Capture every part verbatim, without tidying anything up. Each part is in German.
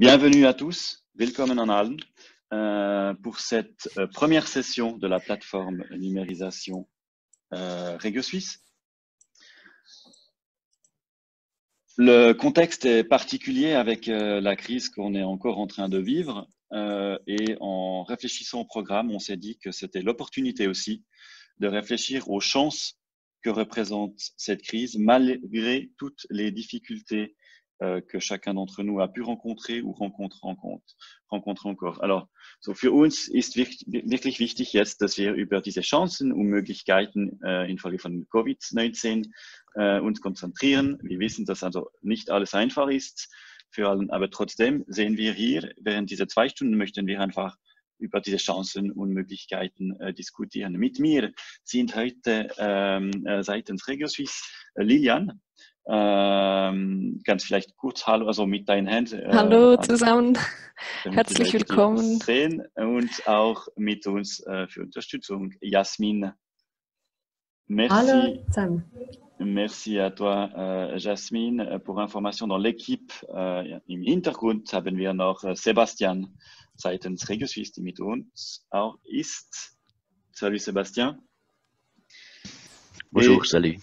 Bienvenue à tous, willkommen an allen, euh, pour cette euh, première session de la plateforme numérisation euh, Régio Suisse. Le contexte est particulier avec euh, la crise qu'on est encore en train de vivre euh, et en réfléchissant au programme, on s'est dit que c'était l'opportunité aussi de réfléchir aux chances que représente cette crise malgré toutes les difficultés äh, que chacun d'entre nous a pu rencontrer ou rencontre, rencontre, rencontre encore. Alors, so für uns ist wirklich wichtig jetzt, dass wir über diese Chancen und Möglichkeiten äh, infolge von Covid neunzehn äh, uns konzentrieren. Wir wissen, dass also nicht alles einfach ist für allen, aber trotzdem sehen wir hier, während dieser zwei Stunden möchten wir einfach über diese Chancen und Möglichkeiten äh, diskutieren. Mit mir sind heute ähm, äh, seitens Regio Suisse äh, Lilian. Ähm, ganz vielleicht kurz Hallo, also mit deinen Händen. Äh, Hallo zusammen, damit die herzlich Leute willkommen. dich sehen und auch mit uns äh, für Unterstützung Jasmin. Merci. Hallo zusammen. Merci à toi, äh, Jasmin. Pour information, dans l'équipe äh, im Hintergrund haben wir noch äh, Sebastian seitens Regio Suisse, die mit uns auch ist. Salut Sébastien. Bonjour, Et, salut.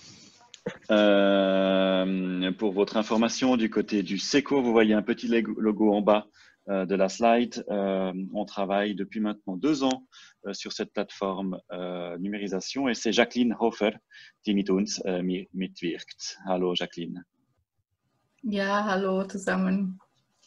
Euh, pour votre information, du côté du SECO, vous voyez un petit logo en bas euh, de la slide. Euh, on travaille depuis maintenant deux ans euh, sur cette plateforme euh, numérisation et c'est Jacqueline Hofer die mit uns äh, mitwirkt. Hallo Jacqueline. Ja, hallo zusammen.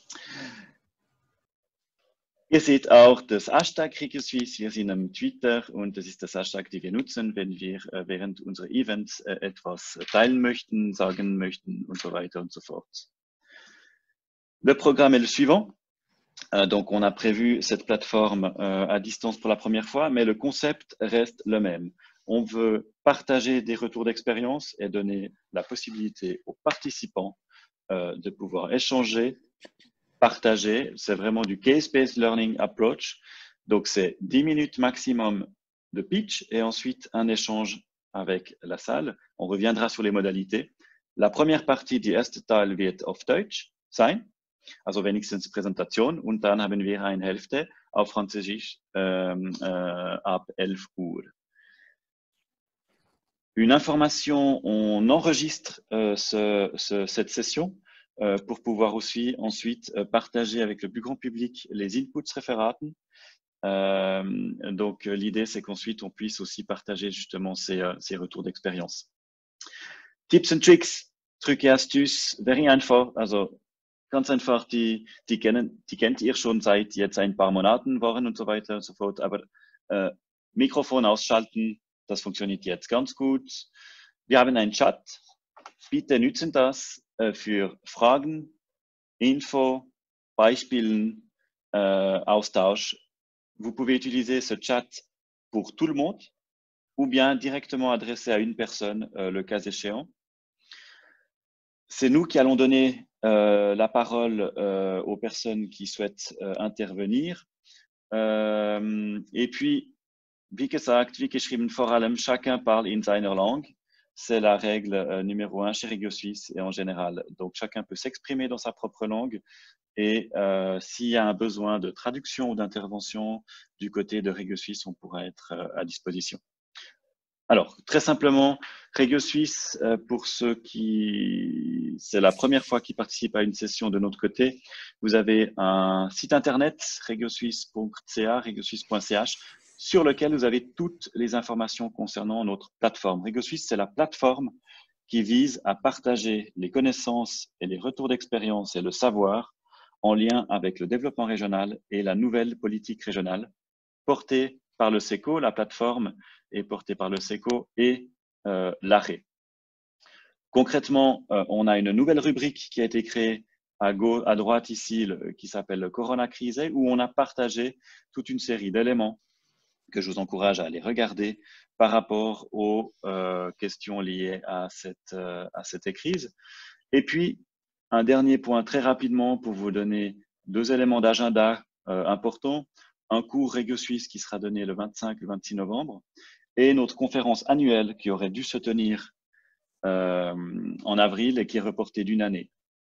Ihr seht auch das Hashtag Regio Suisse, wir sind am Twitter und das ist das Hashtag, die wir nutzen, wenn wir äh, während unserer Events äh, etwas teilen möchten, sagen möchten und so weiter und so fort. Le programme est le suivant. Euh, donc, on a prévu cette plateforme euh, à distance pour la première fois, mais le concept reste le même. On veut partager des retours d'expérience et donner la possibilité aux participants euh, de pouvoir échanger, partager. C'est vraiment du case-based learning approach. Donc, c'est dix minutes maximum de pitch et ensuite un échange avec la salle. On reviendra sur les modalités. La première partie, die erste Teil, wird auf Deutsch sein. Also wenigstens Präsentation und dann haben wir eine Hälfte auf Französisch ähm, äh, ab elf Uhr. Une information, on enregistre euh, ce, ce, cette session euh, pour pouvoir aussi ensuite euh, partager avec le plus grand public les inputs Referaten. Euh, donc l'idée c'est qu'ensuite on puisse aussi partager justement ces, euh, ces retours d'expérience. Tips and Tricks, Trucs et Astuces, very einfach, also ganz einfach, die, die, kennen, die kennt ihr schon seit jetzt ein paar Monaten, Wochen und so weiter und so fort. Aber äh, Mikrofon ausschalten, das funktioniert jetzt ganz gut. Wir haben einen Chat. Bitte nützen das äh, für Fragen, Info, Beispielen, äh, Austausch. Vous pouvez utiliser ce chat pour tout le monde ou bien directement adressé à une personne, euh, le cas échéant. C'est nous qui allons donner euh, la parole euh, aux personnes qui souhaitent euh, intervenir. Euh, et puis, wie gesagt, wie geschrieben, vor allem, chacun parle in seiner Langue. C'est la règle euh, numéro un chez Regio Suisse et en général. Donc, chacun peut s'exprimer dans sa propre langue. Et euh, s'il y a un besoin de traduction ou d'intervention du côté de Regio Suisse, on pourra être euh, à disposition. Alors, très simplement, Regio Suisse, euh, pour ceux qui, c'est la première fois qu'ils participent à une session de notre côté, vous avez un site internet, regiosuisse point c a, regiosuisse point c h, sur lequel vous avez toutes les informations concernant notre plateforme. Regio Suisse, c'est la plateforme qui vise à partager les connaissances et les retours d'expérience et le savoir en lien avec le développement régional et la nouvelle politique régionale portée par le SECO. La plateforme est portée par le SECO et euh, l'ARRE. Concrètement, euh, on a une nouvelle rubrique qui a été créée à, gauche, à droite ici, le, qui s'appelle Corona Crise, où on a partagé toute une série d'éléments que je vous encourage à aller regarder par rapport aux euh, questions liées à cette, euh, à cette crise. Et puis, un dernier point très rapidement pour vous donner deux éléments d'agenda euh, importants. Un cours Regio Suisse qui sera donné le vingt-cinq et le vingt-six novembre et notre conférence annuelle qui aurait dû se tenir euh, en avril et qui est reportée d'une année.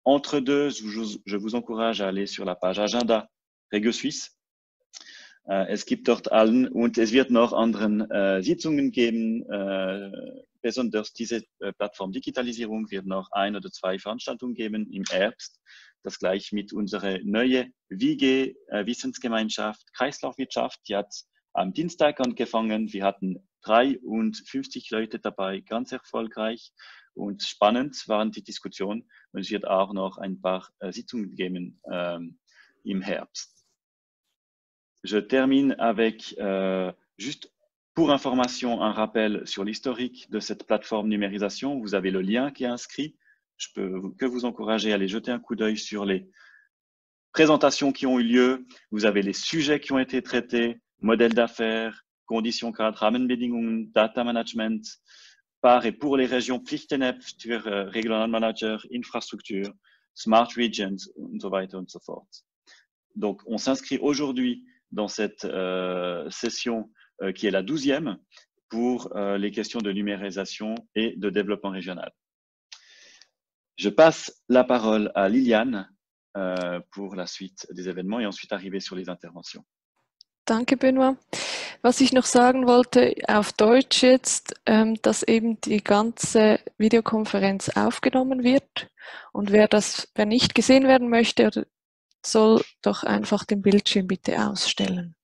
entre deux, je, je vous encourage à aller sur la page Agenda Regio Suisse. Äh, es gibt dort allen und es wird noch anderen äh, Sitzungen geben. Äh, besonders diese äh, Plattform Digitalisierung wird noch ein oder zwei Veranstaltungen geben im Herbst. Das gleich mit unserer neuen W I G, äh, Wissensgemeinschaft Kreislaufwirtschaft. Die hat am Dienstag angefangen. Wir hatten dreiundfünfzig Leute dabei, ganz erfolgreich und spannend waren die Diskussionen. Und es wird auch noch ein paar äh, Sitzungen geben ähm, im Herbst. Je termine avec euh, juste pour information un rappel sur l'historique de cette plateforme numérisation. Vous avez le lien qui est inscrit. Je peux que vous encourager à aller jeter un coup d'œil sur les présentations qui ont eu lieu. Vous avez les sujets qui ont été traités, modèles d'affaires, conditions cadres, Rahmenbedingungen, Data Management, par et pour les régions Pflichtenheft für äh, Regionalmanager, Infrastruktur, Smart Regions und so weiter und so fort. Donc, on s'inscrit aujourd'hui dans cette euh, session euh, qui est la douzième pour euh, les questions de numérisation et de développement régional. Je passe la parole à Liliane euh, pour la suite des événements et ensuite arriver sur les interventions. Danke, Benoit. Was ich noch sagen wollte, auf Deutsch jetzt, ähm, dass eben die ganze Videokonferenz aufgenommen wird und wer das, wer nicht gesehen werden möchte, oder soll doch einfach den Bildschirm bitte ausstellen.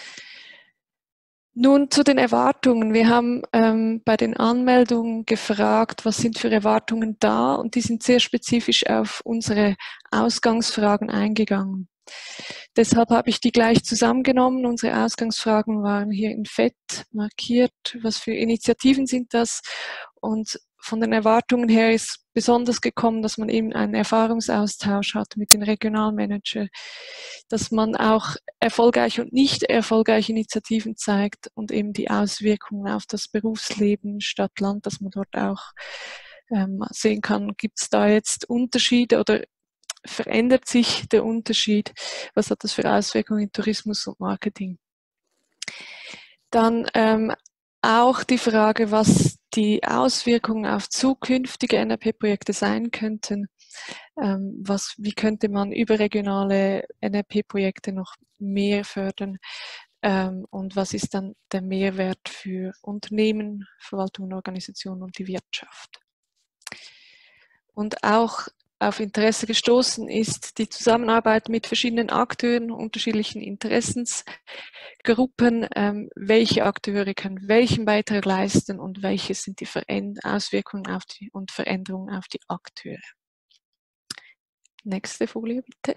Nun zu den Erwartungen. Wir haben ähm, bei den Anmeldungen gefragt, was sind für Erwartungen da, und die sind sehr spezifisch auf unsere Ausgangsfragen eingegangen. Deshalb habe ich die gleich zusammengenommen. Unsere Ausgangsfragen waren hier in Fett markiert. Was für Initiativen sind das? Und von den Erwartungen her ist besonders gekommen, dass man eben einen Erfahrungsaustausch hat mit den Regionalmanagern, dass man auch erfolgreiche und nicht erfolgreiche Initiativen zeigt und eben die Auswirkungen auf das Berufsleben Stadt-Land, dass man dort auch ähm, sehen kann, gibt es da jetzt Unterschiede oder verändert sich der Unterschied? Was hat das für Auswirkungen in Tourismus und Marketing? Dann ähm, auch die Frage, was die Auswirkungen auf zukünftige N R P-Projekte sein könnten. Ähm, was, wie könnte man überregionale N R P-Projekte noch mehr fördern? Ähm, und was ist dann der Mehrwert für Unternehmen, Verwaltung und Organisationen und die Wirtschaft? Und auch auf Interesse gestoßen ist die Zusammenarbeit mit verschiedenen Akteuren, unterschiedlichen Interessensgruppen. Ähm, welche Akteure können welchen Beitrag leisten und welche sind die Veränder- Auswirkungen auf die, und Veränderungen auf die Akteure. Nächste Folie bitte.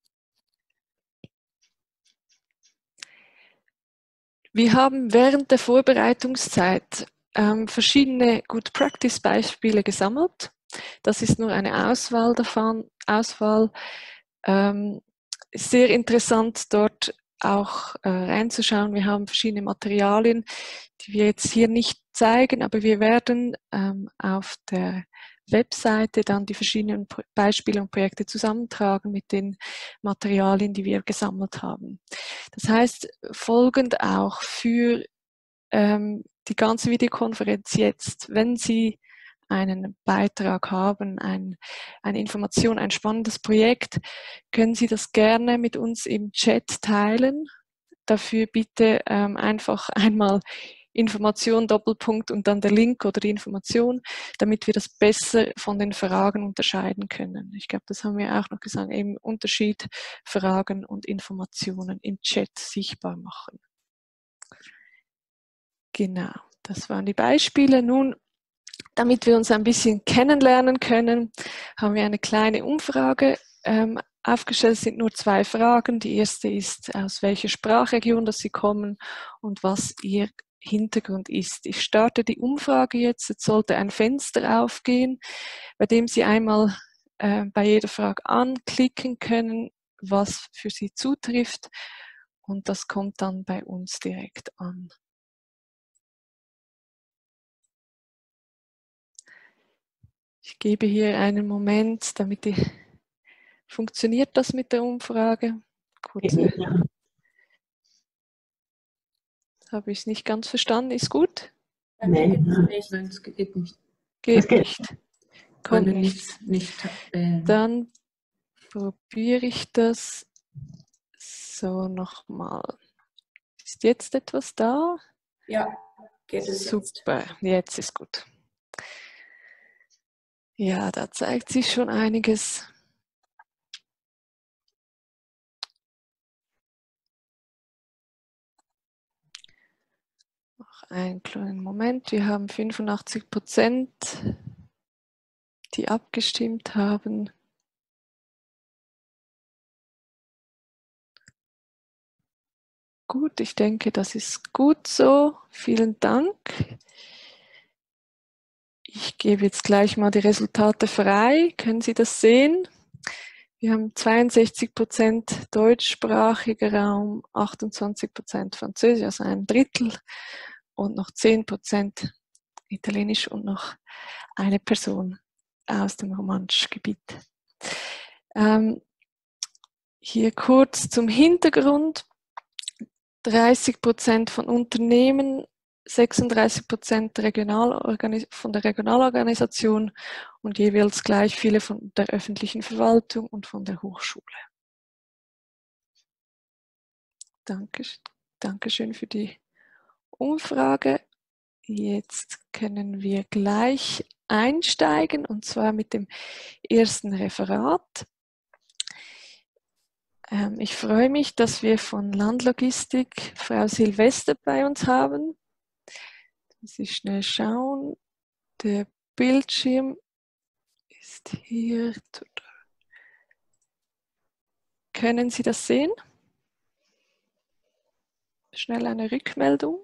Wir haben während der Vorbereitungszeit ähm, verschiedene Good-Practice-Beispiele gesammelt. Das ist nur eine Auswahl davon. Auswahl. Ähm, sehr interessant, dort auch äh, reinzuschauen. Wir haben verschiedene Materialien, die wir jetzt hier nicht zeigen, aber wir werden ähm, auf der Webseite dann die verschiedenen Beispiele und Projekte zusammentragen mit den Materialien, die wir gesammelt haben. Das heißt, folgend auch für ähm, die ganze Videokonferenz jetzt, wenn Sie einen Beitrag haben, ein, eine Information, ein spannendes Projekt, können Sie das gerne mit uns im Chat teilen. Dafür bitte ähm, einfach einmal Information, Doppelpunkt und dann der Link oder die Information, damit wir das besser von den Fragen unterscheiden können. Ich glaube, das haben wir auch noch gesagt, eben Unterschied Fragen und Informationen im Chat sichtbar machen. Genau, das waren die Beispiele. Nun, damit wir uns ein bisschen kennenlernen können, haben wir eine kleine Umfrage ähm, aufgestellt. Es sind nur zwei Fragen. Die erste ist, aus welcher Sprachregion dass Sie kommen und was Ihr Hintergrund ist. Ich starte die Umfrage jetzt. Jetzt sollte ein Fenster aufgehen, bei dem Sie einmal äh, bei jeder Frage anklicken können, was für Sie zutrifft. Und das kommt dann bei uns direkt an. Ich gebe hier einen Moment, damit die, funktioniert das mit der Umfrage? Kurze, ja. Habe ich es nicht ganz verstanden? Ist gut? Nein, nein, es geht nicht. Geht nicht. Kommt Konnte nichts. nicht, nicht wählen. Dann probiere ich das so nochmal. Ist jetzt etwas da? Ja, geht es jetzt. Super, jetzt ist gut. Ja, da zeigt sich schon einiges. Noch einen kleinen Moment. Wir haben fünfundachtzig Prozent, die abgestimmt haben. Gut, ich denke, das ist gut so. Vielen Dank. Ich gebe jetzt gleich mal die Resultate frei. Können Sie das sehen? Wir haben zweiundsechzig Prozent deutschsprachiger Raum, achtundzwanzig Prozent Französisch, also ein Drittel, und noch zehn Prozent Italienisch und noch eine Person aus dem romantischen Gebiet. Ähm, hier kurz zum Hintergrund. dreißig Prozent von Unternehmen, sechsunddreißig Prozent Regionalorganis- von der Regionalorganisation und jeweils gleich viele von der öffentlichen Verwaltung und von der Hochschule. Danke, Dankeschön für die Umfrage. Jetzt können wir gleich einsteigen, und zwar mit dem ersten Referat. Ähm, ich freue mich, dass wir von Landlogistik Frau Silvester bei uns haben. Muss ich schnell schauen. Der Bildschirm ist hier. Können Sie das sehen? Schnell eine Rückmeldung.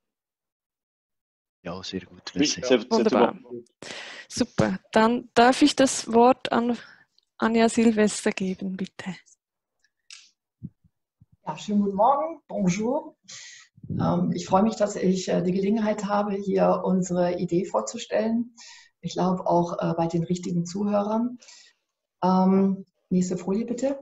Ja, sehr gut. Oui, Merci. c'est Wunderbar. bon. Super. Dann darf ich das Wort an Anja Silvester geben, bitte. Ja, schönen guten Morgen. Bonjour. Ähm, ich freue mich, dass ich äh, die Gelegenheit habe, hier unsere Idee vorzustellen. Ich glaube auch äh, bei den richtigen Zuhörern. Ähm, nächste Folie bitte.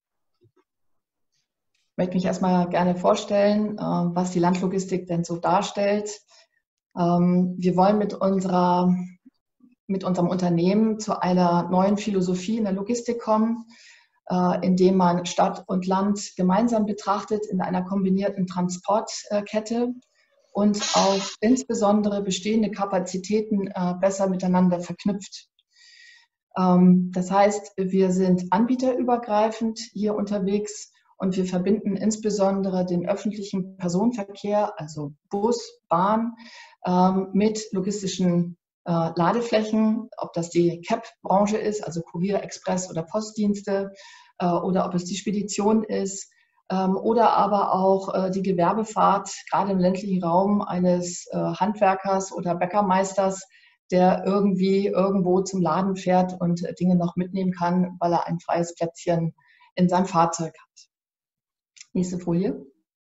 Ich möchte mich erstmal gerne vorstellen, äh, was die Landlogistik denn so darstellt. Ähm, wir wollen mit unserer, mit unserem Unternehmen zu einer neuen Philosophie in der Logistik kommen, äh, indem man Stadt und Land gemeinsam betrachtet in einer kombinierten Transportkette und auch insbesondere bestehende Kapazitäten äh, besser miteinander verknüpft. Ähm, das heißt, wir sind anbieterübergreifend hier unterwegs und wir verbinden insbesondere den öffentlichen Personenverkehr, also Bus, Bahn, ähm, mit logistischen äh, Ladeflächen, ob das die C E P-Branche ist, also Kurier, Express oder Postdienste, äh, oder ob es die Spedition ist, ähm, oder aber auch äh, die Gewerbefahrt, gerade im ländlichen Raum eines äh, Handwerkers oder Bäckermeisters, der irgendwie irgendwo zum Laden fährt und äh, Dinge noch mitnehmen kann, weil er ein freies Plätzchen in seinem Fahrzeug hat. Nächste Folie.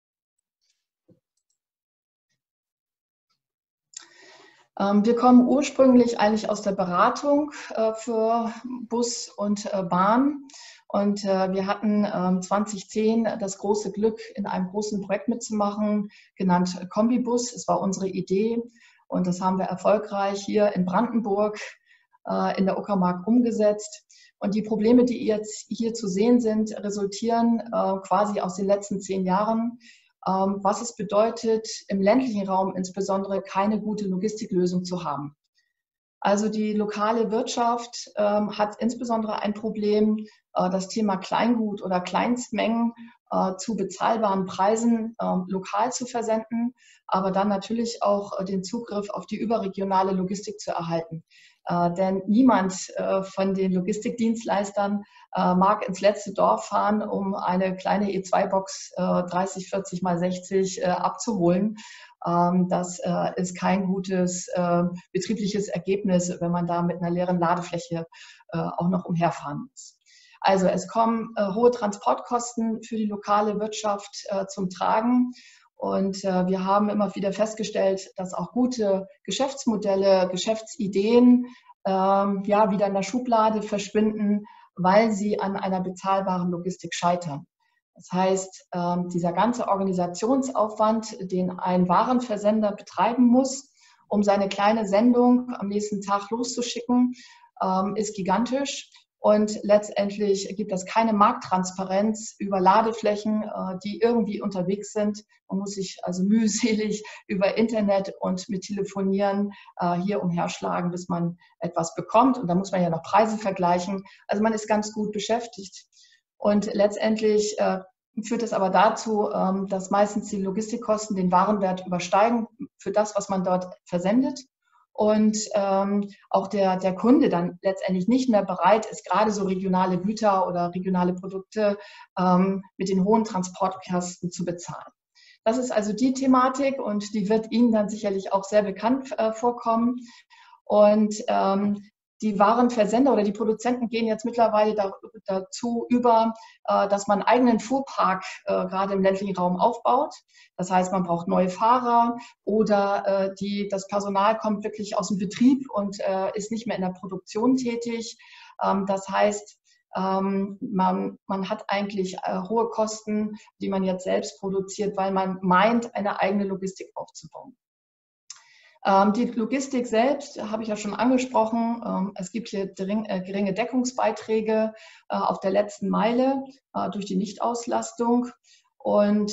Ähm, wir kommen ursprünglich eigentlich aus der Beratung äh, für Bus und äh, Bahn. Und äh, wir hatten ähm, zweitausendzehn das große Glück, in einem großen Projekt mitzumachen, genannt Kombibus. Es war unsere Idee und das haben wir erfolgreich hier in Brandenburg äh, in der Uckermark umgesetzt. Und die Probleme, die jetzt hier zu sehen sind, resultieren äh, quasi aus den letzten zehn Jahren, ähm, was es bedeutet, im ländlichen Raum insbesondere keine gute Logistiklösung zu haben. Also die lokale Wirtschaft ähm, hat insbesondere ein Problem, äh, das Thema Kleingut oder Kleinstmengen äh, zu bezahlbaren Preisen äh, lokal zu versenden, aber dann natürlich auch äh, den Zugriff auf die überregionale Logistik zu erhalten. Äh, denn niemand äh, von den Logistikdienstleistern äh, mag ins letzte Dorf fahren, um eine kleine E zwei Box äh, dreißig, vierzig mal sechzig äh, abzuholen. Ähm, das äh, ist kein gutes äh, betriebliches Ergebnis, wenn man da mit einer leeren Ladefläche äh, auch noch umherfahren muss. Also es kommen äh, hohe Transportkosten für die lokale Wirtschaft äh, zum Tragen. Und äh, wir haben immer wieder festgestellt, dass auch gute Geschäftsmodelle, Geschäftsideen ähm, ja, wieder in der Schublade verschwinden, weil sie an einer bezahlbaren Logistik scheitern. Das heißt, ähm, dieser ganze Organisationsaufwand, den ein Warenversender betreiben muss, um seine kleine Sendung am nächsten Tag loszuschicken, ähm, ist gigantisch. Und letztendlich gibt es keine Markttransparenz über Ladeflächen, äh, die irgendwie unterwegs sind. Man muss sich also mühselig über Internet und mit Telefonieren äh, hier umherschlagen, bis man etwas bekommt. Und da muss man ja noch Preise vergleichen. Also man ist ganz gut beschäftigt. Und letztendlich äh, führt es aber dazu, ähm, dass meistens die Logistikkosten den Warenwert übersteigen für das, was man dort versendet. Und ähm, auch der, der Kunde dann letztendlich nicht mehr bereit ist, gerade so regionale Güter oder regionale Produkte ähm, mit den hohen Transportkosten zu bezahlen. Das ist also die Thematik und die wird Ihnen dann sicherlich auch sehr bekannt äh, vorkommen. Und ähm, die Warenversender oder die Produzenten gehen jetzt mittlerweile da, dazu über, äh, dass man einen eigenen Fuhrpark äh, gerade im ländlichen Raum aufbaut. Das heißt, man braucht neue Fahrer oder äh, die, das Personal kommt wirklich aus dem Betrieb und äh, ist nicht mehr in der Produktion tätig. Ähm, das heißt, ähm, man, man hat eigentlich äh, hohe Kosten, die man jetzt selbst produziert, weil man meint, eine eigene Logistik aufzubauen. Die Logistik selbst habe ich ja schon angesprochen. Es gibt hier geringe Deckungsbeiträge auf der letzten Meile durch die Nichtauslastung. Und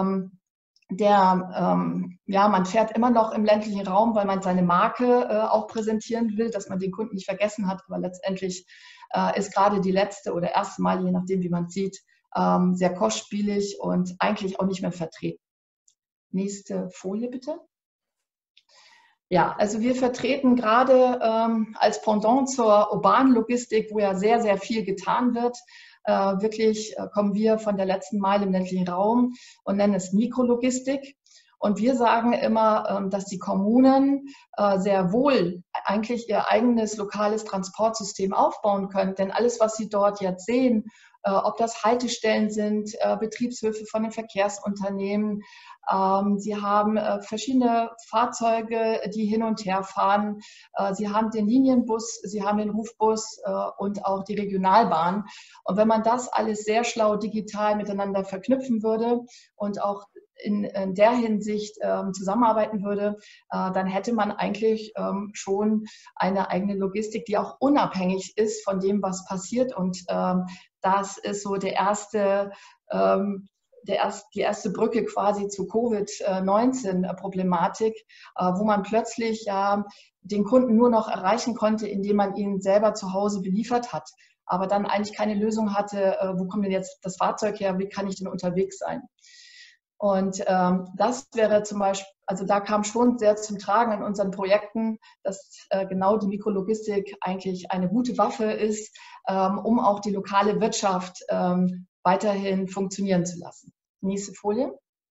der, ja, man fährt immer noch im ländlichen Raum, weil man seine Marke auch präsentieren will, dass man den Kunden nicht vergessen hat. Aber letztendlich ist gerade die letzte oder erste Meile, je nachdem, wie man sieht, sehr kostspielig und eigentlich auch nicht mehr vertreten. Nächste Folie bitte. Ja, also wir vertreten gerade ähm, als Pendant zur urbanen Logistik, wo ja sehr, sehr viel getan wird, äh, wirklich äh, kommen wir von der letzten Meile im ländlichen Raum und nennen es Mikrologistik. Und wir sagen immer, ähm, dass die Kommunen äh, sehr wohl eigentlich ihr eigenes lokales Transportsystem aufbauen können. Denn alles, was sie dort jetzt sehen, äh, ob das Haltestellen sind, äh, Betriebshöfe von den Verkehrsunternehmen, Ähm, sie haben äh, verschiedene Fahrzeuge, die hin und her fahren. Äh, sie haben den Linienbus, sie haben den Rufbus äh, und auch die Regionalbahn. Und wenn man das alles sehr schlau digital miteinander verknüpfen würde und auch in, in der Hinsicht ähm, zusammenarbeiten würde, äh, dann hätte man eigentlich ähm, schon eine eigene Logistik, die auch unabhängig ist von dem, was passiert. Und ähm, das ist so der erste ähm, Der erst, die erste Brücke quasi zu Covid neunzehn Problematik, wo man plötzlich ja den Kunden nur noch erreichen konnte, indem man ihn selber zu Hause beliefert hat, aber dann eigentlich keine Lösung hatte, wo kommt denn jetzt das Fahrzeug her, wie kann ich denn unterwegs sein? Und ähm, das wäre zum Beispiel, also da kam schon sehr zum Tragen in unseren Projekten, dass äh, genau die Mikrologistik eigentlich eine gute Waffe ist, ähm, um auch die lokale Wirtschaft ähm, weiterhin funktionieren zu lassen. Nächste Folie.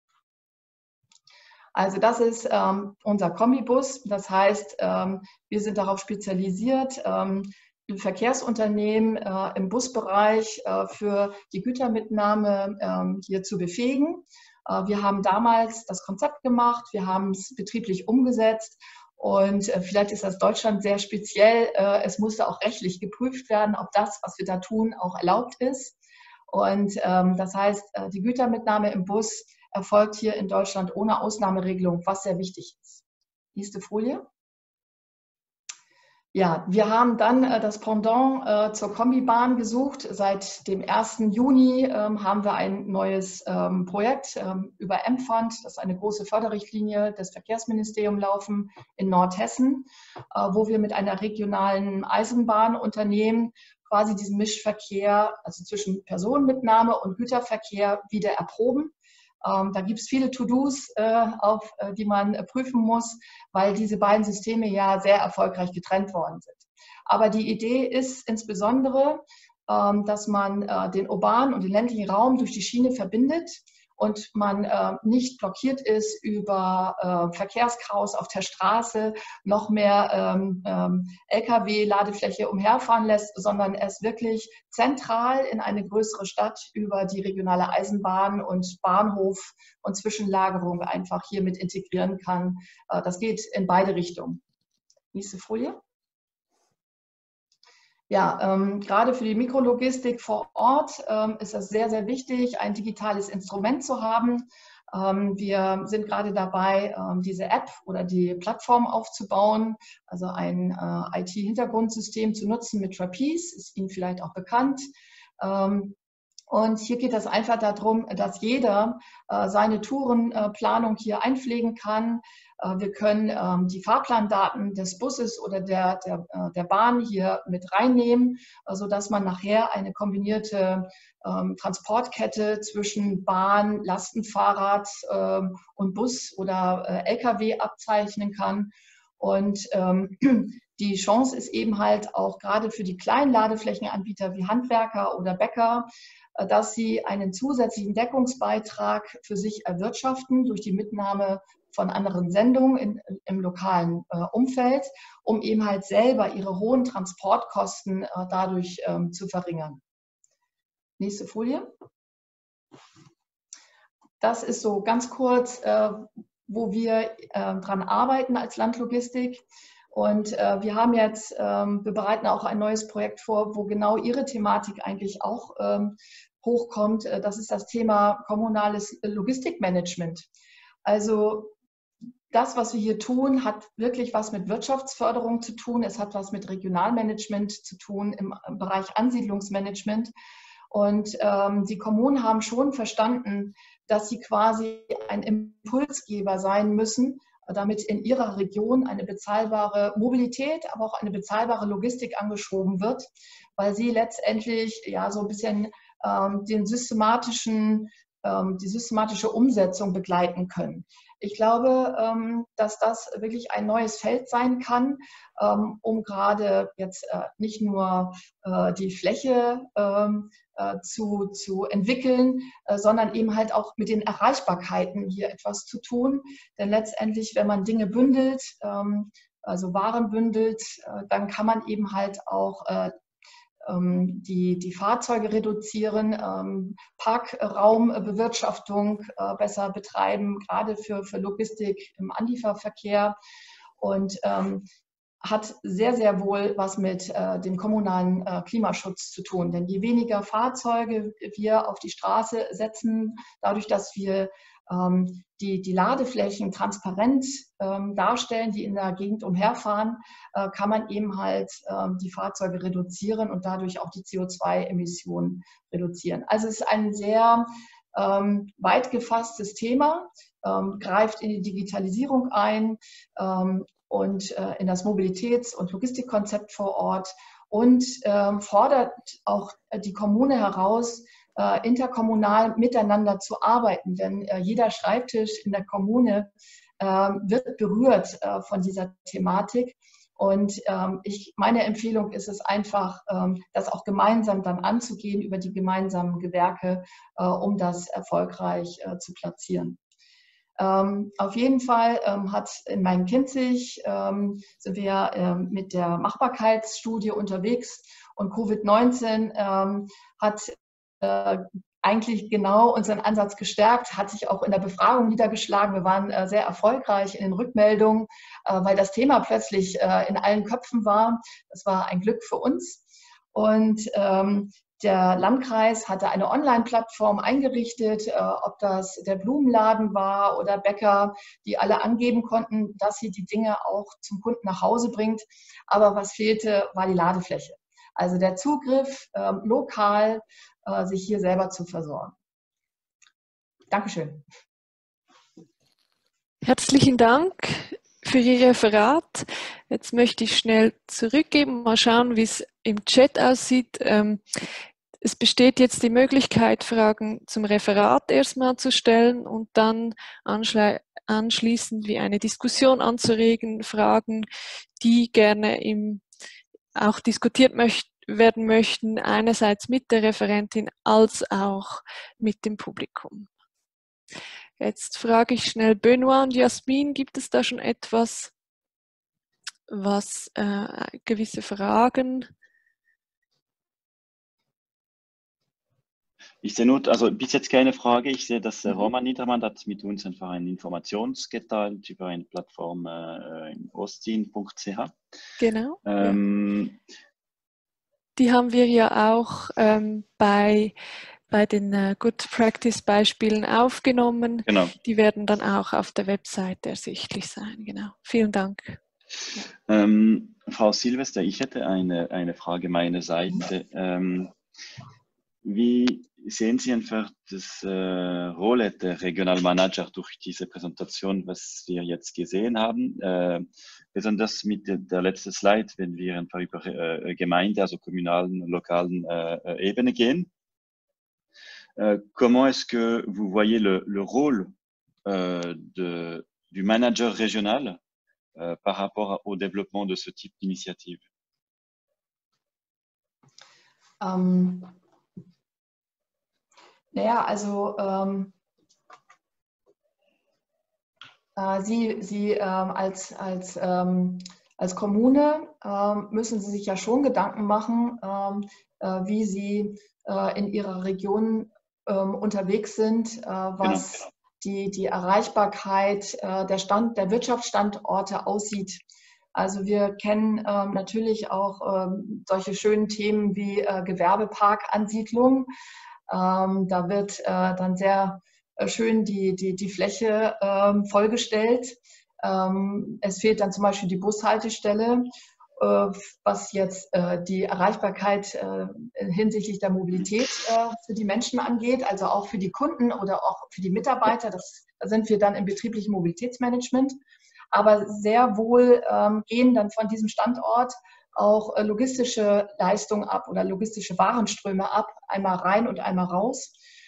Also das ist ähm, unser Kombibus. Das heißt, ähm, wir sind darauf spezialisiert, ähm, Verkehrsunternehmen äh, im Busbereich äh, für die Gütermitnahme äh, hier zu befähigen. Äh, wir haben damals das Konzept gemacht, wir haben es betrieblich umgesetzt. Und äh, vielleicht ist das Deutschland sehr speziell. Äh, es musste auch rechtlich geprüft werden, ob das, was wir da tun, auch erlaubt ist. Und ähm, das heißt, äh, die Gütermitnahme im Bus erfolgt hier in Deutschland ohne Ausnahmeregelung, was sehr wichtig ist. Nächste Folie. Ja, wir haben dann äh, das Pendant äh, zur Kombibahn gesucht. Seit dem ersten Juni ähm, haben wir ein neues ähm, Projekt ähm, über M-Fund, das ist eine große Förderrichtlinie des Verkehrsministeriums laufen in Nordhessen, äh, wo wir mit einer regionalen Eisenbahnunternehmen quasi diesen Mischverkehr, also zwischen Personenmitnahme und Güterverkehr, wieder erproben. Ähm, da gibt es viele To-Dos, äh, auf, äh, die man äh, prüfen muss, weil diese beiden Systeme ja sehr erfolgreich getrennt worden sind. Aber die Idee ist insbesondere, ähm, dass man äh, den urbanen und den ländlichen Raum durch die Schiene verbindet und man äh, nicht blockiert ist über äh, Verkehrschaos auf der Straße, noch mehr ähm, ähm, L K W-Ladefläche umherfahren lässt, sondern es wirklich zentral in eine größere Stadt über die regionale Eisenbahn und Bahnhof und Zwischenlagerung einfach hier mit integrieren kann. Äh, das geht in beide Richtungen. Nächste Folie. Ja, ähm, gerade für die Mikrologistik vor Ort ähm, ist es sehr, sehr wichtig, ein digitales Instrument zu haben. Ähm, wir sind gerade dabei, ähm, diese App oder die Plattform aufzubauen, also ein äh, I T-Hintergrundsystem zu nutzen mit Trapeze, ist Ihnen vielleicht auch bekannt. Ähm, Und hier geht es einfach darum, dass jeder äh, seine Tourenplanung äh, hier einpflegen kann. Äh, wir können ähm, die Fahrplandaten des Busses oder der, der, äh, der Bahn hier mit reinnehmen, äh, sodass man nachher eine kombinierte ähm, Transportkette zwischen Bahn, Lastenfahrrad ähm, und Bus oder äh, L K W abzeichnen kann. Und ähm, die Chance ist eben halt auch gerade für die kleinen Ladeflächenanbieter wie Handwerker oder Bäcker, dass sie einen zusätzlichen Deckungsbeitrag für sich erwirtschaften durch die Mitnahme von anderen Sendungen in, im lokalen äh, Umfeld, um eben halt selber ihre hohen Transportkosten äh, dadurch ähm, zu verringern. Nächste Folie. Das ist so ganz kurz, äh, wo wir äh, dran arbeiten als Landlogistik. Und äh, wir haben jetzt, ähm, wir bereiten auch ein neues Projekt vor, wo genau Ihre Thematik eigentlich auch ähm, hochkommt. Das ist das Thema kommunales Logistikmanagement. Also das, was wir hier tun, hat wirklich was mit Wirtschaftsförderung zu tun. Es hat was mit Regionalmanagement zu tun im Bereich Ansiedlungsmanagement. Und ähm, die Kommunen haben schon verstanden, dass sie quasi ein Impulsgeber sein müssen, damit in ihrer Region eine bezahlbare Mobilität, aber auch eine bezahlbare Logistik angeschoben wird, weil sie letztendlich ja so ein bisschen ähm, den systematischen, ähm, die systematische Umsetzung begleiten können. Ich glaube, ähm, dass das wirklich ein neues Feld sein kann, ähm, um gerade jetzt äh, nicht nur äh, die Fläche ähm, äh, zu, zu entwickeln, äh, sondern eben halt auch mit den Erreichbarkeiten hier etwas zu tun. Denn letztendlich, wenn man Dinge bündelt, ähm, also Waren bündelt, äh, dann kann man eben halt auch äh, Die, die Fahrzeuge reduzieren, ähm, Parkraumbewirtschaftung äh, besser betreiben, gerade für, für Logistik im Anlieferverkehr und ähm, hat sehr, sehr wohl was mit äh, dem kommunalen äh, Klimaschutz zu tun. Denn je weniger Fahrzeuge wir auf die Straße setzen, dadurch, dass wir ähm, die, die Ladeflächen transparent ähm, darstellen, die in der Gegend umherfahren, äh, kann man eben halt ähm, die Fahrzeuge reduzieren und dadurch auch die C O zwei Emissionen reduzieren. Also es ist ein sehr ähm, weit gefasstes Thema, ähm, greift in die Digitalisierung ein, ähm, und äh, in das Mobilitäts- und Logistikkonzept vor Ort und äh, fordert auch die Kommune heraus, äh, interkommunal miteinander zu arbeiten. Denn äh, jeder Schreibtisch in der Kommune äh, wird berührt äh, von dieser Thematik. Und ähm, ich, meine Empfehlung ist es einfach, ähm, das auch gemeinsam dann anzugehen über die gemeinsamen Gewerke, äh, um das erfolgreich äh, zu platzieren. Ähm, auf jeden Fall ähm, hat in Main-Kinzig ähm, sind wir ähm, mit der Machbarkeitsstudie unterwegs und Covid neunzehn ähm, hat äh, eigentlich genau unseren Ansatz gestärkt, hat sich auch in der Befragung niedergeschlagen. Wir waren äh, sehr erfolgreich in den Rückmeldungen, äh, weil das Thema plötzlich äh, in allen Köpfen war. Das war ein Glück für uns. Und ähm, der Landkreis hatte eine Online-Plattform eingerichtet, äh, ob das der Blumenladen war oder Bäcker, die alle angeben konnten, dass sie die Dinge auch zum Kunden nach Hause bringt. Aber was fehlte, war die Ladefläche. Also der Zugriff, äh, lokal äh, sich hier selber zu versorgen. Dankeschön. Herzlichen Dank für Ihr Referat. Jetzt möchte ich schnell zurückgeben, mal schauen, wie es im Chat aussieht. Ähm, Es besteht jetzt die Möglichkeit, Fragen zum Referat erstmal zu stellen und dann anschließend wie eine Diskussion anzuregen, Fragen, die gerne im, auch diskutiert möcht, werden möchten, einerseits mit der Referentin als auch mit dem Publikum. Jetzt frage ich schnell Benoit und Jasmin, gibt es da schon etwas, was äh, gewisse Fragen? Ich sehe nur, also bis jetzt keine Frage. Ich sehe, dass äh, Roman Niedermann hat mit uns einfach eine Information geteilt über eine Plattform äh, ostin punkt c h. Genau. Ähm, Die haben wir ja auch ähm, bei bei den äh, Good Practice Beispielen aufgenommen. Genau. Die werden dann auch auf der Webseite ersichtlich sein. Genau. Vielen Dank. Ja. Ähm, Frau Silvester, ich hätte eine, eine Frage meiner Seite. Ähm, wie sehen Sie einfach das äh, Rolle der Regionalmanager durch diese Präsentation, was wir jetzt gesehen haben? Äh, besonders mit der, der letzten Slide, wenn wir einfach über äh, Gemeinde, also kommunalen, lokalen äh, Ebene gehen. Euh, comment est-ce que vous voyez le, le rôle euh, de, du manager régional euh, par rapport au développement de ce type d'initiative? Ähm, naja, also ähm, äh, Sie, Sie ähm, als, als, ähm, als Kommune ähm, müssen Sie sich ja schon Gedanken machen, ähm, äh, wie Sie äh, in Ihrer Region ähm, unterwegs sind, äh, was Genau. die, die Erreichbarkeit äh, der, Stand, der Wirtschaftsstandorte aussieht. Also wir kennen ähm, natürlich auch ähm, solche schönen Themen wie äh, Gewerbeparkansiedlung. Ähm, da wird äh, dann sehr äh, schön die, die, die Fläche ähm, vollgestellt. Ähm, es fehlt dann zum Beispiel die Bushaltestelle, äh, was jetzt äh, die Erreichbarkeit äh, hinsichtlich der Mobilität äh, für die Menschen angeht, also auch für die Kunden oder auch für die Mitarbeiter. Das, da sind wir dann im betrieblichen Mobilitätsmanagement. Aber sehr wohl ähm, gehen dann von diesem Standort auch äh, logistische Leistungen ab oder logistische Warenströme ab, einmal rein und einmal raus.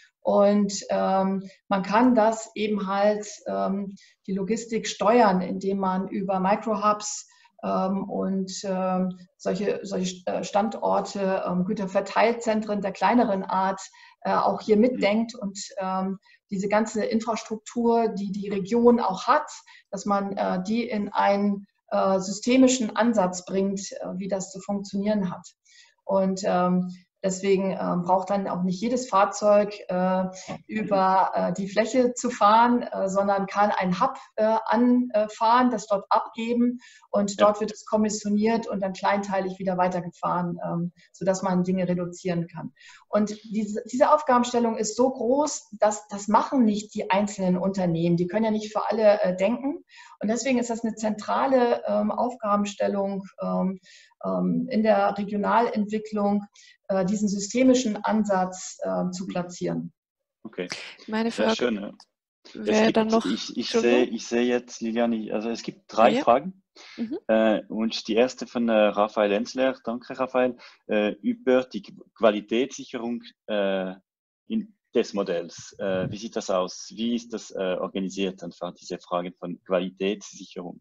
Und ähm, man kann das eben halt ähm, die Logistik steuern, indem man über Microhubs ähm, und ähm, solche, solche Standorte, ähm, Güterverteilzentren der kleineren Art äh, auch hier mitdenkt und ähm, diese ganze Infrastruktur, die die Region auch hat, dass man äh, die in einen äh, systemischen Ansatz bringt, äh, wie das zu funktionieren hat. Und ähm, deswegen äh, braucht dann auch nicht jedes Fahrzeug äh, über äh, die Fläche zu fahren, äh, sondern kann ein Hub äh, anfahren, das dort abgeben und dort wird es kommissioniert und dann kleinteilig wieder weitergefahren, ähm, sodass man Dinge reduzieren kann. Und diese, diese Aufgabenstellung ist so groß, dass das machen nicht die einzelnen Unternehmen. Die können ja nicht für alle äh, denken. Und deswegen ist das eine zentrale ähm, Aufgabenstellung ähm, ähm, in der Regionalentwicklung, äh, diesen systemischen Ansatz äh, zu platzieren. Okay, meine sehr Frage schön. Ja. wäre dann noch... Ich, ich, sehe, ich sehe jetzt, Liliane, also es gibt drei Ah, ja. Fragen. Mhm. Äh, und die erste von äh, Raphael Enzler, danke Raphael, äh, über die Qualitätssicherung äh, in, des Modells. Äh, wie sieht das aus? Wie ist das äh, organisiert, einfach diese Frage von Qualitätssicherung?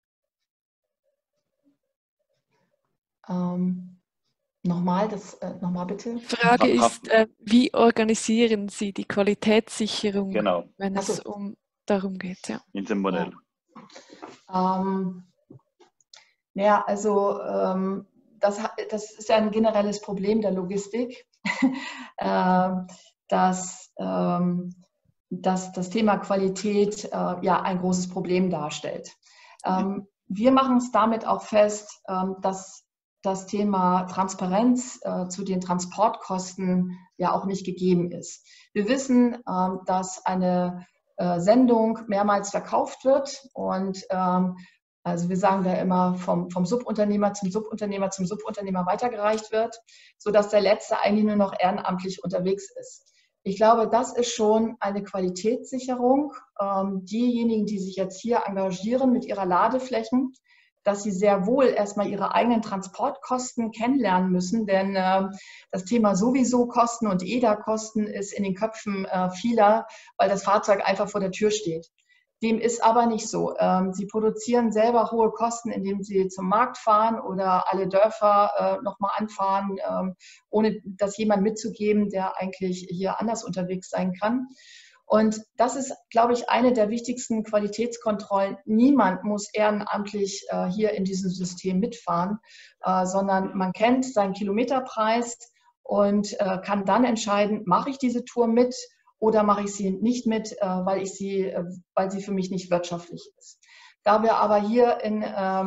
Ähm, nochmal, das, äh, nochmal bitte. Die Frage ist, äh, wie organisieren Sie die Qualitätssicherung, genau. wenn es so. um darum geht? Ja. In dem Modell. Ja, ähm, ja also ähm, das, das ist ja ein generelles Problem der Logistik, äh, dass, ähm, dass das Thema Qualität äh, ja ein großes Problem darstellt. Ähm, wir machen es damit auch fest, ähm, dass das Thema Transparenz äh, zu den Transportkosten ja auch nicht gegeben ist. Wir wissen, ähm, dass eine äh, Sendung mehrmals verkauft wird und ähm, also wir sagen da immer vom, vom Subunternehmer zum Subunternehmer zum Subunternehmer weitergereicht wird, sodass der Letzte eigentlich nur noch ehrenamtlich unterwegs ist. Ich glaube, das ist schon eine Qualitätssicherung. Ähm, diejenigen, die sich jetzt hier engagieren mit ihrer Ladeflächen, dass sie sehr wohl erstmal ihre eigenen Transportkosten kennenlernen müssen, denn äh, das Thema sowieso Kosten und E D A-Kosten ist in den Köpfen äh, vieler, weil das Fahrzeug einfach vor der Tür steht. Dem ist aber nicht so. Ähm, sie produzieren selber hohe Kosten, indem sie zum Markt fahren oder alle Dörfer äh, nochmal anfahren, ähm, ohne das jemand mitzugeben, der eigentlich hier anders unterwegs sein kann. Und das ist, glaube ich, eine der wichtigsten Qualitätskontrollen. Niemand muss ehrenamtlich äh, hier in diesem System mitfahren, äh, sondern man kennt seinen Kilometerpreis und äh, kann dann entscheiden, mache ich diese Tour mit oder mache ich sie nicht mit, äh, weil, ich sie, äh, weil sie für mich nicht wirtschaftlich ist. Da wir aber hier in, ähm,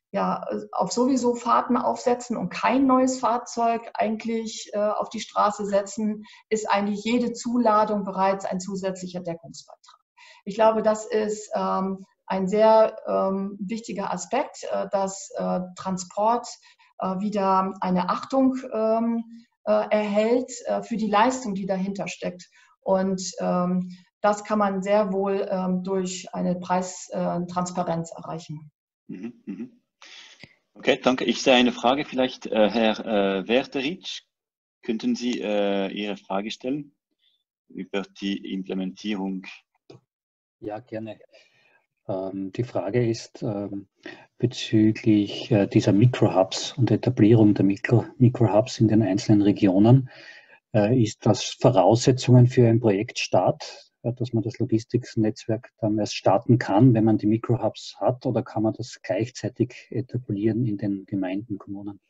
ja, auf sowieso Fahrten aufsetzen und kein neues Fahrzeug eigentlich äh, auf die Straße setzen, ist eigentlich jede Zuladung bereits ein zusätzlicher Deckungsbeitrag. Ich glaube, das ist ähm, ein sehr ähm, wichtiger Aspekt, äh, dass äh, Transport äh, wieder eine Achtung ähm, äh, erhält äh, für die Leistung, die dahinter steckt. Und ähm, das kann man sehr wohl ähm, durch eine Preistransparenz äh, erreichen. Mhm, mhm. Okay, danke. Ich sehe eine Frage vielleicht, äh, Herr äh, Werterich. Könnten Sie äh, Ihre Frage stellen über die Implementierung? Ja, gerne. Ähm, die Frage ist ähm, bezüglich äh, dieser Mikrohubs und Etablierung der Mikro Mikrohubs in den einzelnen Regionen. Äh, ist das Voraussetzungen für einen Projektstart, äh, dass man das Logistiknetzwerk dann erst starten kann, wenn man die Mikrohubs hat, oder kann man das gleichzeitig etablieren in den Gemeinden, Kommunen?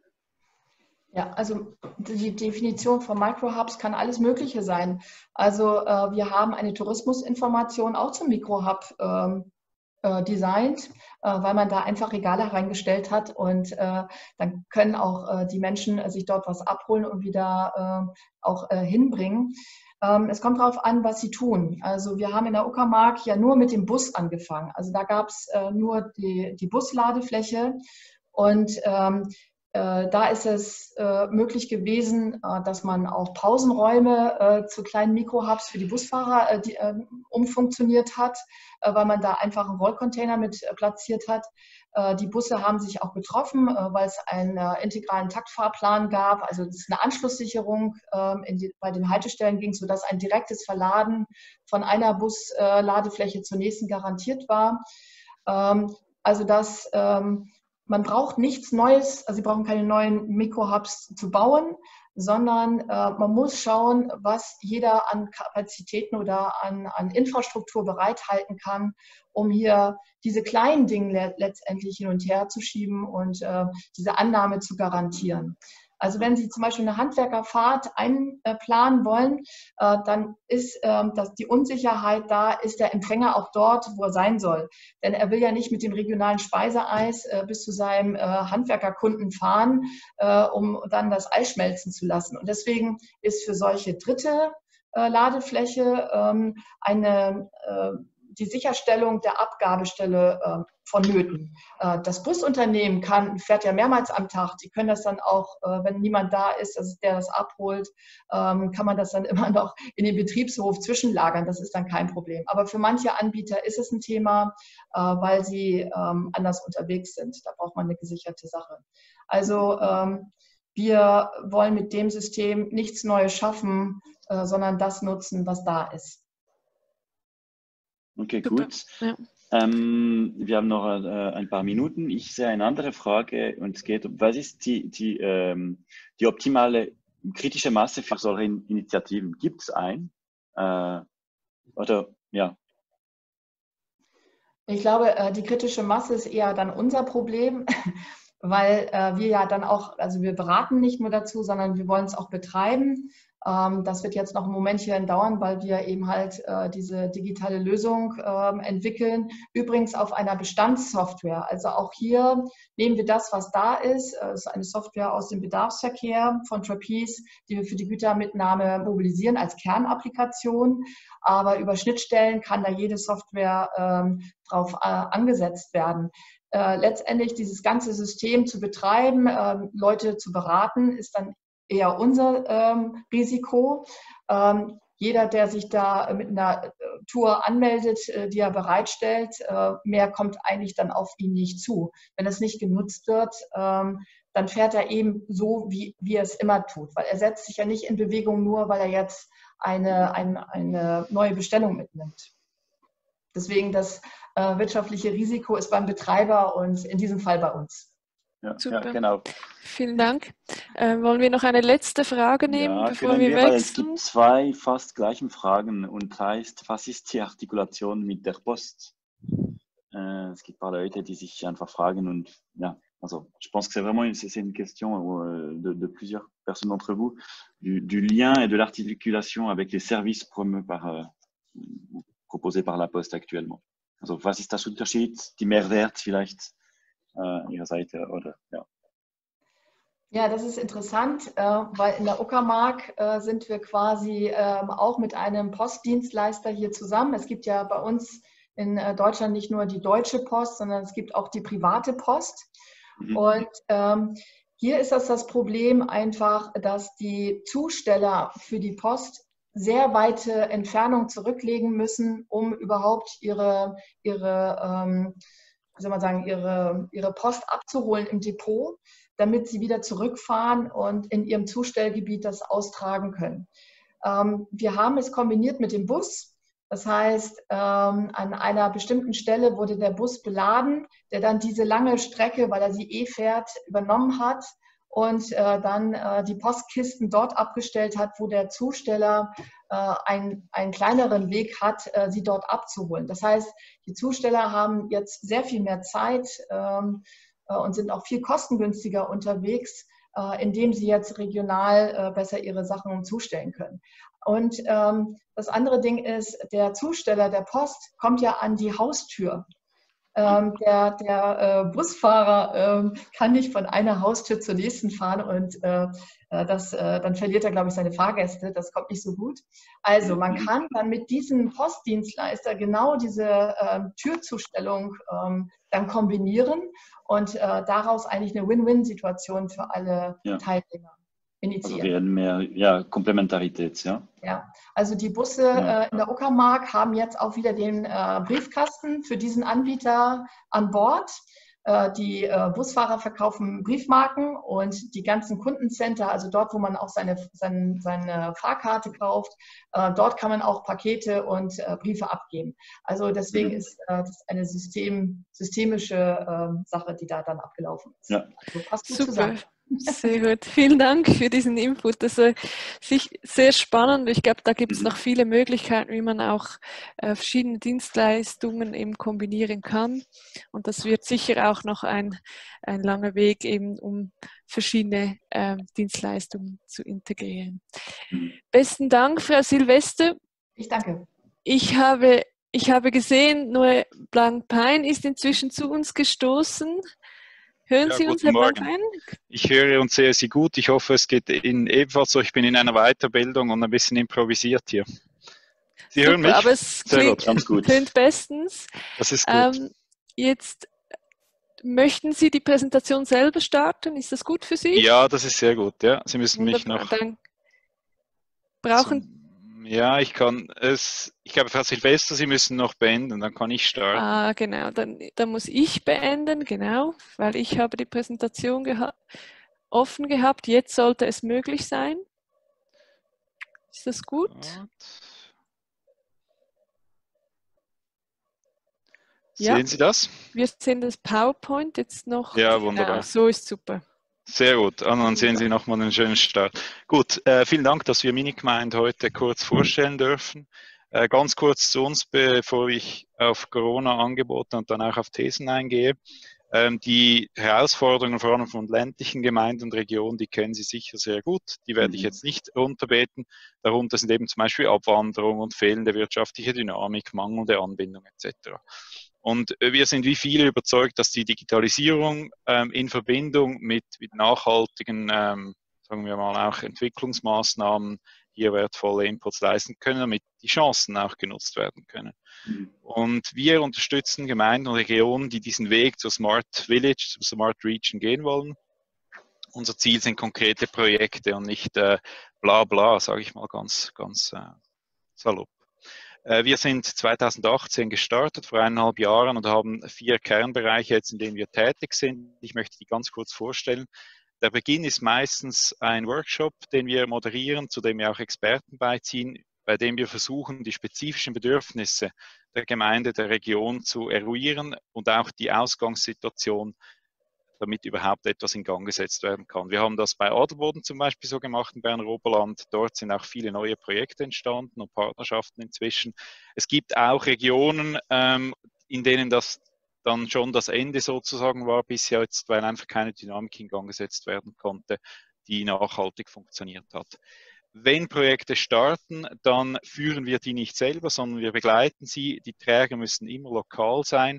Ja, also die Definition von Microhubs kann alles Mögliche sein. Also äh, wir haben eine Tourismusinformation auch zum Mikrohub ähm, äh, designt, äh, weil man da einfach Regale reingestellt hat und äh, dann können auch äh, die Menschen äh, sich dort was abholen und wieder äh, auch äh, hinbringen. Ähm, es kommt darauf an, was sie tun. Also wir haben in der Uckermark ja nur mit dem Bus angefangen. Also da gab es äh, nur die, die Busladefläche und ähm, Äh, da ist es äh, möglich gewesen, äh, dass man auch Pausenräume äh, zu kleinen Mikrohubs für die Busfahrer äh, die, äh, umfunktioniert hat, äh, weil man da einfach einen Rollcontainer mit äh, platziert hat. Äh, die Busse haben sich auch getroffen, äh, weil es einen äh, integralen Taktfahrplan gab. Also das ist eine Anschlusssicherung. Äh, in die, bei den Haltestellen ging es, sodass ein direktes Verladen von einer Busladefläche äh, zur nächsten garantiert war. Ähm, also das ähm, Man braucht nichts Neues, also Sie brauchen keine neuen Mikrohubs zu bauen, sondern äh, man muss schauen, was jeder an Kapazitäten oder an, an Infrastruktur bereithalten kann, um hier diese kleinen Dinge le letztendlich hin und her zu schieben und äh, diese Annahme zu garantieren. Also wenn Sie zum Beispiel eine Handwerkerfahrt einplanen wollen, äh, dann ist äh, das, die Unsicherheit da, ist der Empfänger auch dort, wo er sein soll. Denn er will ja nicht mit dem regionalen Speiseeis äh, bis zu seinem äh, Handwerkerkunden fahren, äh, um dann das Eis schmelzen zu lassen. Und deswegen ist für solche dritte äh, Ladefläche ähm, eine äh, die Sicherstellung der Abgabestelle äh, vonnöten. Äh, das Busunternehmen kann, fährt ja mehrmals am Tag, die können das dann auch, äh, wenn niemand da ist, dass der das abholt, ähm, kann man das dann immer noch in den Betriebshof zwischenlagern, das ist dann kein Problem. Aber für manche Anbieter ist es ein Thema, äh, weil sie ähm, anders unterwegs sind. Da braucht man eine gesicherte Sache. Also ähm, wir wollen mit dem System nichts Neues schaffen, äh, sondern das nutzen, was da ist. Okay, Super. gut. Ja. Ähm, wir haben noch äh, ein paar Minuten. Ich sehe eine andere Frage und es geht um, was ist die, die, ähm, die optimale kritische Masse für solche Initiativen? Gibt es ein? Äh, oder ja? Ich glaube, äh, die kritische Masse ist eher dann unser Problem, weil äh, wir ja dann auch, also wir beraten nicht nur dazu, sondern wir wollen es auch betreiben. Ähm, das wird jetzt noch ein Momentchen dauern, weil wir eben halt äh, diese digitale Lösung ähm, entwickeln. Übrigens auf einer Bestandssoftware. Also auch hier nehmen wir das, was da ist. Es ist eine Software aus dem Bedarfsverkehr von Trapeze, die wir für die Gütermitnahme mobilisieren als Kernapplikation. Aber über Schnittstellen kann da jede Software ähm, drauf äh, angesetzt werden. Äh, letztendlich dieses ganze System zu betreiben, ähm, Leute zu beraten, ist dann eher unser ähm, Risiko. Ähm, jeder, der sich da mit einer äh, Tour anmeldet, äh, die er bereitstellt, äh, mehr kommt eigentlich dann auf ihn nicht zu. Wenn es nicht genutzt wird, ähm, dann fährt er eben so, wie, wie er es immer tut. Weil er setzt sich ja nicht in Bewegung nur, weil er jetzt eine, eine, eine neue Bestellung mitnimmt. Deswegen das äh, wirtschaftliche Risiko ist beim Betreiber und in diesem Fall bei uns. Ja, Super. ja, genau. Vielen Dank. Äh, wollen wir noch eine letzte Frage nehmen, Ja, bevor können wir wir, weil es wechseln? gibt zwei fast gleichen Fragen und heißt, was ist die Artikulation mit der Post? Äh, es gibt ein paar Leute, die sich einfach fragen und ja, also je pense que c'est vraiment une, c'est une question euh, de, de plusieurs personnes d'entre vous, du, du lien et de l'articulation avec les services promus par, euh, proposés par la Poste actuellement. Also was ist das Unterschied, die Mehrwert vielleicht äh, an Ihrer Seite, oder ja. Ja, das ist interessant, äh, weil in der Uckermark äh, sind wir quasi äh, auch mit einem Postdienstleister hier zusammen. Es gibt ja bei uns in äh, Deutschland nicht nur die Deutsche Post, sondern es gibt auch die private Post. Mhm. Und ähm, hier ist das das Problem einfach, dass die Zusteller für die Post sehr weite Entfernung zurücklegen müssen, um überhaupt ihre, ihre, ähm, wie soll man sagen, ihre, ihre Post abzuholen im Depot, damit sie wieder zurückfahren und in ihrem Zustellgebiet das austragen können. Ähm, wir haben es kombiniert mit dem Bus. Das heißt, ähm, an einer bestimmten Stelle wurde der Bus beladen, der dann diese lange Strecke, weil er sie eh fährt, übernommen hat und äh, dann äh, die Postkisten dort abgestellt hat, wo der Zusteller äh, ein, einen kleineren Weg hat, äh, sie dort abzuholen. Das heißt, die Zusteller haben jetzt sehr viel mehr Zeit, ähm, und sind auch viel kostengünstiger unterwegs, indem sie jetzt regional besser ihre Sachen zustellen können. Und ähm, das andere Ding ist, der Zusteller der Post kommt ja an die Haustür. Ähm, der der äh, Busfahrer äh, kann nicht von einer Haustür zur nächsten fahren und äh, das, äh, dann verliert er, glaube ich, seine Fahrgäste. Das kommt nicht so gut. Also man kann dann mit diesem Postdienstleister genau diese äh, Türzustellung ähm, dann kombinieren und äh, daraus eigentlich eine Win-Win-Situation für alle Ja. Teilnehmer initiieren. Also werden mehr, ja, Komplementarität, ja. Ja, also die Busse Ja. äh, in der Uckermark haben jetzt auch wieder den äh, Briefkasten für diesen Anbieter an Bord. Äh, die äh, Busfahrer verkaufen Briefmarken und die ganzen Kundencenter, also dort, wo man auch seine, seine, seine Fahrkarte kauft, äh, dort kann man auch Pakete und äh, Briefe abgeben. Also deswegen Mhm. ist äh, das eine System, systemische äh, Sache, die da dann abgelaufen ist. Ja. Also passt gut Super. zusammen. Sehr gut. Vielen Dank für diesen Input. Das ist sich sehr spannend. Ich glaube, da gibt es Mhm. noch viele Möglichkeiten, wie man auch äh, verschiedene Dienstleistungen eben kombinieren kann. Und das wird sicher auch noch ein, ein langer Weg, eben um verschiedene äh, Dienstleistungen zu integrieren. Mhm. Besten Dank, Frau Silvester. Ich danke. Ich habe, ich habe gesehen, Noé Blancpain ist inzwischen zu uns gestoßen. Hören Ja, Sie uns, guten Herr Morgen. Blancpain? Ich höre und sehe Sie gut. Ich hoffe, es geht Ihnen ebenfalls so. Ich bin in einer Weiterbildung und ein bisschen improvisiert hier. Sie Super, hören mich? aber es Sehr klingt, gut. Ganz gut. tönt bestens. Das ist gut. Ähm, jetzt möchten Sie die Präsentation selber starten? Ist das gut für Sie? Ja, das ist sehr gut. Ja, Sie müssen mich Wunderbar. noch. Dann brauchen Zum, ja, ich kann es. Ich glaube, Frau Silvester, Sie müssen noch beenden, dann kann ich starten. Ah, genau, dann, dann muss ich beenden, genau, weil ich habe die Präsentation geha offen gehabt. Jetzt sollte es möglich sein. Ist das gut? Gut. Ja. Sehen Sie das? Wir sehen das PowerPoint jetzt noch. Ja, wunderbar. Genau, so ist super. Sehr gut. Und dann sehen Sie nochmal einen schönen Start. Gut, äh, vielen Dank, dass wir MiniCmind heute kurz vorstellen dürfen. Äh, ganz kurz zu uns, bevor ich auf Corona-Angebote und dann auch auf Thesen eingehe. Ähm, die Herausforderungen vor allem von ländlichen Gemeinden und Regionen, die kennen Sie sicher sehr gut. Die werde ich jetzt nicht runterbeten. Darunter sind eben zum Beispiel Abwanderung und fehlende wirtschaftliche Dynamik, mangelnde Anbindung et cetera. Und wir sind wie viele überzeugt, dass die Digitalisierung ähm, in Verbindung mit, mit nachhaltigen, ähm, sagen wir mal, auch Entwicklungsmaßnahmen hier wertvolle Inputs leisten können, damit die Chancen auch genutzt werden können. Mhm. Und wir unterstützen Gemeinden und Regionen, die diesen Weg zur Smart Village, zur Smart Region gehen wollen. Unser Ziel sind konkrete Projekte und nicht äh, bla bla, sage ich mal ganz, ganz äh, salopp. Wir sind zweitausendachtzehn gestartet, vor eineinhalb Jahren, und haben vier Kernbereiche jetzt, in denen wir tätig sind. Ich möchte die ganz kurz vorstellen. Der Beginn ist meistens ein Workshop, den wir moderieren, zu dem wir auch Experten beiziehen, bei dem wir versuchen, die spezifischen Bedürfnisse der Gemeinde, der Region zu eruieren und auch die Ausgangssituation, damit überhaupt etwas in Gang gesetzt werden kann. Wir haben das bei Adelboden zum Beispiel so gemacht in Berner Oberland. Dort sind auch viele neue Projekte entstanden und Partnerschaften inzwischen. Es gibt auch Regionen, ähm, in denen das dann schon das Ende sozusagen war bis jetzt, weil einfach keine Dynamik in Gang gesetzt werden konnte, die nachhaltig funktioniert hat. Wenn Projekte starten, dann führen wir die nicht selber, sondern wir begleiten sie. Die Träger müssen immer lokal sein.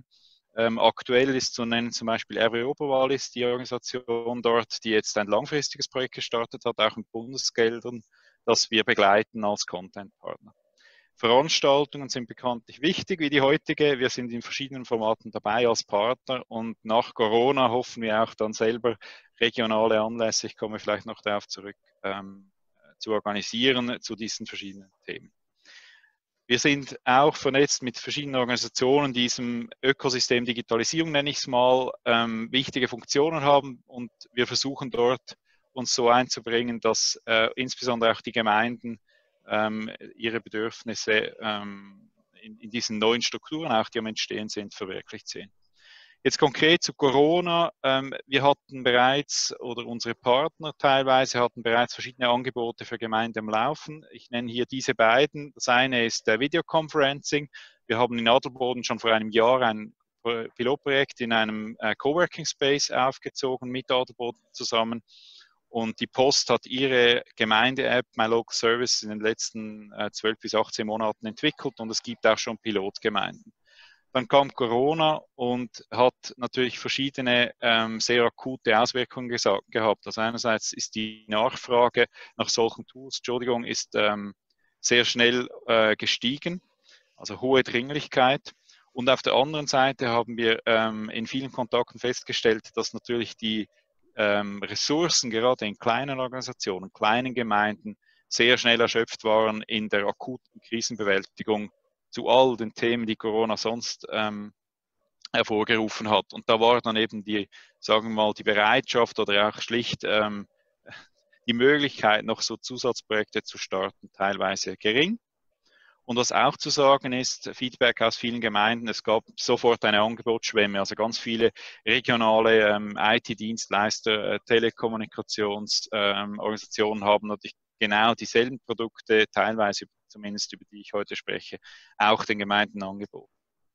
Ähm, aktuell ist zu nennen zum Beispiel R W Oberwallis, die Organisation dort, die jetzt ein langfristiges Projekt gestartet hat, auch mit Bundesgeldern, das wir begleiten als Content-Partner. Veranstaltungen sind bekanntlich wichtig, wie die heutige. Wir sind in verschiedenen Formaten dabei als Partner und nach Corona hoffen wir auch dann selber regionale Anlässe, ich komme vielleicht noch darauf zurück, ähm, zu organisieren zu diesen verschiedenen Themen. Wir sind auch vernetzt mit verschiedenen Organisationen, die diesem Ökosystem Digitalisierung, nenne ich es mal, ähm, wichtige Funktionen haben und wir versuchen dort uns so einzubringen, dass äh, insbesondere auch die Gemeinden ähm, ihre Bedürfnisse ähm, in, in diesen neuen Strukturen, auch die am Entstehen sind, verwirklicht sehen. Jetzt konkret zu Corona. Ähm, wir hatten bereits, oder unsere Partner teilweise hatten bereits verschiedene Angebote für Gemeinden am Laufen. Ich nenne hier diese beiden. Das eine ist der Videoconferencing. Wir haben in Adelboden schon vor einem Jahr ein Pilotprojekt in einem äh, Coworking Space aufgezogen mit Adelboden zusammen. Und die Post hat ihre Gemeinde-App My Local Service in den letzten äh, zwölf bis achtzehn Monaten entwickelt und es gibt auch schon Pilotgemeinden. Dann kam Corona und hat natürlich verschiedene ähm, sehr akute Auswirkungen gesagt, gehabt. Also einerseits ist die Nachfrage nach solchen Tools, Entschuldigung, ist ähm, sehr schnell äh, gestiegen, also hohe Dringlichkeit. Und auf der anderen Seite haben wir ähm, in vielen Kontakten festgestellt, dass natürlich die ähm, Ressourcen gerade in kleinen Organisationen, kleinen Gemeinden sehr schnell erschöpft waren in der akuten Krisenbewältigung zu all den Themen, die Corona sonst ähm, hervorgerufen hat. Und da war dann eben die, sagen wir mal, die Bereitschaft oder auch schlicht ähm, die Möglichkeit, noch so Zusatzprojekte zu starten, teilweise gering. Und was auch zu sagen ist, Feedback aus vielen Gemeinden, es gab sofort eine Angebotsschwemme, also ganz viele regionale ähm, I T-Dienstleister, äh, Telekommunikationsorganisationen ähm, haben natürlich genau dieselben Produkte, teilweise zumindest über die ich heute spreche, auch den Gemeinden angeboten.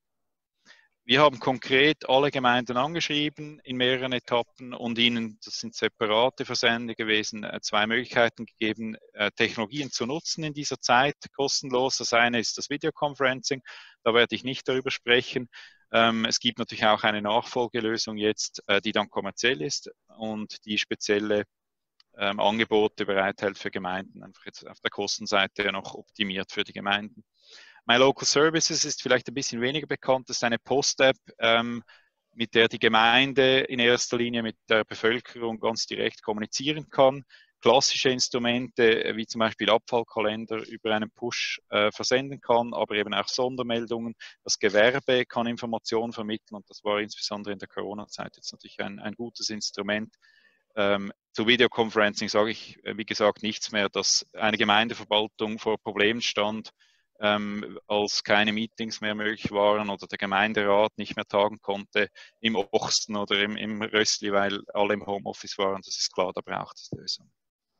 Wir haben konkret alle Gemeinden angeschrieben in mehreren Etappen und ihnen, das sind separate Versende gewesen, zwei Möglichkeiten gegeben, Technologien zu nutzen in dieser Zeit, kostenlos. Das eine ist das Videoconferencing, da werde ich nicht darüber sprechen. Es gibt natürlich auch eine Nachfolgelösung jetzt, die dann kommerziell ist und die spezielle Angebote bereithält für Gemeinden, einfach jetzt auf der Kostenseite noch optimiert für die Gemeinden. My Local Services ist vielleicht ein bisschen weniger bekannt. Das ist eine Post-App, ähm, mit der die Gemeinde in erster Linie mit der Bevölkerung ganz direkt kommunizieren kann. Klassische Instrumente wie zum Beispiel Abfallkalender über einen Push äh, versenden kann, aber eben auch Sondermeldungen. Das Gewerbe kann Informationen vermitteln und das war insbesondere in der Corona-Zeit jetzt natürlich ein, ein gutes Instrument. Ähm, zu Videoconferencing sage ich, wie gesagt, nichts mehr, dass eine Gemeindeverwaltung vor Problemen stand, Ähm, als keine Meetings mehr möglich waren oder der Gemeinderat nicht mehr tagen konnte im Osten oder im, im Röstli, weil alle im Homeoffice waren. Das ist klar, da braucht es Lösungen.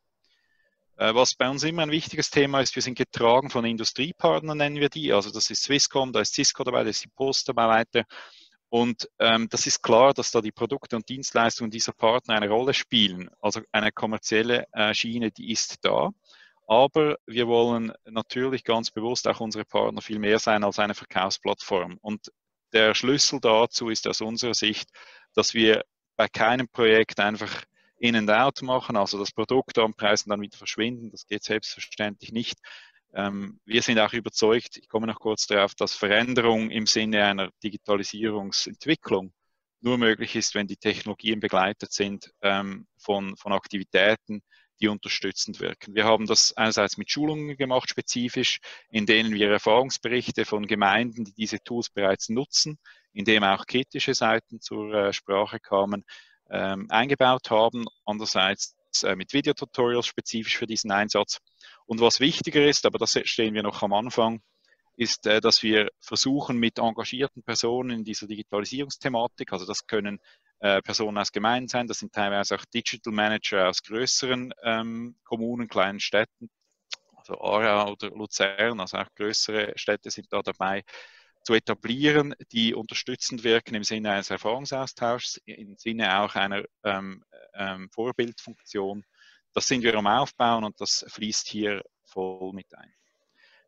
Äh, was bei uns immer ein wichtiges Thema ist, wir sind getragen von Industriepartnern, nennen wir die. Also das ist Swisscom, da ist Cisco dabei, da ist die Post dabei weiter. Und ähm, das ist klar, dass da die Produkte und Dienstleistungen dieser Partner eine Rolle spielen. Also eine kommerzielle äh, Schiene, die ist da. Aber wir wollen natürlich ganz bewusst auch unsere Partner viel mehr sein als eine Verkaufsplattform. Und der Schlüssel dazu ist aus unserer Sicht, dass wir bei keinem Projekt einfach in and out machen, also das Produkt anpreisen, dann wieder verschwinden. Das geht selbstverständlich nicht. Ähm, wir sind auch überzeugt, ich komme noch kurz darauf, dass Veränderung im Sinne einer Digitalisierungsentwicklung nur möglich ist, wenn die Technologien begleitet sind ähm, von, von Aktivitäten, die unterstützend wirken. Wir haben das einerseits mit Schulungen gemacht, spezifisch, in denen wir Erfahrungsberichte von Gemeinden, die diese Tools bereits nutzen, in dem auch kritische Seiten zur äh, Sprache kamen, ähm, eingebaut haben. Andererseits äh, mit Videotutorials spezifisch für diesen Einsatz. Und was wichtiger ist, aber das stehen wir noch am Anfang, ist, äh, dass wir versuchen, mit engagierten Personen in dieser Digitalisierungsthematik, also das können Äh, Personen aus Gemeinden sein, das sind teilweise auch Digital Manager aus größeren ähm, Kommunen, kleinen Städten, also Aarau oder Luzern, also auch größere Städte sind da dabei, zu etablieren, die unterstützend wirken im Sinne eines Erfahrungsaustauschs, im Sinne auch einer ähm, ähm, Vorbildfunktion. Das sind wir am Aufbauen und das fließt hier voll mit ein.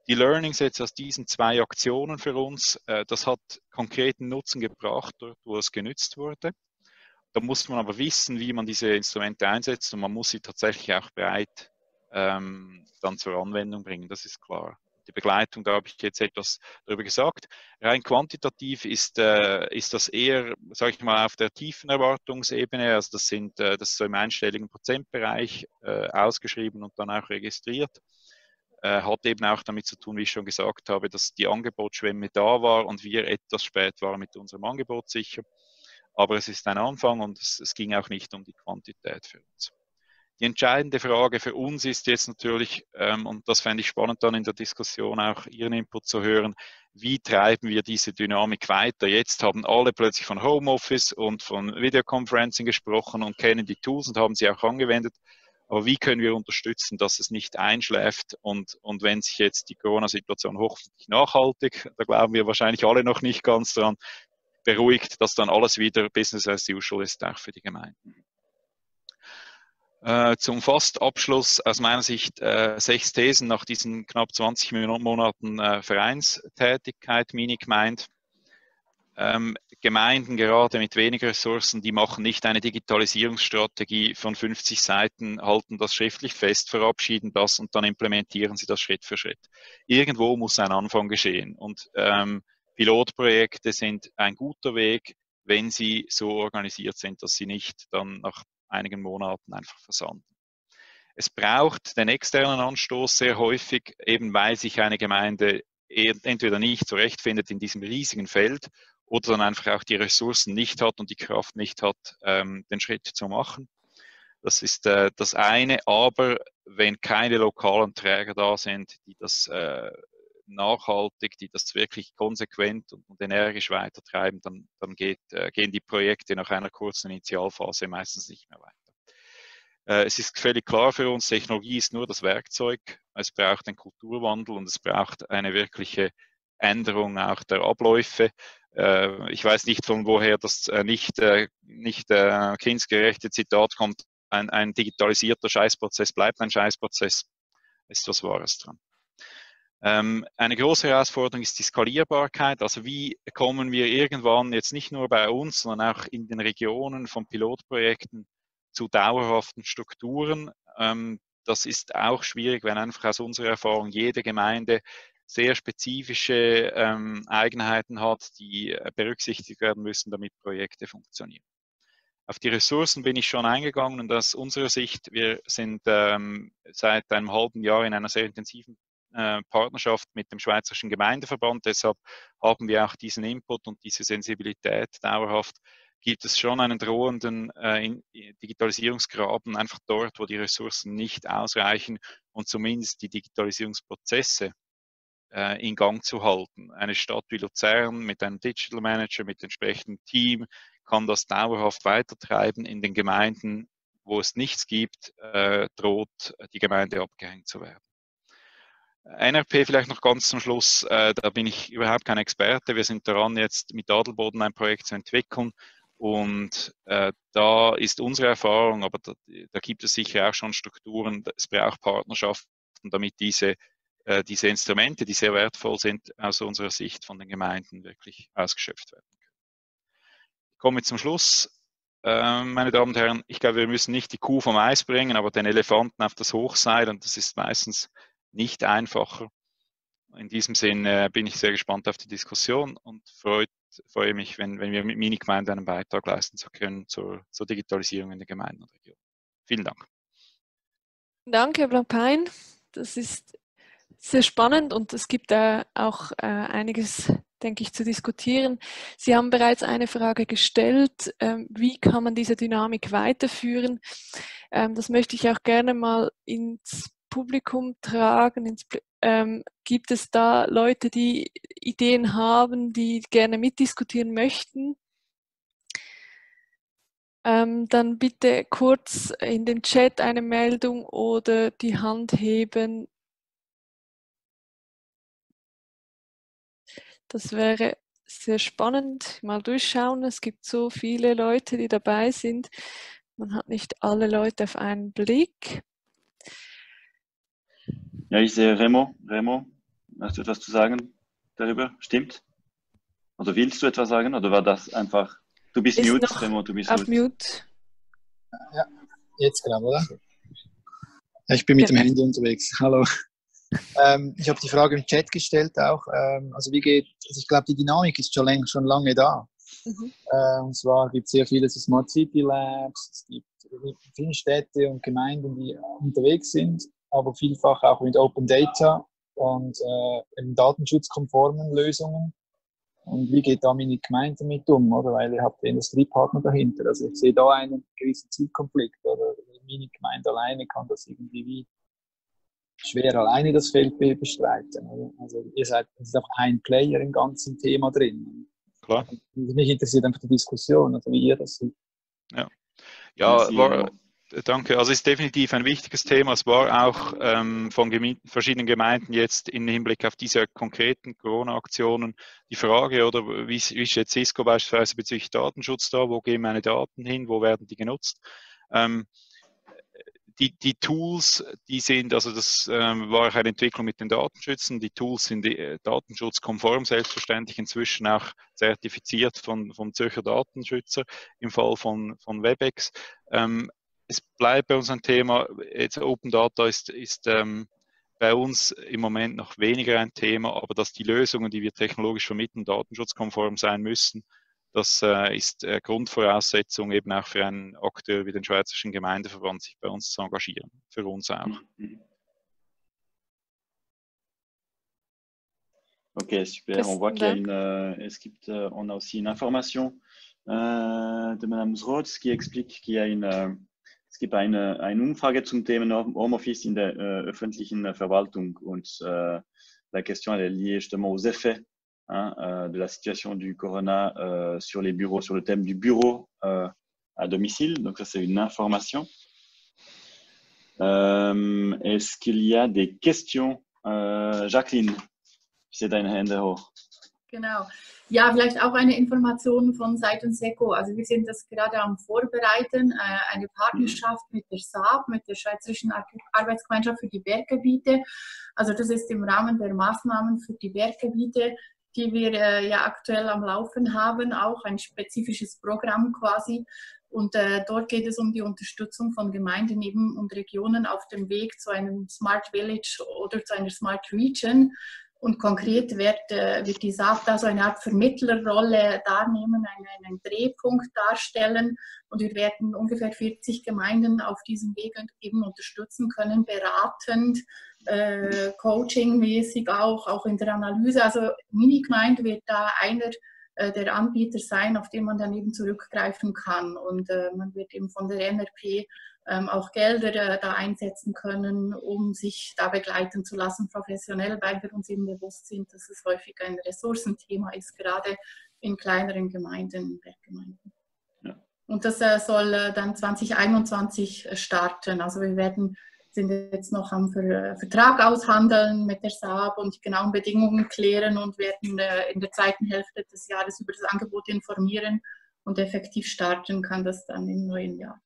Die Learnings jetzt aus diesen zwei Aktionen für uns, äh, das hat konkreten Nutzen gebracht, dort wo es genützt wurde. Da muss man aber wissen, wie man diese Instrumente einsetzt und man muss sie tatsächlich auch bereit ähm, dann zur Anwendung bringen, das ist klar. Die Begleitung, da habe ich jetzt etwas darüber gesagt. Rein quantitativ ist, äh, ist das eher, sage ich mal, auf der tiefen Erwartungsebene, also das sind äh, das ist so im einstelligen Prozentbereich äh, ausgeschrieben und dann auch registriert. Äh, hat eben auch damit zu tun, wie ich schon gesagt habe, dass die Angebotsschwemme da war und wir etwas spät waren mit unserem Angebot sicher. Aber es ist ein Anfang und es, es ging auch nicht um die Quantität für uns. Die entscheidende Frage für uns ist jetzt natürlich, ähm, und das fände ich spannend dann in der Diskussion auch Ihren Input zu hören, wie treiben wir diese Dynamik weiter? Jetzt haben alle plötzlich von Homeoffice und von Videoconferencing gesprochen und kennen die Tools und haben sie auch angewendet. Aber wie können wir unterstützen, dass es nicht einschläft und, und wenn sich jetzt die Corona-Situation hoffentlich nachhaltig, da glauben wir wahrscheinlich alle noch nicht ganz dran, beruhigt, dass dann alles wieder Business as usual ist, auch für die Gemeinden. Äh, zum Fastabschluss aus meiner Sicht äh, sechs Thesen nach diesen knapp zwanzig Monaten äh, Vereinstätigkeit, Mini-Gemeinde. Ähm, Gemeinden gerade mit weniger Ressourcen, die machen nicht eine Digitalisierungsstrategie von fünfzig Seiten, halten das schriftlich fest, verabschieden das und dann implementieren sie das Schritt für Schritt. Irgendwo muss ein Anfang geschehen und ähm, Pilotprojekte sind ein guter Weg, wenn sie so organisiert sind, dass sie nicht dann nach einigen Monaten einfach versanden. Es braucht den externen Anstoß sehr häufig, eben weil sich eine Gemeinde entweder nicht zurechtfindet in diesem riesigen Feld oder dann einfach auch die Ressourcen nicht hat und die Kraft nicht hat, ähm, den Schritt zu machen. Das ist äh, das eine, aber wenn keine lokalen Träger da sind, die das äh, nachhaltig, die das wirklich konsequent und, und energisch weitertreiben, dann, dann geht, äh, gehen die Projekte nach einer kurzen Initialphase meistens nicht mehr weiter. Äh, es ist völlig klar für uns, Technologie ist nur das Werkzeug. Es braucht einen Kulturwandel und es braucht eine wirkliche Änderung auch der Abläufe. Äh, ich weiß nicht, von woher das äh, nicht, äh, nicht äh, kindgerechte Zitat kommt. Ein, ein digitalisierter Scheißprozess bleibt ein Scheißprozess. Ist was Wahres dran. Ähm, eine große Herausforderung ist die Skalierbarkeit. Also wie kommen wir irgendwann jetzt nicht nur bei uns, sondern auch in den Regionen von Pilotprojekten zu dauerhaften Strukturen. Ähm, das ist auch schwierig, wenn einfach aus unserer Erfahrung jede Gemeinde sehr spezifische ähm, Eigenheiten hat, die berücksichtigt werden müssen, damit Projekte funktionieren. Auf die Ressourcen bin ich schon eingegangen und aus unserer Sicht, wir sind ähm, seit einem halben Jahr in einer sehr intensiven äh, Partnerschaft mit dem Schweizerischen Gemeindeverband. Deshalb haben wir auch diesen Input und diese Sensibilität dauerhaft. Gibt es schon einen drohenden äh, Digitalisierungsgraben, einfach dort, wo die Ressourcen nicht ausreichen und zumindest die Digitalisierungsprozesse äh, in Gang zu halten. Eine Stadt wie Luzern mit einem Digital Manager, mit entsprechendem Team, kann das dauerhaft weitertreiben. In den Gemeinden, wo es nichts gibt, äh, droht die Gemeinde abgehängt zu werden. N R P vielleicht noch ganz zum Schluss, äh, da bin ich überhaupt kein Experte. Wir sind daran, jetzt mit Adelboden ein Projekt zu entwickeln und äh, da ist unsere Erfahrung, aber da, da gibt es sicher auch schon Strukturen, es braucht Partnerschaften, damit diese, äh, diese Instrumente, die sehr wertvoll sind, aus unserer Sicht von den Gemeinden wirklich ausgeschöpft werden können. Ich komme zum Schluss. Äh, meine Damen und Herren, ich glaube, wir müssen nicht die Kuh vom Eis bringen, aber den Elefanten auf das Hochseil und das ist meistens nicht einfacher. In diesem Sinne bin ich sehr gespannt auf die Diskussion und freut, freue mich, wenn, wenn wir mit Mini-Gemeinde einen Beitrag leisten zu können zur, zur Digitalisierung in der Gemeinden und Region. Vielen Dank. Danke, Herr Blampain. Das ist sehr spannend und es gibt äh, auch äh, einiges, denke ich, zu diskutieren. Sie haben bereits eine Frage gestellt, ähm, wie kann man diese Dynamik weiterführen? Ähm, das möchte ich auch gerne mal ins Publikum tragen. Ins, ähm, gibt es da Leute, die Ideen haben, die gerne mitdiskutieren möchten? Ähm, dann bitte kurz in den Chat eine Meldung oder die Hand heben. Das wäre sehr spannend. Mal durchschauen. Es gibt so viele Leute, die dabei sind. Man hat nicht alle Leute auf einen Blick. Ja, ich sehe Remo. Remo, hast du etwas zu sagen darüber? Stimmt? Oder willst du etwas sagen? Oder war das einfach, du bist Ist mute, noch Remo, du bist auf mute. Mute. Ja, jetzt gerade, oder? Ja, ich bin mit Ja. dem Handy unterwegs. Hallo. Ähm, ich habe die Frage im Chat gestellt auch. Ähm, also wie geht, also ich glaube, die Dynamik ist schon, läng, schon lange da. Mhm. Äh, und zwar gibt es sehr viele so Smart City Labs, es gibt viele Städte und Gemeinden, die unterwegs sind, aber vielfach auch mit Open Data und äh, datenschutzkonformen Lösungen. Und wie geht da meine Gemeinde damit um? Oder? Weil ihr habt Industriepartner dahinter. Also ich sehe da einen gewissen Zielkonflikt. Oder meine Gemeinde alleine kann das irgendwie wie schwer alleine das Feld bestreiten. Oder? Also ihr seid, es ist einfach ein Player im ganzen Thema drin. Klar. Und mich interessiert einfach die Diskussion, also wie ihr das seht. Ja, ja war, danke. Also es ist definitiv ein wichtiges Thema. Es war auch ähm, von Geme verschiedenen Gemeinden jetzt im Hinblick auf diese konkreten Corona-Aktionen die Frage, oder wie, wie steht Cisco beispielsweise bezüglich Datenschutz da? Wo gehen meine Daten hin? Wo werden die genutzt? Ähm, Die, die Tools, die sind, also das ähm, war auch eine Entwicklung mit den Datenschützen, die Tools sind äh, datenschutzkonform, selbstverständlich inzwischen auch zertifiziert von, vom Zürcher Datenschützer im Fall von, von WebEx. Ähm, es bleibt bei uns ein Thema, jetzt Open Data ist, ist ähm, bei uns im Moment noch weniger ein Thema, aber dass die Lösungen, die wir technologisch vermitteln, datenschutzkonform sein müssen, das äh, ist äh, Grundvoraussetzung eben auch für einen Akteur wie den Schweizerischen Gemeindeverband, sich bei uns zu engagieren. Für uns auch. Ok, super. On voit qu'il y a une, euh, est-ce qu'il y a, on a aussi une information äh, de Madame Zrotz qui explique qu'il y a une, äh, es gibt eine, eine Umfrage zum Thema Homeoffice in der äh, öffentlichen Verwaltung und äh, la question elle est liée justement aux effets hein, euh, de la situation du corona euh, sur les bureaux, sur le thème du bureau euh, à domicile. Donc ça c'est une information. Euh, est-ce qu'il y a des questions? Euh, Jacqueline, ich sehe deine Hände hoch. Genau. Ja, vielleicht auch eine Information von Seiten SECO. Also wir sind das gerade am Vorbereiten, eine Partnerschaft mit der S A B, mit der Schweizerischen Arbeitsgemeinschaft für die Berggebiete. Also das ist im Rahmen der Maßnahmen für die Berggebiete, die wir äh, ja aktuell am Laufen haben, auch ein spezifisches Programm quasi. Und äh, dort geht es um die Unterstützung von Gemeinden eben und Regionen auf dem Weg zu einem Smart Village oder zu einer Smart Region. Und konkret wird, äh, wird die S A B da so eine Art Vermittlerrolle darnehmen, einen, einen Drehpunkt darstellen. Und wir werden ungefähr vierzig Gemeinden auf diesem Weg eben unterstützen können, beratend, äh, coachingmäßig auch, auch in der Analyse. Also Mini-Gemeinde wird da einer äh, der Anbieter sein, auf den man dann eben zurückgreifen kann. Und äh, man wird eben von der M R P ähm, auch Gelder äh, da einsetzen können, um sich da begleiten zu lassen, professionell, weil wir uns eben bewusst sind, dass es häufig ein Ressourcenthema ist, gerade in kleineren Gemeinden, Berggemeinden. Ja. Und das äh, soll äh, dann zwanzig einundzwanzig starten. Also wir werden sind jetzt noch am Ver Vertrag aushandeln mit der S A B und die genauen Bedingungen klären und werden äh, in der zweiten Hälfte des Jahres über das Angebot informieren und effektiv starten kann das dann im neuen Jahr.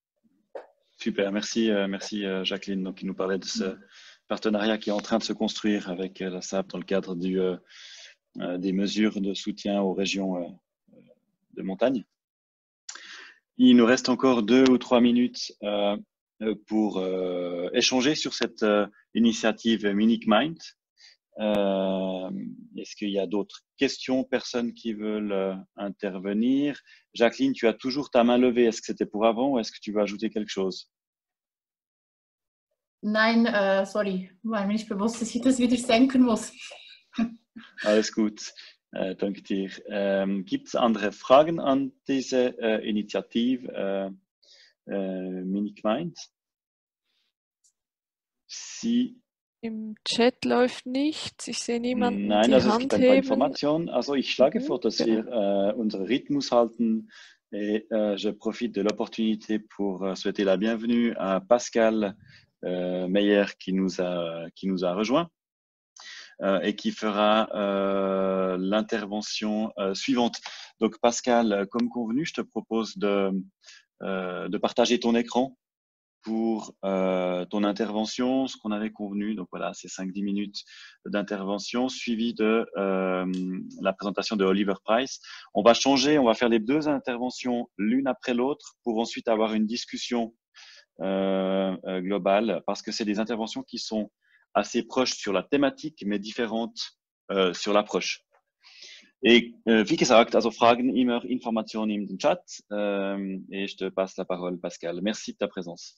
Super, merci, euh, merci euh, Jacqueline, donc, qui nous parlait de ce partenariat qui est en train de se construire avec euh, la S A B dans le cadre du, euh, euh, des mesures de soutien aux régions euh, de montagne. Il nous reste encore deux ou trois minutes euh, pour euh, échanger sur cette euh, initiative MiniCmind. Euh, Est-ce qu'il y a d'autres questions, personnes qui veulent euh, intervenir? Jacqueline, tu as toujours ta main levée. Est-ce que c'était pour avant ou est-ce que tu veux ajouter quelque chose? Nein, äh, sorry, war mir nicht bewusst, dass ich das wieder senken muss. Alles gut, äh, danke dir. Ähm, Gibt es andere Fragen an diese äh, Initiative äh, äh, MiniCmind? Si Im Chat läuft nichts. Ich sehe niemanden Nein, die also es Hand gibt ein paar heben. Informationen. Also ich schlage Mhm, vor, dass genau. wir äh, unseren Rhythmus halten. Et euh, je profite de l'opportunité pour euh, souhaiter la bienvenue à Pascal euh, Meyer qui nous a, qui nous a rejoint euh, et qui fera euh, l'intervention euh, suivante. Donc Pascal, comme convenu, je te propose de, euh, de partager ton écran pour euh, ton intervention, ce qu'on avait convenu. Donc voilà, c'est cinq dix minutes d'intervention suivi de euh, la présentation de Oliver Price. On va changer, on va faire les deux interventions l'une après l'autre pour ensuite avoir une discussion euh, euh, globale parce que c'est des interventions qui sont assez proches sur la thématique mais différentes euh, sur l'approche. Et euh, wie gesagt, also Fragen immer Informationen im Chat euh, et je te passe la parole Pascal. Merci de ta présence.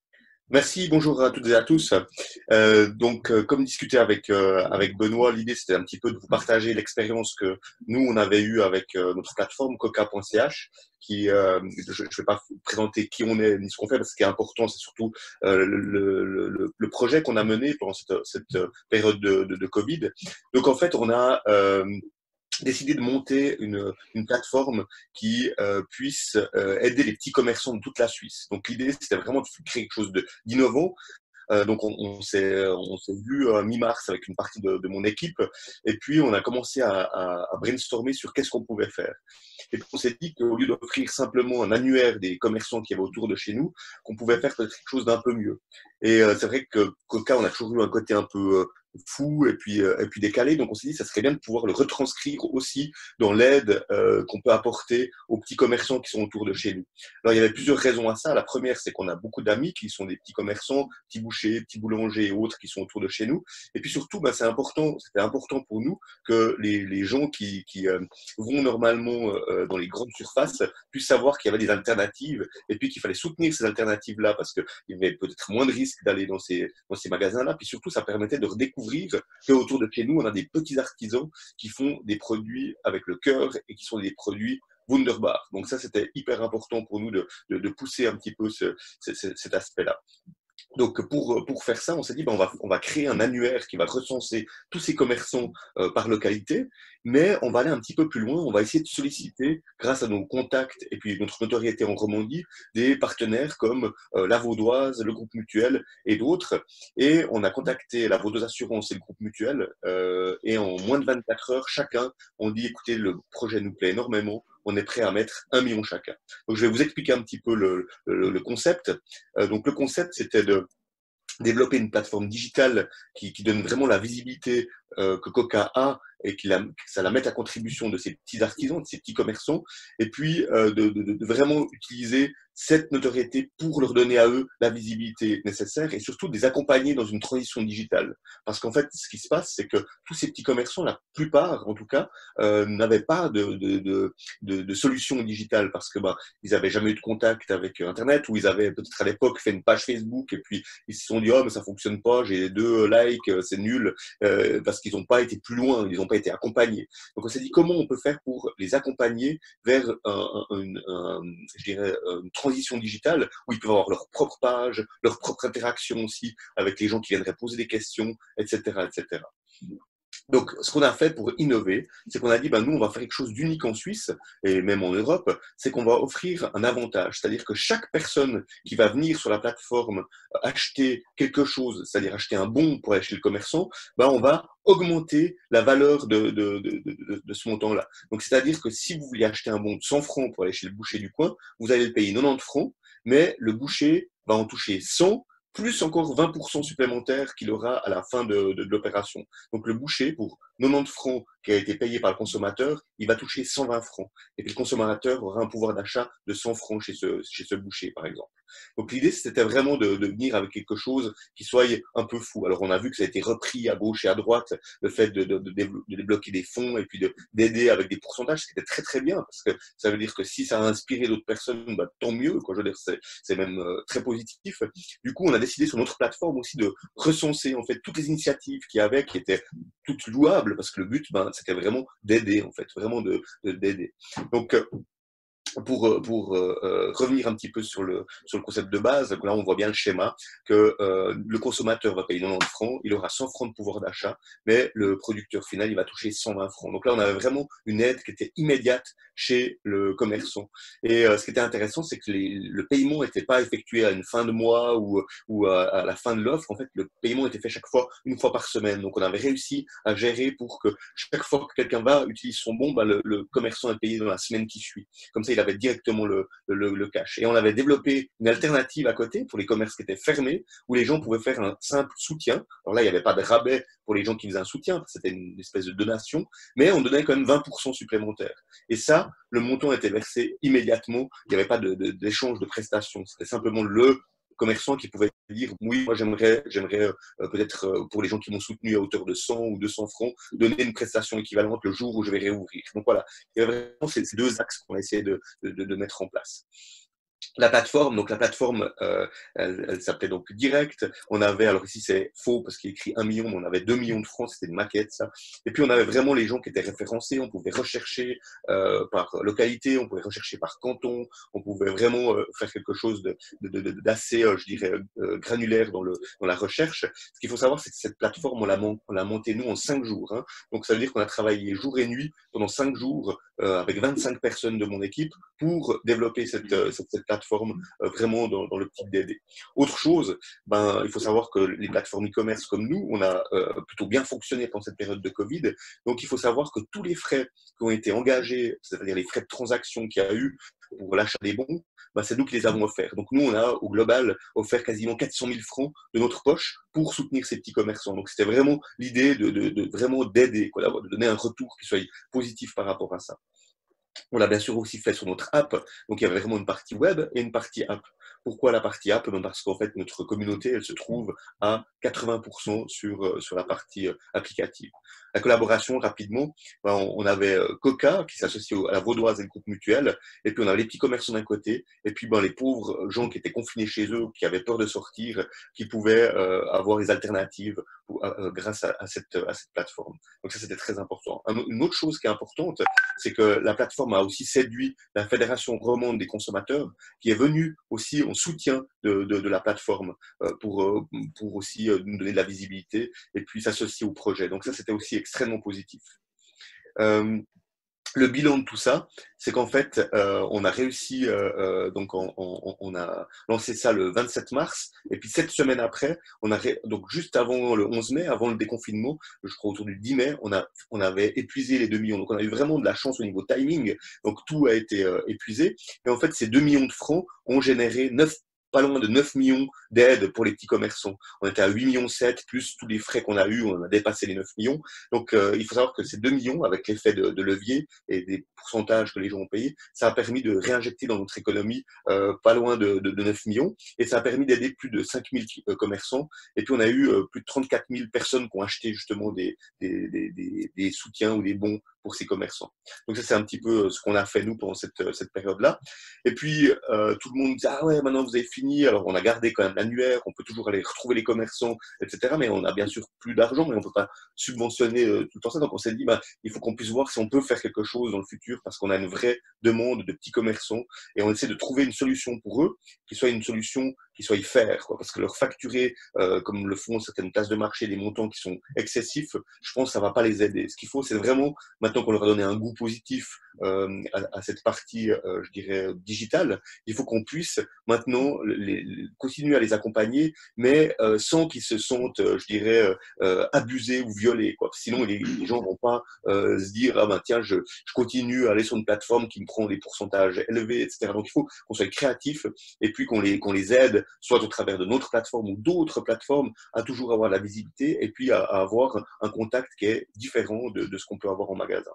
Merci, bonjour à toutes et à tous. Euh, donc, euh, comme discuté avec euh, avec Benoît, l'idée c'était un petit peu de vous partager l'expérience que nous on avait eue avec euh, notre plateforme coca point c h. Qui, euh, je ne vais pas vous présenter qui on est ni ce qu'on fait, parce que ce qui est important, c'est surtout euh, le, le, le projet qu'on a mené pendant cette, cette période de, de, de Covid. Donc, en fait, on a euh, décidé de monter une, une plateforme qui euh, puisse euh, aider les petits commerçants de toute la Suisse. Donc l'idée, c'était vraiment de créer quelque chose d'innovant. Euh, donc on, on s'est on s'est vu euh, mi-mars avec une partie de, de mon équipe et puis on a commencé à, à, à brainstormer sur qu'est-ce qu'on pouvait faire. Et puis on s'est dit qu'au lieu d'offrir simplement un annuaire des commerçants qui avaient autour de chez nous, qu'on pouvait faire peut-être quelque chose d'un peu mieux. Et euh, c'est vrai que Coca, on a toujours eu un côté un peu euh, fou et puis euh, et puis décalé, donc on s'est dit ça serait bien de pouvoir le retranscrire aussi dans l'aide euh, qu'on peut apporter aux petits commerçants qui sont autour de chez nous. Alors il y avait plusieurs raisons à ça. La première, c'est qu'on a beaucoup d'amis qui sont des petits commerçants, petits bouchers, petits boulangers et autres qui sont autour de chez nous. Et puis surtout, bah, c'est important, c'était important pour nous que les, les gens qui, qui euh, vont normalement euh, dans les grandes surfaces puissent savoir qu'il y avait des alternatives et puis qu'il fallait soutenir ces alternatives-là parce qu'il y avait peut-être moins de risques d'aller dans ces, dans ces magasins-là. Puis surtout, ça permettait de redécouvrir qu'autour de chez nous, on a des petits artisans qui font des produits avec le cœur et qui sont des produits wunderbar. Donc ça, c'était hyper important pour nous de, de, de pousser un petit peu ce, ce, cet aspect-là. Donc pour, pour faire ça, on s'est dit ben on va, on va créer un annuaire qui va recenser tous ces commerçants euh, par localité, mais on va aller un petit peu plus loin, on va essayer de solliciter, grâce à nos contacts et puis notre notoriété en Romandie, des partenaires comme euh, la Vaudoise, le groupe Mutuel et d'autres. Et on a contacté la Vaudoise Assurance et le groupe Mutuel, euh, et en moins de vingt-quatre heures, chacun, on dit écoutez, le projet nous plaît énormément, on est prêt à mettre un million chacun. Donc, je vais vous expliquer un petit peu le, le, le concept. Euh, donc, le concept, c'était de développer une plateforme digitale qui, qui donne vraiment la visibilité euh, que Coca a et que ça la mette à contribution de ces petits artisans, de ces petits commerçants, et puis euh, de, de, de vraiment utiliser cette notoriété pour leur donner à eux la visibilité nécessaire et surtout de les accompagner dans une transition digitale. Parce qu'en fait, ce qui se passe, c'est que tous ces petits commerçants, la plupart en tout cas, euh, n'avaient pas de, de, de, de, de solution digitale parce que bah, ils n'avaient jamais eu de contact avec Internet ou ils avaient peut-être à l'époque fait une page Facebook et puis ils se sont dit « Oh, mais ça fonctionne pas, j'ai deux likes, c'est nul euh, », parce qu'ils n'ont pas été plus loin, ils n'ont pas été accompagnés. Donc on s'est dit comment on peut faire pour les accompagner vers un, un, un, un, je dirais, une transition digitale où ils peuvent avoir leur propre page, leur propre interaction aussi avec les gens qui viendraient poser des questions, et cetera, et cetera. Donc, ce qu'on a fait pour innover, c'est qu'on a dit, ben, nous, on va faire quelque chose d'unique en Suisse, et même en Europe, c'est qu'on va offrir un avantage. C'est-à-dire que chaque personne qui va venir sur la plateforme acheter quelque chose, c'est-à-dire acheter un bon pour aller chez le commerçant, ben, on va augmenter la valeur de, de, de, de, de ce montant-là. Donc, c'est-à-dire que si vous voulez acheter un bon de cent francs pour aller chez le boucher du coin, vous allez le payer quatre-vingt-dix francs, mais le boucher va en toucher cent, plus encore vingt pour cent supplémentaires qu'il aura à la fin de, de, de l'opération. Donc le boucher, pour quatre-vingt-dix francs qui a été payé par le consommateur, il va toucher cent vingt francs. Et puis le consommateur aura un pouvoir d'achat de cent francs chez ce, chez ce boucher, par exemple. Donc l'idée, c'était vraiment de, de venir avec quelque chose qui soit un peu fou. Alors on a vu que ça a été repris à gauche et à droite, le fait de, de, de, de débloquer des fonds et puis d'aider avec des pourcentages, ce qui était très très bien, parce que ça veut dire que si ça a inspiré d'autres personnes, bah, tant mieux, quoi. Je veux dire, c'est même euh, très positif. Du coup, on a décidé sur notre plateforme aussi de recenser en fait toutes les initiatives qu'il y avait, qui étaient toutes louables, parce que le but, ben, c'était vraiment d'aider, en fait, vraiment de d'aider. Donc euh, Pour, pour euh, revenir un petit peu sur le, sur le concept de base, là on voit bien le schéma, que euh, le consommateur va payer quatre-vingt-dix francs, il aura cent francs de pouvoir d'achat, mais le producteur final il va toucher cent vingt francs. Donc là on avait vraiment une aide qui était immédiate chez le commerçant. Et euh, ce qui était intéressant, c'est que les, le paiement n'était pas effectué à une fin de mois ou, ou à, à la fin de l'offre. En fait, le paiement était fait chaque fois, une fois par semaine. Donc on avait réussi à gérer pour que chaque fois que quelqu'un va utiliser son bon, bah, le, le commerçant est payé dans la semaine qui suit. Comme ça, il a avait directement le, le, le cash. Et on avait développé une alternative à côté pour les commerces qui étaient fermés, où les gens pouvaient faire un simple soutien. Alors là, il n'y avait pas de rabais pour les gens qui faisaient un soutien, c'était une espèce de donation, mais on donnait quand même vingt pour cent supplémentaire. Et ça, le montant était versé immédiatement, il n'y avait pas de, de, d'échange de prestations, c'était simplement le commerçants qui pouvaient dire oui, moi j'aimerais, j'aimerais euh, peut-être euh, pour les gens qui m'ont soutenu à hauteur de cent ou deux cents francs, donner une prestation équivalente le jour où je vais réouvrir. Donc voilà, il y a vraiment ces, ces deux axes qu'on a essayé de, de, de mettre en place. La plateforme, donc la plateforme, euh, elle, elle s'appelait donc Direct. On avait, alors ici c'est faux parce qu'il est écrit un million, mais on avait deux millions de francs, c'était une maquette ça. Et puis on avait vraiment les gens qui étaient référencés, on pouvait rechercher euh, par localité, on pouvait rechercher par canton, on pouvait vraiment euh, faire quelque chose de, de, de, d'assez, euh, je dirais, euh, granulaire dans, le, dans la recherche. Ce qu'il faut savoir, c'est que cette plateforme, on l'a, on l'a montée nous en cinq jours. Hein. Donc ça veut dire qu'on a travaillé jour et nuit pendant cinq jours euh, avec vingt-cinq personnes de mon équipe pour développer cette, euh, cette, cette plateforme euh, vraiment dans, dans l'optique d'aider. Autre chose, ben, il faut savoir que les plateformes e-commerce comme nous, on a euh, plutôt bien fonctionné pendant cette période de Covid. Donc il faut savoir que tous les frais qui ont été engagés, c'est-à-dire les frais de transaction qu'il y a eu pour l'achat des bons, ben, c'est nous qui les avons offerts. Donc nous, on a au global offert quasiment quatre cent mille francs de notre poche pour soutenir ces petits commerçants. Donc c'était vraiment l'idée de, de, de vraiment d'aider, quoi, de donner un retour qui soit positif par rapport à ça. On l'a bien sûr aussi fait sur notre app, donc il y avait vraiment une partie web et une partie app. Pourquoi la partie app? Parce qu'en fait, notre communauté, elle se trouve à quatre-vingts pour cent sur, sur la partie applicative. La collaboration, rapidement, ben, on avait Coca qui s'associe à la Vaudoise et le groupe Mutuel, et puis on avait les petits commerçants d'un côté, et puis ben, les pauvres gens qui étaient confinés chez eux, qui avaient peur de sortir, qui pouvaient euh, avoir les alternatives pour, euh, grâce à, à, cette, à cette plateforme. Donc ça, c'était très important. Une autre chose qui est importante, c'est que la plateforme a aussi séduit la Fédération romande des consommateurs, qui est venue aussi en soutien de, de, de la plateforme euh, pour, euh, pour aussi euh, nous donner de la visibilité et puis s'associer au projet. Donc ça, c'était aussi extrêmement positif. Euh, Le bilan de tout ça, c'est qu'en fait, euh, on a réussi, euh, euh, donc on, on, on a lancé ça le vingt-sept mars, et puis sept semaines après, on a ré... donc juste avant le onze mai, avant le déconfinement, je crois autour du dix mai, on a on avait épuisé les deux millions. Donc on a eu vraiment de la chance au niveau timing, donc tout a été euh, épuisé. Et en fait, ces deux millions de francs ont généré neuf pas loin de neuf millions d'aides pour les petits commerçants. On était à huit virgule sept millions, plus tous les frais qu'on a eus, on a dépassé les neuf millions. Donc, euh, il faut savoir que ces deux millions, avec l'effet de, de levier et des pourcentages que les gens ont payés, ça a permis de réinjecter dans notre économie euh, pas loin de, de, de neuf millions. Et ça a permis d'aider plus de cinq mille euh, commerçants. Et puis, on a eu euh, plus de trente-quatre mille personnes qui ont acheté justement des, des, des, des, des soutiens ou des bons pour ces commerçants. Donc, ça, c'est un petit peu ce qu'on a fait, nous, pendant cette, cette période-là. Et puis, euh, tout le monde dit « Ah ouais, maintenant, vous avez fini. » Alors, on a gardé quand même l'annuaire, on peut toujours aller retrouver les commerçants, et cetera. Mais on a bien sûr plus d'argent, mais on ne peut pas subventionner euh, tout le temps ça. Donc, on s'est dit, bah, il faut qu'on puisse voir si on peut faire quelque chose dans le futur parce qu'on a une vraie demande de petits commerçants et on essaie de trouver une solution pour eux qui soit une solution qui soit faire, quoi, parce que leur facturer, euh, comme le font certaines places de marché, des montants qui sont excessifs, je pense que ça ne va pas les aider. Ce qu'il faut, c'est vraiment, maintenant qu'on leur a donné un goût positif euh, à, à cette partie, euh, je dirais, digitale, il faut qu'on puisse maintenant les, les, continuer à les accompagner, mais euh, sans qu'ils se sentent, euh, je dirais, euh, abusés ou violés, quoi. Sinon, les, les gens ne vont pas euh, se dire, ah ben tiens, je, je continue à aller sur une plateforme qui me prend des pourcentages élevés, et cetera. Donc, il faut qu'on soit créatif et puis qu'on les, qu'on les aide, soit au travers de notre plateforme ou d'autres plateformes, à toujours avoir la visibilité et puis à, à avoir un contact qui est différent de, de ce qu'on peut avoir en magasin.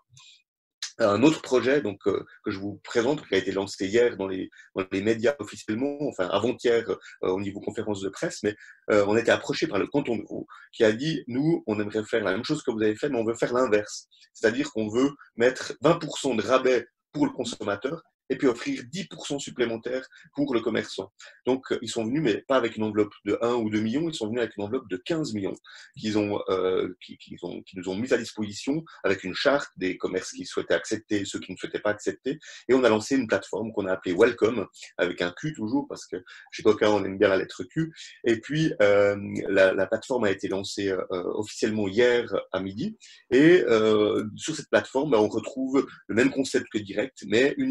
Un autre projet donc, euh, que je vous présente, qui a été lancé hier dans les, dans les médias officiellement, enfin avant-hier euh, au niveau conférence de presse, mais euh, on a été approché par le canton de Vaud qui a dit, nous, on aimerait faire la même chose que vous avez fait, mais on veut faire l'inverse. C'est-à-dire qu'on veut mettre vingt pour cent de rabais pour le consommateur et puis offrir dix pour cent supplémentaires pour le commerçant. Donc, ils sont venus, mais pas avec une enveloppe de un ou deux millions, ils sont venus avec une enveloppe de quinze millions qu'ils ont, euh, qui, qui, ont, qui nous ont mis à disposition avec une charte des commerces qui souhaitaient accepter et ceux qui ne souhaitaient pas accepter. Et on a lancé une plateforme qu'on a appelée Welcome, avec un Q toujours, parce que chez Coca, on aime bien la lettre Q. Et puis, euh, la, la plateforme a été lancée euh, officiellement hier à midi. Et euh, sur cette plateforme, bah, on retrouve le même concept que Direct, mais uniquement pour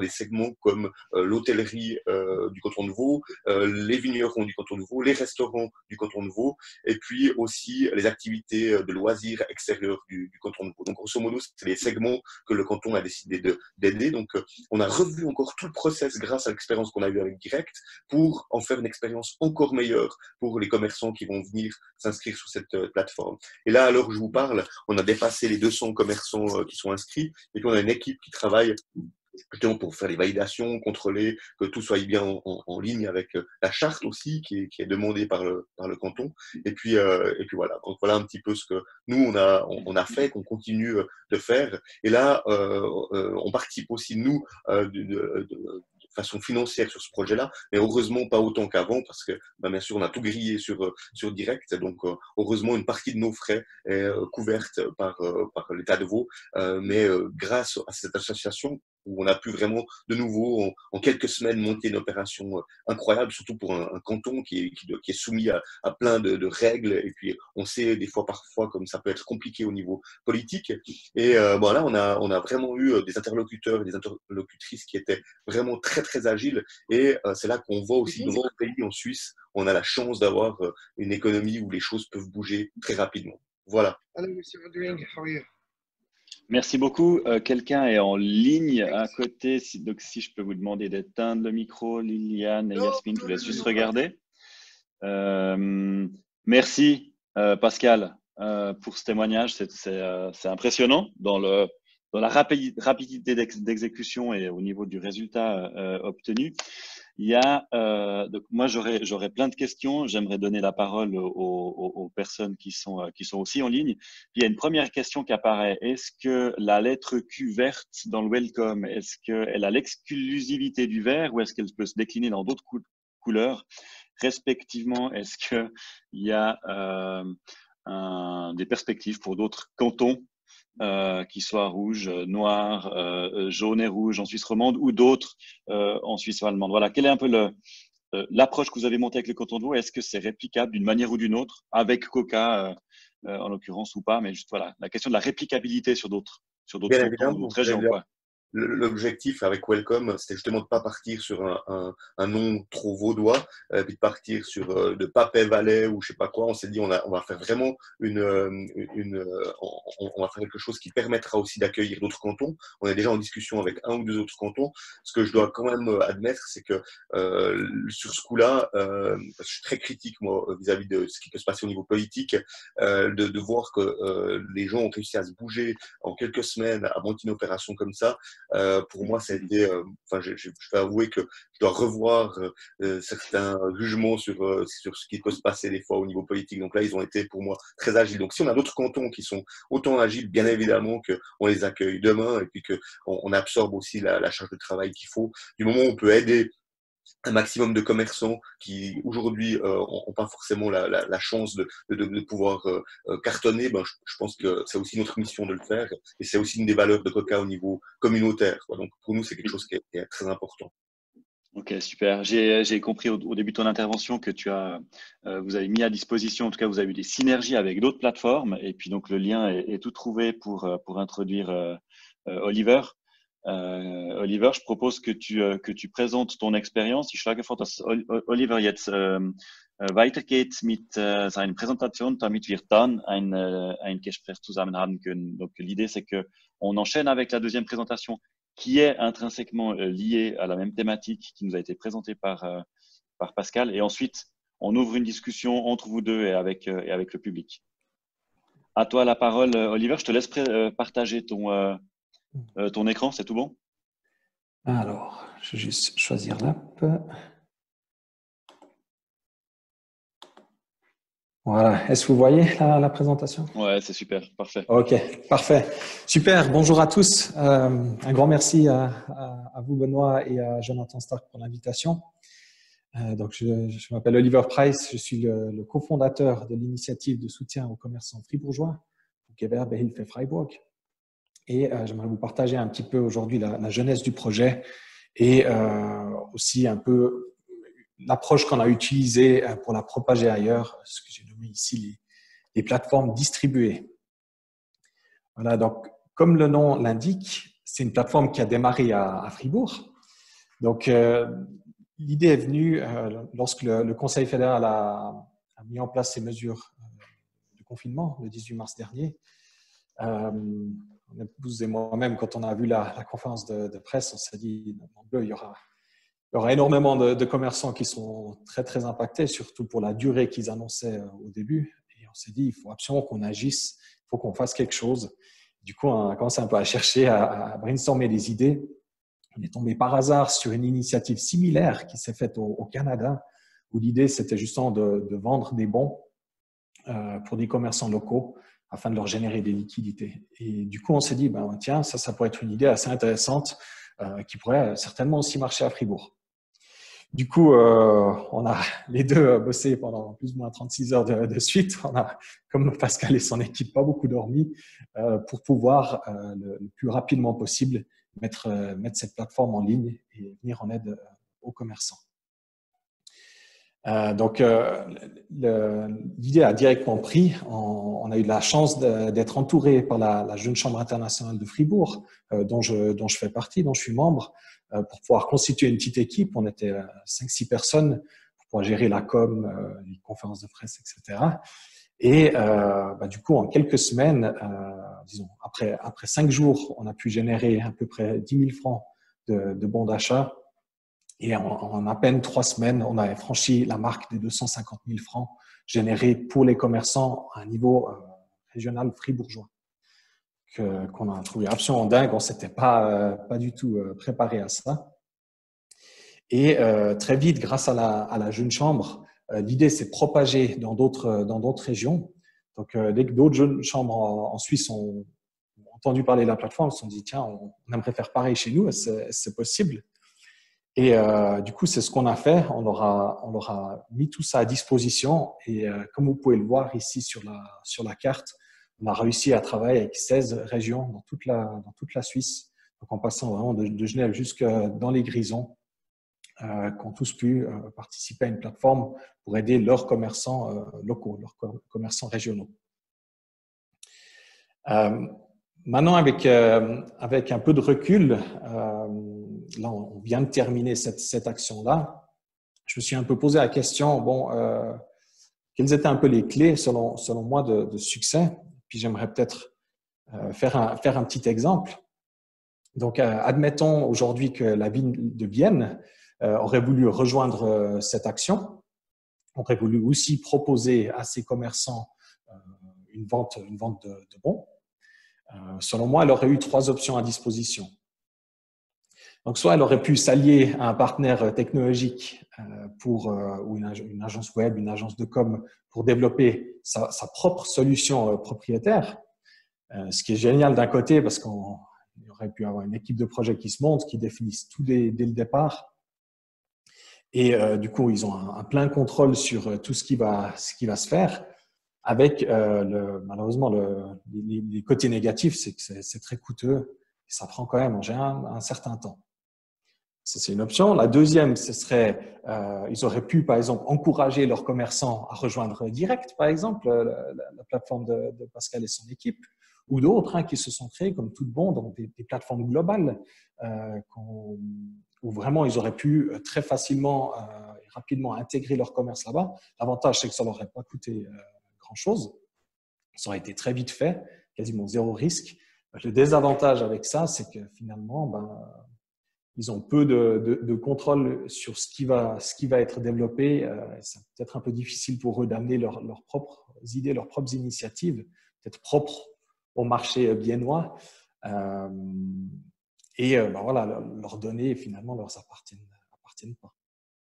des segments comme euh, l'hôtellerie euh, du canton de Vaud, euh, les vignerons du canton de Vaud, les restaurants du canton de Vaud, et puis aussi les activités de loisirs extérieurs du, du canton de Vaud. Donc, grosso modo, c'est les segments que le canton a décidé d'aider. Donc, euh, on a revu encore tout le process grâce à l'expérience qu'on a eue avec Direct pour en faire une expérience encore meilleure pour les commerçants qui vont venir s'inscrire sur cette euh, plateforme. Et là, à l'heure où je vous parle, on a dépassé les deux cents commerçants euh, qui sont inscrits et puis on a une équipe qui travaille justement pour faire les validations, contrôler que tout soit bien en, en, en ligne avec euh, la charte aussi qui est, qui est demandée par le, par le canton. Et puis, euh, et puis voilà. Donc voilà un petit peu ce que nous on a, on, on a fait, qu'on continue de faire. Et là, euh, euh, on participe aussi nous euh, de, de, de façon financière sur ce projet-là, mais heureusement pas autant qu'avant parce que bah, bien sûr on a tout grillé sur sur Direct, donc euh, heureusement une partie de nos frais est euh, couverte par euh, par l'État de Vaud, euh, mais euh, grâce à cette association où on a pu vraiment de nouveau en, en quelques semaines monter une opération euh, incroyable, surtout pour un, un canton qui est, qui, qui est soumis à, à plein de, de règles, et puis on sait des fois parfois comme ça peut être compliqué au niveau politique, et euh, bon là on a on a vraiment eu des interlocuteurs et des interlocutrices qui étaient vraiment très très agile, et euh, c'est là qu'on voit aussi dans notre pays, en Suisse, on a la chance d'avoir euh, une économie où les choses peuvent bouger très rapidement. Voilà. Merci beaucoup. Euh, Quelqu'un est en ligne à côté, si, donc si je peux vous demander d'éteindre le micro, Liliane et Yasmine, je vous laisse juste regarder. Euh, merci euh, Pascal euh, pour ce témoignage, c'est euh, impressionnant dans le dans la rapidité, rapidité d'exécution et au niveau du résultat euh, obtenu. Il y a, euh, donc moi j'aurais j'aurais plein de questions. J'aimerais donner la parole aux, aux, aux personnes qui sont qui sont aussi en ligne. Puis il y a une première question qui apparaît. Est-ce que la lettre Q verte dans le welcome, est-ce qu'elle a l'exclusivité du vert ou est-ce qu'elle peut se décliner dans d'autres cou couleurs? Respectivement, est-ce que il y a euh, un, des perspectives pour d'autres cantons? Euh, qui soit rouge, noir, euh, jaune et rouge en Suisse romande ou d'autres euh, en Suisse allemande. Voilà, quelle est un peu l'approche euh, que vous avez montée avec le canton de Vaud? Est-ce que c'est réplicable d'une manière ou d'une autre, avec Coca euh, euh, en l'occurrence ou pas? Mais juste voilà, la question de la réplicabilité sur d'autres sur d'autres cantons ou d'autres régions, quoi. L'objectif avec Welcome, c'était justement de ne pas partir sur un, un, un nom trop vaudois, euh, puis de partir sur euh, de Papay Valais ou je sais pas quoi. On s'est dit on, a, on va faire vraiment une, une, une on, on va faire quelque chose qui permettra aussi d'accueillir d'autres cantons. On est déjà en discussion avec un ou deux autres cantons. Ce que je dois quand même admettre, c'est que euh, sur ce coup-là, euh, je suis très critique moi vis-à-vis de ce qui peut se passer au niveau politique, euh, de, de voir que euh, les gens ont réussi à se bouger en quelques semaines à monter une opération comme ça. Euh, pour moi, ça a été, euh, enfin, je, je, je vais avouer que je dois revoir euh, certains jugements sur, euh, sur ce qui peut se passer des fois au niveau politique. Donc là, ils ont été pour moi très agiles. Donc si on a d'autres cantons qui sont autant agiles, bien évidemment qu'on les accueille demain et puis qu'on on absorbe aussi la, la charge de travail qu'il faut. Du moment où on peut aider un maximum de commerçants qui aujourd'hui euh, n'ont pas forcément la, la, la chance de, de, de pouvoir euh, cartonner, ben, je, je pense que c'est aussi notre mission de le faire et c'est aussi une des valeurs de Coca au niveau communautaire, quoi. Donc pour nous, c'est quelque chose qui est, qui est très important. Ok, super. J'ai compris au, au début de ton intervention que tu as, euh, vous avez mis à disposition, en tout cas, vous avez eu des synergies avec d'autres plateformes et puis donc le lien est, est tout trouvé pour, pour introduire euh, euh, Oliver. Uh, Oliver, je propose que tu, uh, que tu présentes ton Experience. Ich schlage vor, dass Oliver jetzt ähm, weitergeht mit äh, seiner Präsentation, damit wir dann ein, äh, ein Gespräch zusammen haben können. Donc, l'idée, c'est que on enchaîne avec la deuxième présentation qui est intrinsèquement euh, liée à la même thématique qui nous a été présentée par, euh, par Pascal. Et ensuite, on ouvre une discussion entre vous deux et avec, euh, et avec le public. À toi la parole, Oliver. Je te laisse euh, partager ton... Euh, Euh, ton écran, c'est tout bon? Alors, je vais juste choisir l'app. Voilà. Est-ce que vous voyez la, la présentation? Ouais, c'est super. Parfait. Ok, parfait. Super. Bonjour à tous. Euh, un grand merci à, à, à vous, Benoît, et à Jonathan Stark pour l'invitation. Euh, donc, je, je m'appelle Oliver Price. Je suis le, le cofondateur de l'initiative de soutien aux commerçants fribourgeois, Gewerbehilfe Freiburg. Et euh, j'aimerais vous partager un petit peu aujourd'hui la, la jeunesse du projet et euh, aussi un peu l'approche qu'on a utilisée pour la propager ailleurs, ce que j'ai nommé ici les, les plateformes distribuées. Voilà, donc comme le nom l'indique, c'est une plateforme qui a démarré à, à Fribourg Donc, euh, l'idée est venue euh, lorsque le, le Conseil fédéral a, a mis en place ces mesures de confinement le dix-huit mars dernier. Euh, mon épouse et moi-même, quand on a vu la, la conférence de, de presse, on s'est dit, en bleu, il y aura, il y aura énormément de, de commerçants qui sont très, très impactés, surtout pour la durée qu'ils annonçaient au début. Et on s'est dit, il faut absolument qu'on agisse, il faut qu'on fasse quelque chose. Du coup, on a commencé un peu à chercher, à, à brainstormer des idées. On est tombé par hasard sur une initiative similaire qui s'est faite au, au Canada, où l'idée, c'était justement de, de vendre des bons euh, pour des commerçants locaux afin de leur générer des liquidités. Et du coup, on s'est dit, ben, tiens, ça, ça pourrait être une idée assez intéressante euh, qui pourrait certainement aussi marcher à Fribourg. Du coup, euh, on a les deux bossé pendant plus ou moins trente-six heures de, de suite. On a, comme Pascal et son équipe, pas beaucoup dormi euh, pour pouvoir euh, le, le plus rapidement possible mettre, euh, mettre cette plateforme en ligne et venir en aide euh, aux commerçants. Euh, donc, euh, l'idée a directement pris. On, on a eu la chance d'être entouré par la, la Jeune Chambre internationale de Fribourg, euh, dont, je, dont je fais partie, dont je suis membre, euh, pour pouvoir constituer une petite équipe. On était cinq six personnes pour pouvoir gérer la com, euh, les conférences de presse, et cetera. Et euh, bah, du coup, en quelques semaines, euh, disons, après, après cinq jours, on a pu générer à peu près dix mille francs de, de bons d'achat. Et en, en à peine trois semaines, on avait franchi la marque des deux cent cinquante mille francs générés pour les commerçants à un niveau euh, régional fribourgeois, que, qu'on a trouvé absolument dingue. On ne s'était pas, euh, pas du tout euh, préparé à ça. Et euh, très vite, grâce à la, à la Jeune Chambre, euh, l'idée s'est propagée dans d'autres, dans d'autres régions. Donc, euh, dès que d'autres Jeunes Chambres en, en Suisse ont, ont entendu parler de la plateforme, ils se sont dit, tiens, on, on aimerait faire pareil chez nous, c'est, c'est possible. Et euh, du coup, c'est ce qu'on a fait. On leur a, on leur a mis tout ça à disposition. Et euh, comme vous pouvez le voir ici sur la, sur la carte, on a réussi à travailler avec seize régions dans toute la, dans toute la Suisse. Donc, en passant vraiment de, de Genève jusque dans les Grisons, euh, qui ont tous pu euh, participer à une plateforme pour aider leurs commerçants euh, locaux, leurs commerçants régionaux. Euh, maintenant, avec, euh, avec un peu de recul, euh, là, on vient de terminer cette, cette action-là. Je me suis un peu posé la question, bon, euh, quelles étaient un peu les clés, selon, selon moi, de, de succès? Puis j'aimerais peut-être euh, faire, un, faire un petit exemple. Donc, euh, admettons aujourd'hui que la ville de Bienne euh, aurait voulu rejoindre euh, cette action, aurait voulu aussi proposer à ses commerçants euh, une vente, une vente de, de bons. Euh, selon moi, elle aurait eu trois options à disposition. Donc, soit elle aurait pu s'allier à un partenaire technologique euh, pour, euh, ou une, une agence web, une agence de com pour développer sa, sa propre solution euh, propriétaire, euh, ce qui est génial d'un côté parce qu'on y aurait pu avoir une équipe de projet qui se monte, qui définissent tout dès, dès le départ. Et euh, du coup, ils ont un, un plein contrôle sur euh, tout ce qui va, ce qui va se faire. Avec euh, le, malheureusement le, les, les côtés négatifs, c'est que c'est, c'est très coûteux et ça prend quand même en général un, un certain temps. Ça, c'est une option. La deuxième, ce serait, euh, ils auraient pu, par exemple, encourager leurs commerçants à rejoindre direct, par exemple, la, la, la plateforme de, de Pascal et son équipe, ou d'autres hein, qui se sont créés, comme tout bon, donc des, des plateformes globales, euh, qu'on, où vraiment ils auraient pu très facilement euh, et rapidement intégrer leur commerce là-bas. L'avantage, c'est que ça leur aurait pas coûté euh, grand-chose. Ça aurait été très vite fait, quasiment zéro risque. Le désavantage avec ça, c'est que finalement, ben, ils ont peu de, de, de contrôle sur ce qui va, ce qui va être développé. Euh, c'est peut-être un peu difficile pour eux d'amener leurs leur propres idées, leurs propres initiatives, peut-être propres au marché biennois. Euh, et euh, ben voilà, leurs données, finalement, leur appartiennent, appartiennent pas.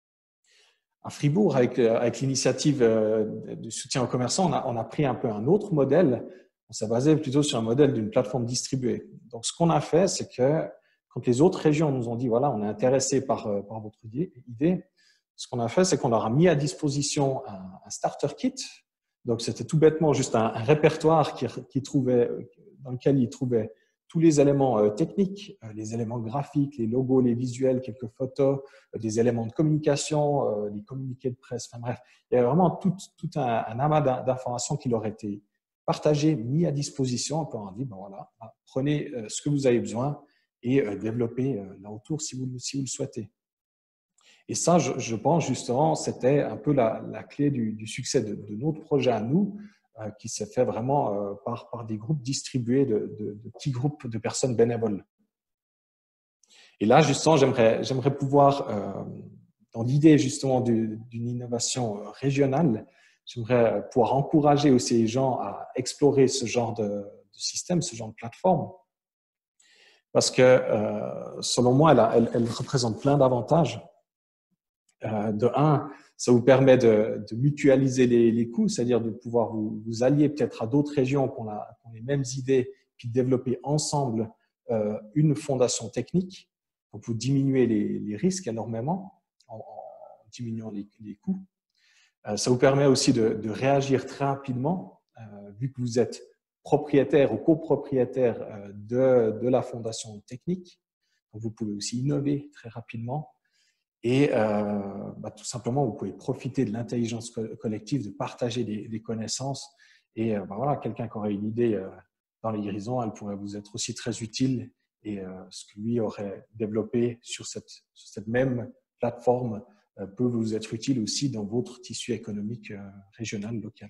À Fribourg, avec, avec l'initiative de soutien aux commerçants, on a, on a pris un peu un autre modèle. On s'est basé plutôt sur un modèle d'une plateforme distribuée. Donc, ce qu'on a fait, c'est que quand les autres régions nous ont dit, voilà, on est intéressé par, par votre idée, ce qu'on a fait, c'est qu'on leur a mis à disposition un, un starter kit. Donc, c'était tout bêtement juste un, un répertoire qui, qui trouvait, dans lequel ils trouvaient tous les éléments euh, techniques, euh, les éléments graphiques, les logos, les visuels, quelques photos, euh, des éléments de communication, euh, des communiqués de presse, enfin bref, il y avait vraiment tout, tout un, un amas d'informations qui leur étaient partagées, mis à disposition. Et puis on a dit, ben voilà, prenez euh, ce que vous avez besoin et euh, développez euh, là autour si vous, si vous le souhaitez. Et ça, je, je pense justement, c'était un peu la, la clé du, du succès de, de notre projet à nous, euh, qui s'est fait vraiment euh, par, par des groupes distribués, de, de, de petits groupes de personnes bénévoles. Et là, justement, j'aimerais, j'aimerais pouvoir, euh, dans l'idée justement d'une innovation régionale, j'aimerais pouvoir encourager aussi les gens à explorer ce genre de, de système, ce genre de plateforme. Parce que, euh, selon moi, elle, a, elle, elle représente plein d'avantages. Euh, de un, ça vous permet de, de mutualiser les, les coûts, c'est-à-dire de pouvoir vous, vous allier peut-être à d'autres régions qui ont, la, qui ont les mêmes idées, puis développer ensemble euh, une fondation technique. Donc, vous diminuez les, les risques énormément en, en diminuant les, les coûts. Euh, ça vous permet aussi de, de réagir très rapidement, euh, vu que vous êtes propriétaire ou copropriétaire euh, de, de la fondation technique. Donc, vous pouvez aussi innover très rapidement. Et euh, bah, tout simplement, vous pouvez profiter de l'intelligence collective, de partager des, des connaissances. Et euh, bah, voilà, quelqu'un qui aurait une idée euh, dans les grisons, elle pourrait vous être aussi très utile. Et euh, ce que lui aurait développé sur cette, sur cette même plateforme euh, peut vous être utile aussi dans votre tissu économique euh, régional, local.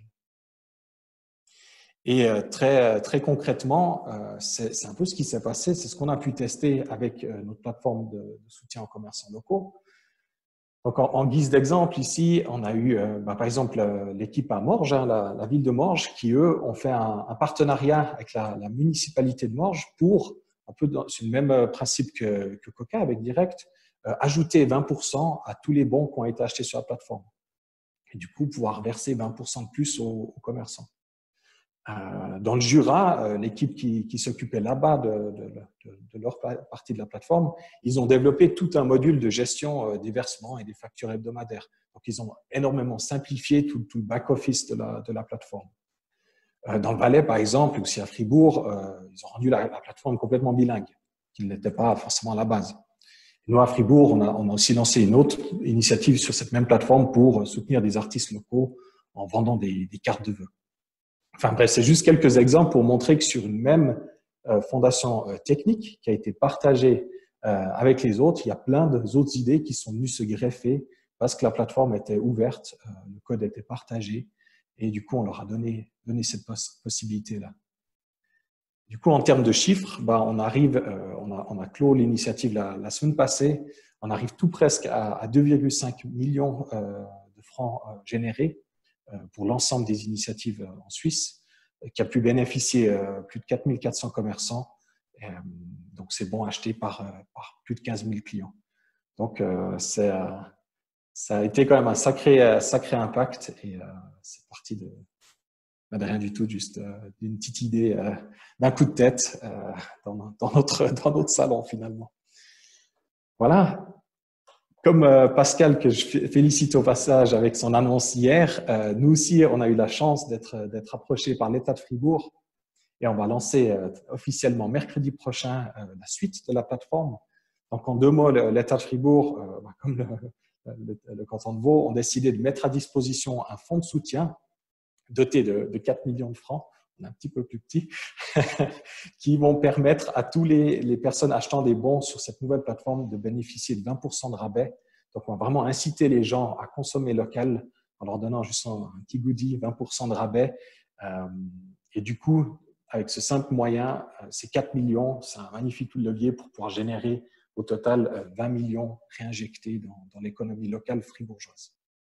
Et euh, très, très concrètement, euh, c'est un peu ce qui s'est passé. C'est ce qu'on a pu tester avec euh, notre plateforme de, de soutien aux commerçants locaux. Donc, en, en guise d'exemple, ici, on a eu, euh, bah, par exemple, euh, l'équipe à Morges, hein, la, la ville de Morges, qui, eux, ont fait un, un partenariat avec la, la municipalité de Morges pour, un peu sur le même principe que, que Coca avec Direct, euh, ajouter vingt pour cent à tous les bons qui ont été achetés sur la plateforme. Et du coup, pouvoir verser vingt pour cent de plus aux, aux commerçants. Euh, dans le Jura, euh, l'équipe qui, qui s'occupait là-bas de, de, de, de leur partie de la plateforme, ils ont développé tout un module de gestion euh, des versements et des factures hebdomadaires. Donc, ils ont énormément simplifié tout, tout le back-office de la, de la plateforme. Euh, dans le Valais, par exemple, aussi à Fribourg, euh, ils ont rendu la, la plateforme complètement bilingue, qui ne l'était pas forcément à la base. Et nous, à Fribourg, on a, on a aussi lancé une autre initiative sur cette même plateforme pour soutenir des artistes locaux en vendant des, des cartes de vœux. Enfin bref, c'est juste quelques exemples pour montrer que sur une même euh, fondation euh, technique qui a été partagée euh, avec les autres, il y a plein d'autres idées qui sont venues se greffer parce que la plateforme était ouverte, euh, le code était partagé et du coup, on leur a donné, donné cette poss possibilité-là. Du coup, en termes de chiffres, bah, on arrive, euh, on, a, on a clos l'initiative la, la semaine passée, on arrive tout presque à, à deux virgule cinq millions euh, de francs euh, générés pour l'ensemble des initiatives en Suisse, qui a pu bénéficier plus de quatre mille quatre cents commerçants. Donc, c'est bon acheté par, par plus de quinze mille clients. Donc, ça a été quand même un sacré, sacré impact et c'est parti de, de rien du tout, juste d'une petite idée, d'un coup de tête dans, dans, notre, dans notre salon finalement. Voilà. Comme euh, Pascal, que je félicite au passage avec son annonce hier, euh, nous aussi, on a eu la chance d'être d'être approchés par l'État de Fribourg et on va lancer euh, officiellement mercredi prochain euh, la suite de la plateforme. Donc, en deux mots, l'État de Fribourg, euh, bah, comme le, le, le canton de Vaud, ont décidé de mettre à disposition un fonds de soutien doté de, de quatre millions de francs, on est un petit peu plus petit, qui vont permettre à tous les, les personnes achetant des bons sur cette nouvelle plateforme de bénéficier de vingt pour cent de rabais. Donc, on va vraiment inciter les gens à consommer local en leur donnant juste un, un petit goodie, vingt pour cent de rabais. Euh, et du coup, avec ce simple moyen, euh, ces quatre millions, c'est un magnifique levier pour pouvoir générer au total euh, vingt millions réinjectés dans, dans l'économie locale fribourgeoise.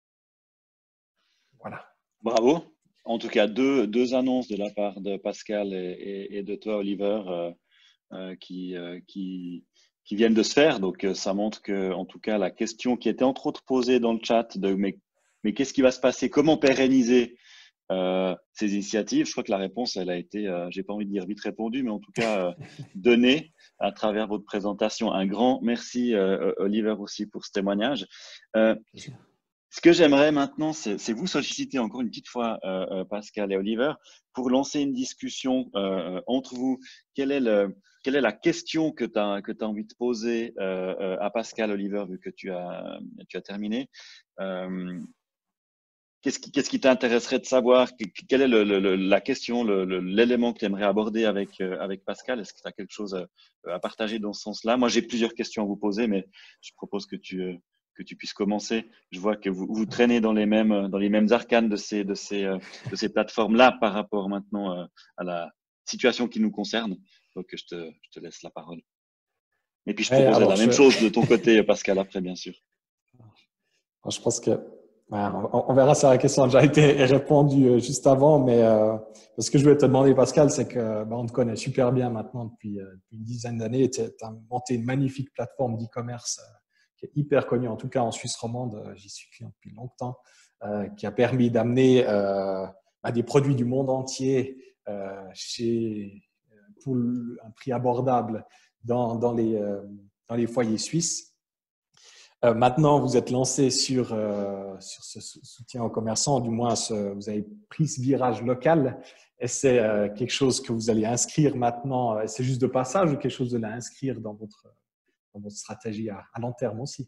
Voilà. Bravo. En tout cas, deux, deux annonces de la part de Pascal et, et, et de toi, Oliver, euh, euh, qui, euh, qui, qui viennent de se faire. Donc, euh, ça montre que, en tout cas, la question qui était entre autres posée dans le chat de mais, mais qu'est-ce qui va se passer? Comment pérenniser euh, ces initiatives? Je crois que la réponse, elle a été, euh, j'ai pas envie de dire vite répondue, mais en tout cas euh, donnée à travers votre présentation. Un grand merci, euh, Oliver, aussi pour ce témoignage. Euh, Ce que j'aimerais maintenant, c'est vous solliciter encore une petite fois, euh, Pascal et Oliver, pour lancer une discussion euh, entre vous. Quelle est, le, quelle est la question que tu as, que tu as envie de poser euh, à Pascal, Oliver, vu que tu as, tu as terminé? euh, Qu'est-ce qui, qu'est-ce qui t'intéresserait de savoir? Quelle est le, le, la question, l'élément que tu aimerais aborder avec, avec Pascal? Est-ce que tu as quelque chose à partager dans ce sens-là? Moi, j'ai plusieurs questions à vous poser, mais je propose que tu… que tu puisses commencer. Je vois que vous, vous traînez dans les mêmes, dans les mêmes arcanes de ces, de ces, de ces plateformes-là par rapport maintenant à la situation qui nous concerne. Donc, je te, je te laisse la parole. Et puis, je Ouais, proposerai la je... même chose de ton côté, Pascal, après, bien sûr. Je pense que ouais, on verra si la question a déjà été répondue juste avant, mais euh, ce que je voulais te demander, Pascal, c'est que bah, on te connaît super bien maintenant depuis, euh, depuis une dizaine d'années. Tu as monté une magnifique plateforme d'e-commerce euh, qui est hyper connue, en tout cas en Suisse romande. J'y suis client depuis longtemps, euh, qui a permis d'amener euh, bah, des produits du monde entier euh, chez, pour un prix abordable dans, dans, les, euh, dans les foyers suisses. Euh, maintenant, vous êtes lancé sur, euh, sur ce soutien aux commerçants, du moins ce, vous avez pris ce virage local. Et c'est euh, quelque chose que vous allez inscrire maintenant, c'est juste de passage ou quelque chose de l'inscrire dans votre, dans votre stratégie à, à long terme aussi?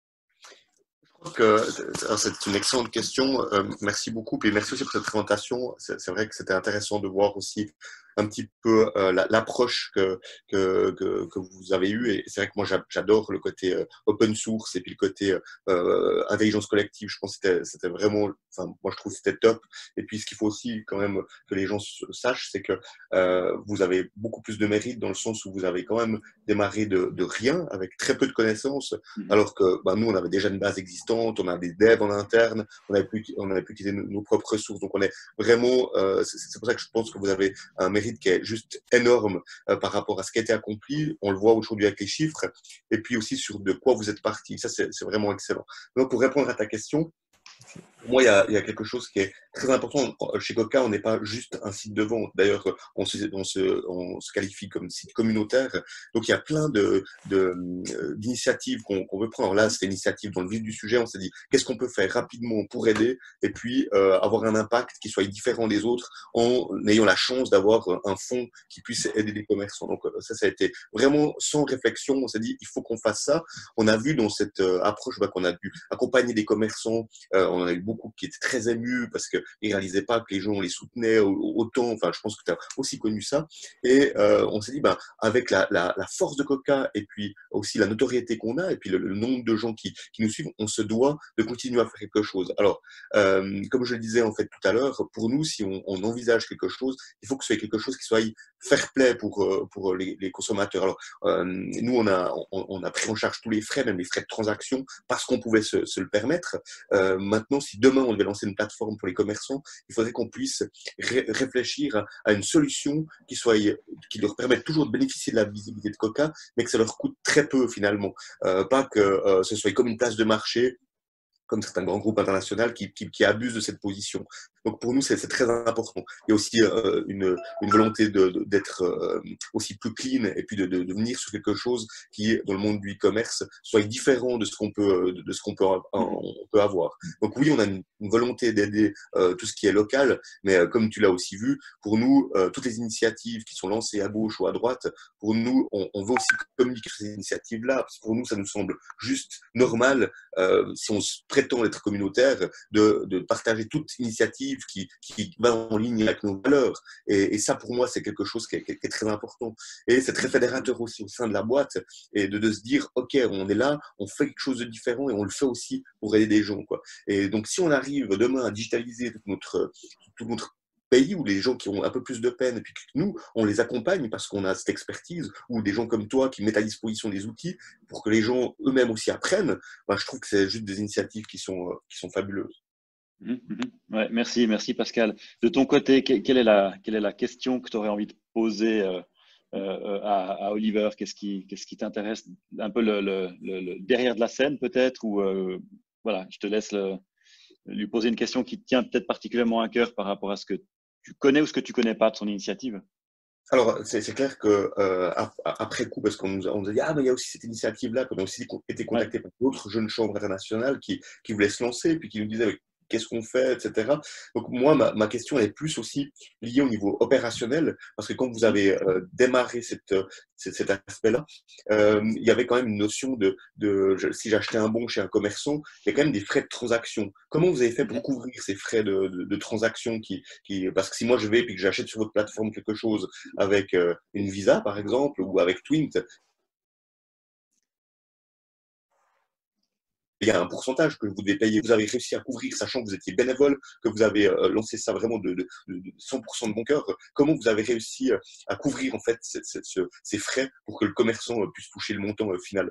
Je crois que c'est une excellente question. Euh, merci beaucoup. Et merci aussi pour cette présentation. C'est vrai que c'était intéressant de voir aussi un petit peu euh, l'approche que, que, que, que vous avez eue. Et c'est vrai que moi, j'adore le côté euh, open source et puis le côté euh, intelligence collective. Je pense que c'était vraiment, enfin, moi, je trouve que c'était top. Et puis, ce qu'il faut aussi quand même que les gens sachent, c'est que euh, vous avez beaucoup plus de mérite dans le sens où vous avez quand même démarré de, de rien avec très peu de connaissances, alors que bah, nous, on avait déjà une base existante, on a des devs en interne, on avait pu, on avait pu utiliser nos, nos propres ressources. Donc, on est vraiment, euh, c'est pour ça que je pense que vous avez un mérite qui est juste énorme euh, par rapport à ce qui a été accompli. On le voit aujourd'hui avec les chiffres et puis aussi sur de quoi vous êtes parti. Ça, c'est vraiment excellent. Donc, pour répondre à ta question, pour moi, il y, a, il y a quelque chose qui est très important. Chez Coca, on n'est pas juste un site de vente. D'ailleurs, on se, on, se, on se qualifie comme site communautaire. Donc, il y a plein de, de, d'initiatives qu'on qu'on veut prendre. Là, c'était une initiative dans le vif du sujet. On s'est dit, qu'est-ce qu'on peut faire rapidement pour aider et puis euh, avoir un impact qui soit différent des autres en ayant la chance d'avoir un fonds qui puisse aider les commerçants. Donc, ça, ça a été vraiment sans réflexion. On s'est dit, il faut qu'on fasse ça. On a vu dans cette euh, approche bah, qu'on a dû accompagner des commerçants. Euh, on a eu beaucoup qui étaient très émus parce qu'ils ne réalisaient pas que les gens les soutenaient autant. Enfin, je pense que tu as aussi connu ça. Et euh, on s'est dit, ben, avec la, la, la force de Coca et puis aussi la notoriété qu'on a et puis le, le nombre de gens qui, qui nous suivent, on se doit de continuer à faire quelque chose. Alors, euh, comme je le disais en fait tout à l'heure, pour nous, si on, on envisage quelque chose, il faut que ce soit quelque chose qui soit fair play pour, pour les, les consommateurs. Alors, euh, nous, on a, on, on a pris en charge tous les frais, même les frais de transaction, parce qu'on pouvait se, se le permettre. Euh, maintenant, si demain on devait lancer une plateforme pour les commerçants, il faudrait qu'on puisse ré réfléchir à une solution qui soit, qui leur permette toujours de bénéficier de la visibilité de Coca, mais que ça leur coûte très peu finalement. Euh, pas que euh, ce soit comme une place de marché, comme certains grands groupes internationaux qui, qui, qui abusent de cette position. Donc pour nous, c'est très important. Il y a aussi euh, une, une volonté d'être euh, aussi plus clean et puis de, de, de venir sur quelque chose qui, dans le monde du e-commerce, soit différent de ce qu'on peut, de ce qu'on peut, on peut avoir. Donc oui, on a une, une volonté d'aider euh, tout ce qui est local, mais euh, comme tu l'as aussi vu, pour nous, euh, toutes les initiatives qui sont lancées à gauche ou à droite, pour nous, on, on veut aussi communiquer sur ces initiatives-là, parce que pour nous, ça nous semble juste normal, euh, si on se prétend être communautaire, de, de partager toute initiative qui, qui va en ligne avec nos valeurs. Et, et ça, pour moi, c'est quelque chose qui est, qui est très important. Et c'est très fédérateur aussi au sein de la boîte, et de, de se dire, OK, on est là, on fait quelque chose de différent, et on le fait aussi pour aider des gens, quoi. Et donc, si on arrive demain à digitaliser toute notre, tout notre pays, où les gens qui ont un peu plus de peine, et puis que nous, on les accompagne parce qu'on a cette expertise, ou des gens comme toi qui mettent à disposition des outils pour que les gens eux-mêmes aussi apprennent, ben, je trouve que c'est juste des initiatives qui sont, qui sont fabuleuses. Mmh, mmh. Ouais, merci, merci Pascal. De ton côté, quelle est la, quelle est la question que tu aurais envie de poser euh, euh, à, à Oliver? Qu'est-ce qui, qu'est-ce qui t'intéresse? Un peu le, le, le, le derrière de la scène peut-être, ou euh, voilà, je te laisse le, lui poser une question qui te tient peut-être particulièrement à cœur par rapport à ce que tu connais ou ce que tu connais pas de son initiative. Alors, c'est clair que euh, après coup, parce qu'on nous, a, on nous a dit, ah, mais il y a aussi cette initiative-là, qu'on a aussi été contacté ouais. par d'autres jeunes chambres internationales qui, qui voulaient se lancer, puis qui nous disaient, qu'est-ce qu'on fait, et cetera. Donc moi, ma, ma question est plus aussi liée au niveau opérationnel, parce que quand vous avez euh, démarré cette, cette, cet aspect-là, euh, il y avait quand même une notion de, de je, si j'achetais un bon chez un commerçant, il y a quand même des frais de transaction. Comment vous avez fait pour couvrir ces frais de, de, de transaction qui, qui, parce que si moi je vais et que j'achète sur votre plateforme quelque chose avec euh, une Visa, par exemple, ou avec Twint, il y a un pourcentage que vous devez payer. Vous avez réussi à couvrir, sachant que vous étiez bénévole, que vous avez euh, lancé ça vraiment de, de, de cent pour cent de bon cœur. Comment vous avez réussi euh, à couvrir en fait cette, cette, ce, ces frais pour que le commerçant euh, puisse toucher le montant euh, final?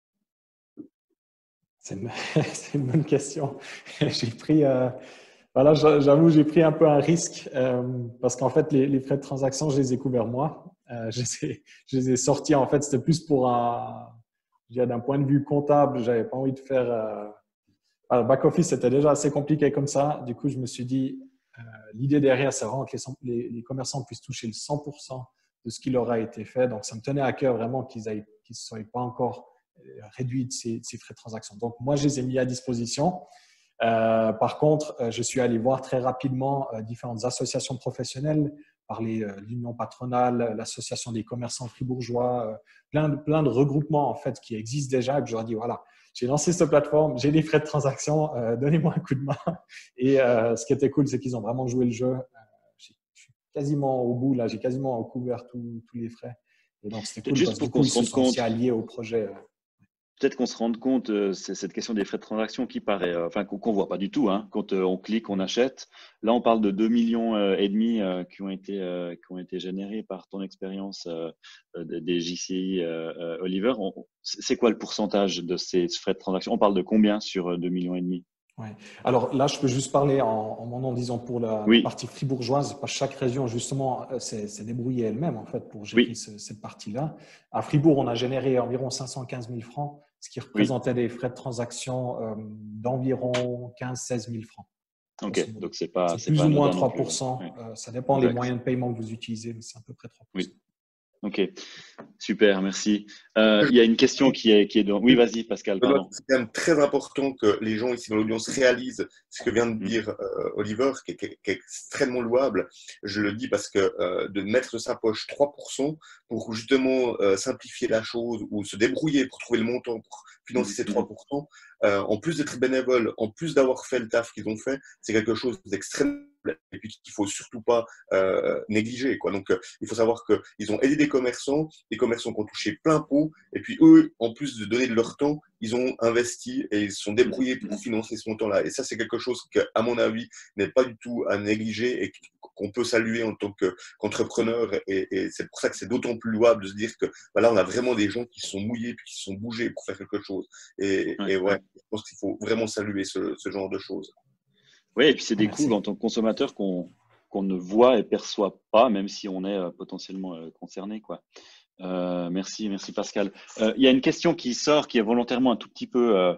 C'est une, une bonne question. J'ai pris, euh, voilà, j'avoue, j'ai pris un peu un risque euh, parce qu'en fait, les, les frais de transaction, je les ai couverts moi. Euh, je, les ai, je les ai sortis. En fait, c'était plus pour un, d'un point de vue comptable, j'avais pas envie de faire. Euh, le back office, c'était déjà assez compliqué comme ça. Du coup, je me suis dit, euh, l'idée derrière, c'est vraiment que les, les, les commerçants puissent toucher le cent pour cent de ce qui leur a été fait. Donc, ça me tenait à cœur vraiment qu'ils ne qu'ils soient pas encore réduits de ces, de ces frais de transaction. Donc, moi, je les ai mis à disposition. Euh, par contre, euh, je suis allé voir très rapidement euh, différentes associations professionnelles, parler euh, l'union patronale, l'association des commerçants fribourgeois, euh, plein, de, plein de regroupements en fait qui existent déjà. Et que je leur ai dit voilà, j'ai lancé cette plateforme, j'ai des frais de transaction, euh, donnez-moi un coup de main. Et euh, ce qui était cool, c'est qu'ils ont vraiment joué le jeu. Euh, je suis quasiment au bout là, j'ai quasiment couvert tous les frais. Et donc c'était cool Juste parce que pour du coup, qu'on ils se se rende sont compte. aussi alliés au projet. Euh, Peut-être qu'on se rende compte, euh, c'est cette question des frais de transaction qui paraît, euh, enfin qu'on ne voit pas du tout. Hein, quand euh, on clique, on achète. Là, on parle de deux millions euh, et demi euh, qui ont été euh, qui ont été générés par ton expérience euh, des J C I, euh, euh, Oliver. C'est quoi le pourcentage de ces frais de transaction? On parle de combien sur deux millions et demi? Ouais. Alors là, je peux juste parler en, en mon nom, disons, pour la, oui. la partie fribourgeoise, parce que chaque région, justement, s'est débrouillée elle-même, en fait, pour gérer oui. ce, cette partie-là. À Fribourg, on a généré environ cinq cent quinze mille francs, ce qui représentait oui. des frais de transaction euh, d'environ quinze à seize mille francs. Ok, donc c'est pas c'est plus pas ou moins trois pour cent. Plus, ouais. euh, ça dépend des moyens de paiement que vous utilisez, mais c'est à peu près trois pour cent. Oui. Ok, super, merci. Euh, il y a une question qui est, qui est dans… Oui, vas-y, Pascal, pardon. C'est quand même très important que les gens ici dans l'audience réalisent ce que vient de dire euh, Oliver, qui est, qui, est, qui est extrêmement louable. Je le dis parce que euh, de mettre de sa poche trois pour cent pour justement euh, simplifier la chose ou se débrouiller pour trouver le montant pour financer ces trois pour cent, euh, en plus d'être bénévole, en plus d'avoir fait le taf qu'ils ont fait, c'est quelque chose d'extrêmement et puis qu'il faut surtout pas euh, négliger, quoi. Donc, euh, il faut savoir qu'ils ont aidé des commerçants, des commerçants qui ont touché plein pot, et puis eux, en plus de donner de leur temps, ils ont investi et ils se sont débrouillés pour financer ce montant-là. Et ça, c'est quelque chose qui, à mon avis, n'est pas du tout à négliger et qu'on peut saluer en tant qu'entrepreneur. Et, et c'est pour ça que c'est d'autant plus louable de se dire que voilà, on a vraiment des gens qui se sont mouillés puis qui se sont bougés pour faire quelque chose. Et, ouais, et ouais, ouais, je pense qu'il faut vraiment saluer ce, ce genre de choses. Oui, et puis c'est des coûts en tant que consommateur qu'on qu'on ne voit et perçoit pas, même si on est euh, potentiellement euh, concerné, quoi. Euh, merci, merci Pascal. Il euh, y a une question qui sort, qui est volontairement un tout petit peu, euh,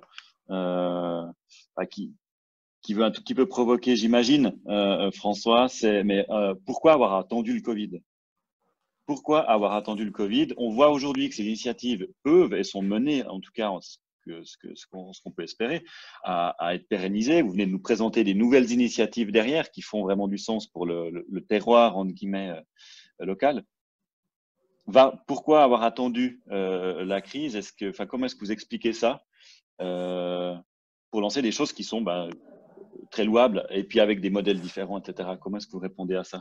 euh, bah, qui, qui veut un tout petit peu provoquer, j'imagine, euh, François. C'est, mais euh, pourquoi avoir attendu le Covid? Pourquoi avoir attendu le Covid? On voit aujourd'hui que ces initiatives peuvent et sont menées, en tout cas, que ce qu'on ce qu'on, ce qu'on peut espérer, à, à être pérennisées. Vous venez de nous présenter des nouvelles initiatives derrière qui font vraiment du sens pour le, le, le terroir, entre guillemets, euh, local. Va, pourquoi avoir attendu euh, la crise? Est-ce que, enfin, comment est-ce que vous expliquez ça euh, pour lancer des choses qui sont bah, très louables et puis avec des modèles différents, et cetera. Comment est-ce que vous répondez à ça?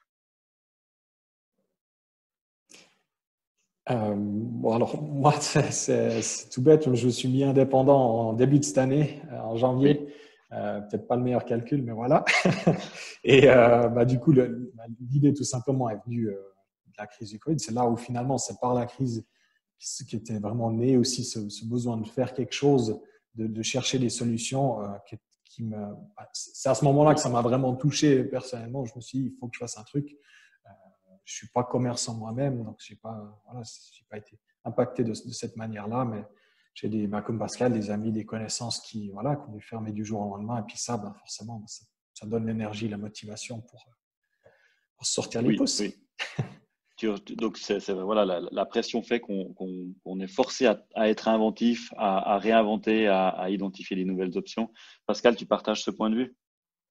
Euh, bon, alors, moi, c'est tout bête. Je me suis mis indépendant en début de cette année, en janvier. Oui. Euh, Peut-être pas le meilleur calcul, mais voilà. Et euh, bah, du coup, l'idée tout simplement est venue euh, de la crise du Covid. C'est là où finalement, c'est par la crise qui, qui était vraiment né aussi ce, ce besoin de faire quelque chose, de, de chercher des solutions. Euh, qui, qui me... C'est à ce moment-là que ça m'a vraiment touché personnellement. Je me suis dit, il faut que je fasse un truc. Je suis pas commerçant moi-même, donc j'ai pas, voilà, j'ai pas été impacté de, de cette manière-là, mais j'ai des, bah, comme Pascal, des amis, des connaissances qui, voilà, qui ont dû fermer du jour au lendemain, et puis ça, bah, forcément, bah, ça, ça donne l'énergie, la motivation pour, pour sortir les oui, pouces. Oui. Donc, c'est, c'est, voilà, la, la pression fait qu'on, qu'on, qu'on est forcé à, à être inventif, à, à réinventer, à, à identifier les nouvelles options. Pascal, tu partages ce point de vue?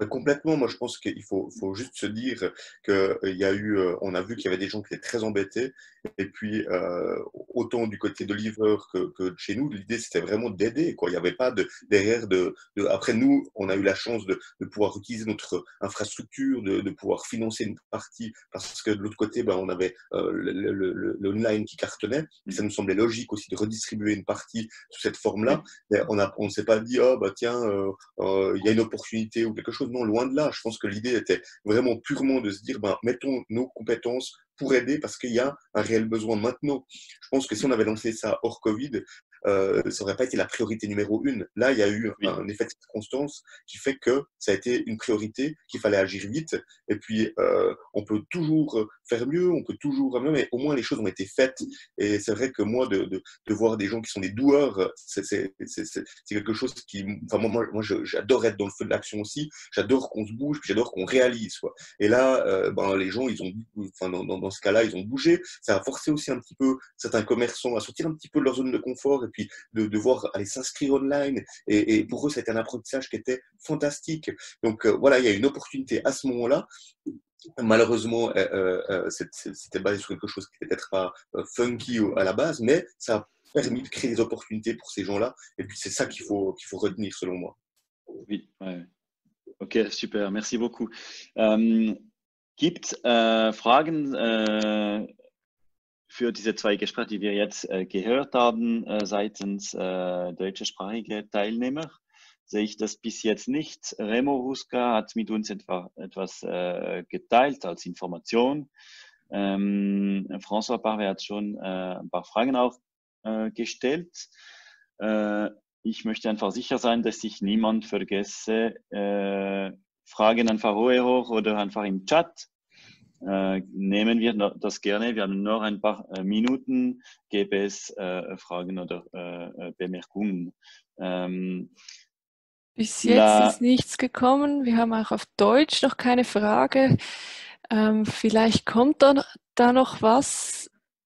Mais complètement, moi je pense qu'il faut, faut juste se dire qu'il y a eu, euh, on a vu qu'il y avait des gens qui étaient très embêtés, et puis euh, autant du côté d'Oliver que, que de chez nous, l'idée c'était vraiment d'aider, quoi. Il n'y avait pas de derrière de, de. Après nous, on a eu la chance de, de pouvoir utiliser notre infrastructure, de, de pouvoir financer une partie, parce que de l'autre côté, ben, on avait euh, le, le, le, l'online qui cartonnait, et ça nous semblait logique aussi de redistribuer une partie sous cette forme-là. Mais on a, on ne s'est pas dit, oh bah tiens, euh, euh, il y a une opportunité ou quelque chose. Non, loin de là. Je pense que l'idée était vraiment purement de se dire, ben, mettons nos compétences pour aider parce qu'il y a un réel besoin maintenant. Je pense que si on avait lancé ça hors Covid, euh, ça n'aurait pas été la priorité numéro une. Là, il y a eu Oui. un effet de circonstance qui fait que ça a été une priorité, qu'il fallait agir vite. Et puis, euh, on peut toujours faire mieux, on peut toujours, mais au moins les choses ont été faites. Et c'est vrai que moi, de, de, de voir des gens qui sont des doueurs, c'est, c'est, c'est, c'est quelque chose qui, enfin, moi, moi j'adore être dans le feu de l'action aussi. J'adore qu'on se bouge, puis j'adore qu'on réalise, quoi. Et là, euh, ben, les gens, ils ont, enfin, dans, dans, dans ce cas-là, ils ont bougé. Ça a forcé aussi un petit peu certains commerçants à sortir un petit peu de leur zone de confort et puis de devoir aller s'inscrire online. Et, et pour eux, c'était un apprentissage qui était fantastique. Donc euh, voilà, il y a une opportunité à ce moment-là. Malheureusement, euh, euh, c'était basé sur quelque chose qui n'était peut-être pas euh, funky à la base, mais ça a permis de créer des opportunités pour ces gens-là. Et puis c'est ça qu'il faut, qu'il faut retenir selon moi. Oui, ouais. Ok, super, merci beaucoup. Ähm, gibt äh, Fragen äh, für diese zwei Gespräche, die wir jetzt äh, gehört haben, äh, seitens äh, deutschsprachige Teilnehmer? Sehe ich das bis jetzt nicht. Remo Ruska hat mit uns etwa, etwas äh, geteilt als Information. Ähm, François Parvé hat schon äh, ein paar Fragen auch äh, gestellt. Äh, ich möchte einfach sicher sein, dass ich niemand vergesse. Äh, Fragen einfach hoch oder einfach im Chat. Äh, nehmen wir das gerne. Wir haben noch ein paar äh, Minuten. Gäbe es äh, Fragen oder äh, Bemerkungen? Ähm, Bis jetzt La ist nichts gekommen. Wir haben auch auf Deutsch noch keine Frage. Ähm, vielleicht kommt da, da noch was.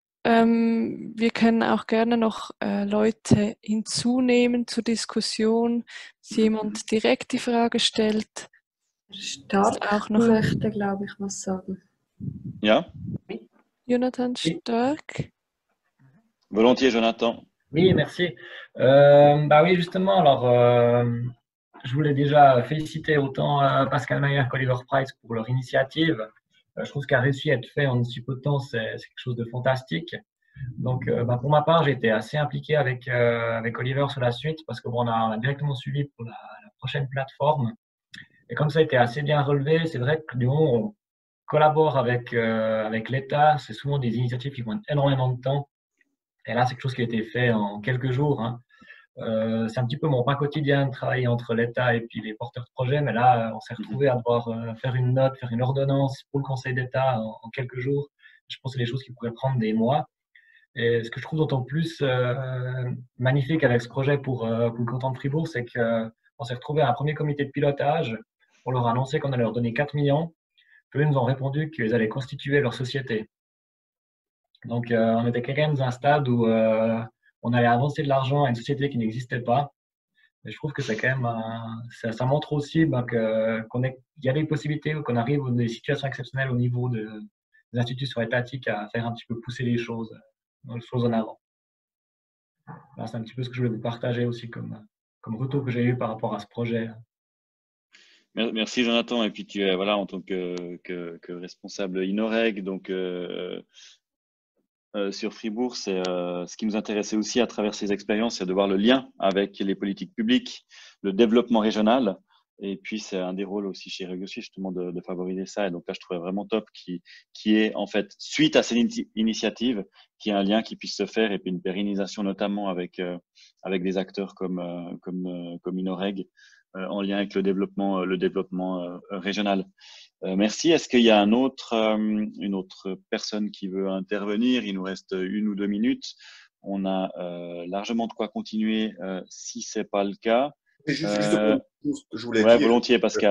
Ähm, wir können auch gerne noch äh, Leute hinzunehmen zur Diskussion, dass jemand direkt die Frage stellt. Stark auch noch möchte, glaube ich, was sagen. Ja. Jonathan Stark. Volontiers, Jonathan. Oui, merci. Euh, bah oui, justement, alors, euh, je voulais déjà féliciter autant euh, Pascal Mayer qu'Oliver Price pour leur initiative. Euh, je trouve ce qui a réussi à être fait en si peu de temps, c'est quelque chose de fantastique. Donc, euh, bah, pour ma part, j'ai été assez impliqué avec, euh, avec Oliver sur la suite parce que bon, on, a, on a directement suivi pour la, la prochaine plateforme. Et comme ça a été assez bien relevé, c'est vrai que du moment où on collabore avec, euh, avec l'État, c'est souvent des initiatives qui prennent énormément de temps. Et là, c'est quelque chose qui a été fait en quelques jours. Hein. Euh, c'est un petit peu mon pain quotidien de travailler entre l'État et puis les porteurs de projets. Mais là, on s'est retrouvé à devoir euh, faire une note, faire une ordonnance pour le Conseil d'État en, en quelques jours. Je pense que c'est des choses qui pourraient prendre des mois. Et ce que je trouve d'autant plus euh, magnifique avec ce projet pour, euh, pour le canton de Fribourg, c'est qu'on s'est retrouvé à un premier comité de pilotage. On leur a annoncé qu'on allait leur donner quatre millions. Puis ils nous ont répondu qu'ils allaient constituer leur société. Donc, euh, on était quand même dans un stade où euh, on allait avancer de l'argent à une société qui n'existait pas. Et je trouve que c'est quand même, un, ça, ça montre aussi ben, que, qu'on est, y a des possibilités, qu'on arrive à des situations exceptionnelles au niveau de, des institutions étatiques à faire un petit peu pousser les choses, les choses en avant. Alors, c'est un petit peu ce que je voulais vous partager aussi comme, comme retour que j'ai eu par rapport à ce projet. Merci Jonathan. Et puis tu es voilà en tant que, que, que responsable Inoreg, donc euh, Euh, sur Fribourg, c'est euh, ce qui nous intéressait aussi à travers ces expériences, c'est de voir le lien avec les politiques publiques, le développement régional. Et puis, c'est un des rôles aussi chez Reg aussi, justement, de, de favoriser ça. Et donc là, je trouvais vraiment top qui, qui est, en fait, suite à cette in initiative, qui est un lien qui puisse se faire et puis une pérennisation, notamment avec, euh, avec des acteurs comme, euh, comme, euh, comme Inoreg, euh, en lien avec le développement, le développement euh, régional. Euh, merci. Est-ce qu'il y a un autre, euh, une autre personne qui veut intervenir? Il nous reste une ou deux minutes. On a euh, largement de quoi continuer euh, si c'est pas le cas. Juste, euh, juste, je voulais ouais, dire, volontiers, Pascal.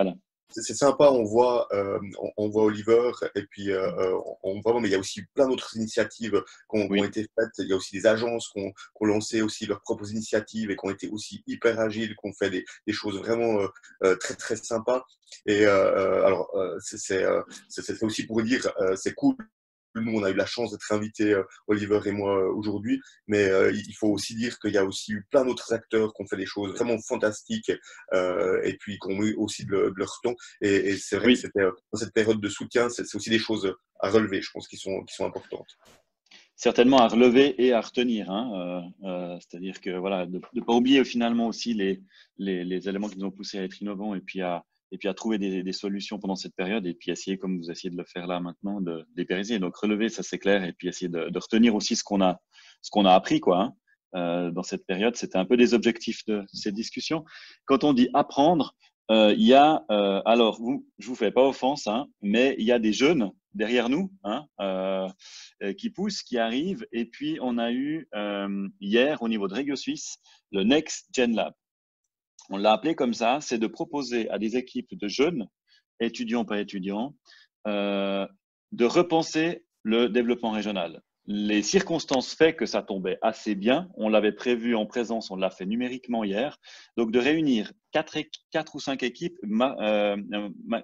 c'est sympa, on voit, euh, on, on voit Oliver, et puis euh, on voit, mais il y a aussi plein d'autres initiatives qui ont, oui. ont été faites. Il y a aussi des agences qui ont, qui ont lancé aussi leurs propres initiatives et qui ont été aussi hyper agiles, qui ont fait des, des choses vraiment euh, très très sympas. Et euh, alors, euh, c'est euh, aussi pour dire, euh, c'est cool. Nous, on a eu la chance d'être invités, euh, Oliver et moi, euh, aujourd'hui, mais euh, il faut aussi dire qu'il y a aussi eu plein d'autres acteurs qui ont fait des choses vraiment fantastiques euh, et puis qui ont eu aussi de, le, de leur temps. Et, et c'est vrai oui. que c'était euh, dans cette période de soutien, c'est aussi des choses à relever, je pense, qui sont, qui sont importantes. Certainement à relever et à retenir. Hein. Euh, euh, C'est-à-dire que voilà, de ne pas oublier finalement aussi les, les, les éléments qui nous ont poussés à être innovants et puis à et puis à trouver des, des solutions pendant cette période, et puis essayer, comme vous essayez de le faire là maintenant, de, de les pérenniser. Donc relever, ça c'est clair, et puis essayer de, de retenir aussi ce qu'on a, ce qu'on a appris quoi, hein, euh, dans cette période. C'était un peu des objectifs de cette discussion. Quand on dit apprendre, euh, il y a, euh, alors vous, je vous fais pas offense, hein, mais il y a des jeunes derrière nous hein, euh, qui poussent, qui arrivent, et puis on a eu euh, hier au niveau de Regio Suisse le Next Gen Lab. On l'a appelé comme ça, c'est de proposer à des équipes de jeunes, étudiants pas étudiants, euh, de repenser le développement régional. Les circonstances fait que ça tombait assez bien. On l'avait prévu en présence, on l'a fait numériquement hier. Donc de réunir quatre, quatre ou cinq équipes, ma, euh, ma,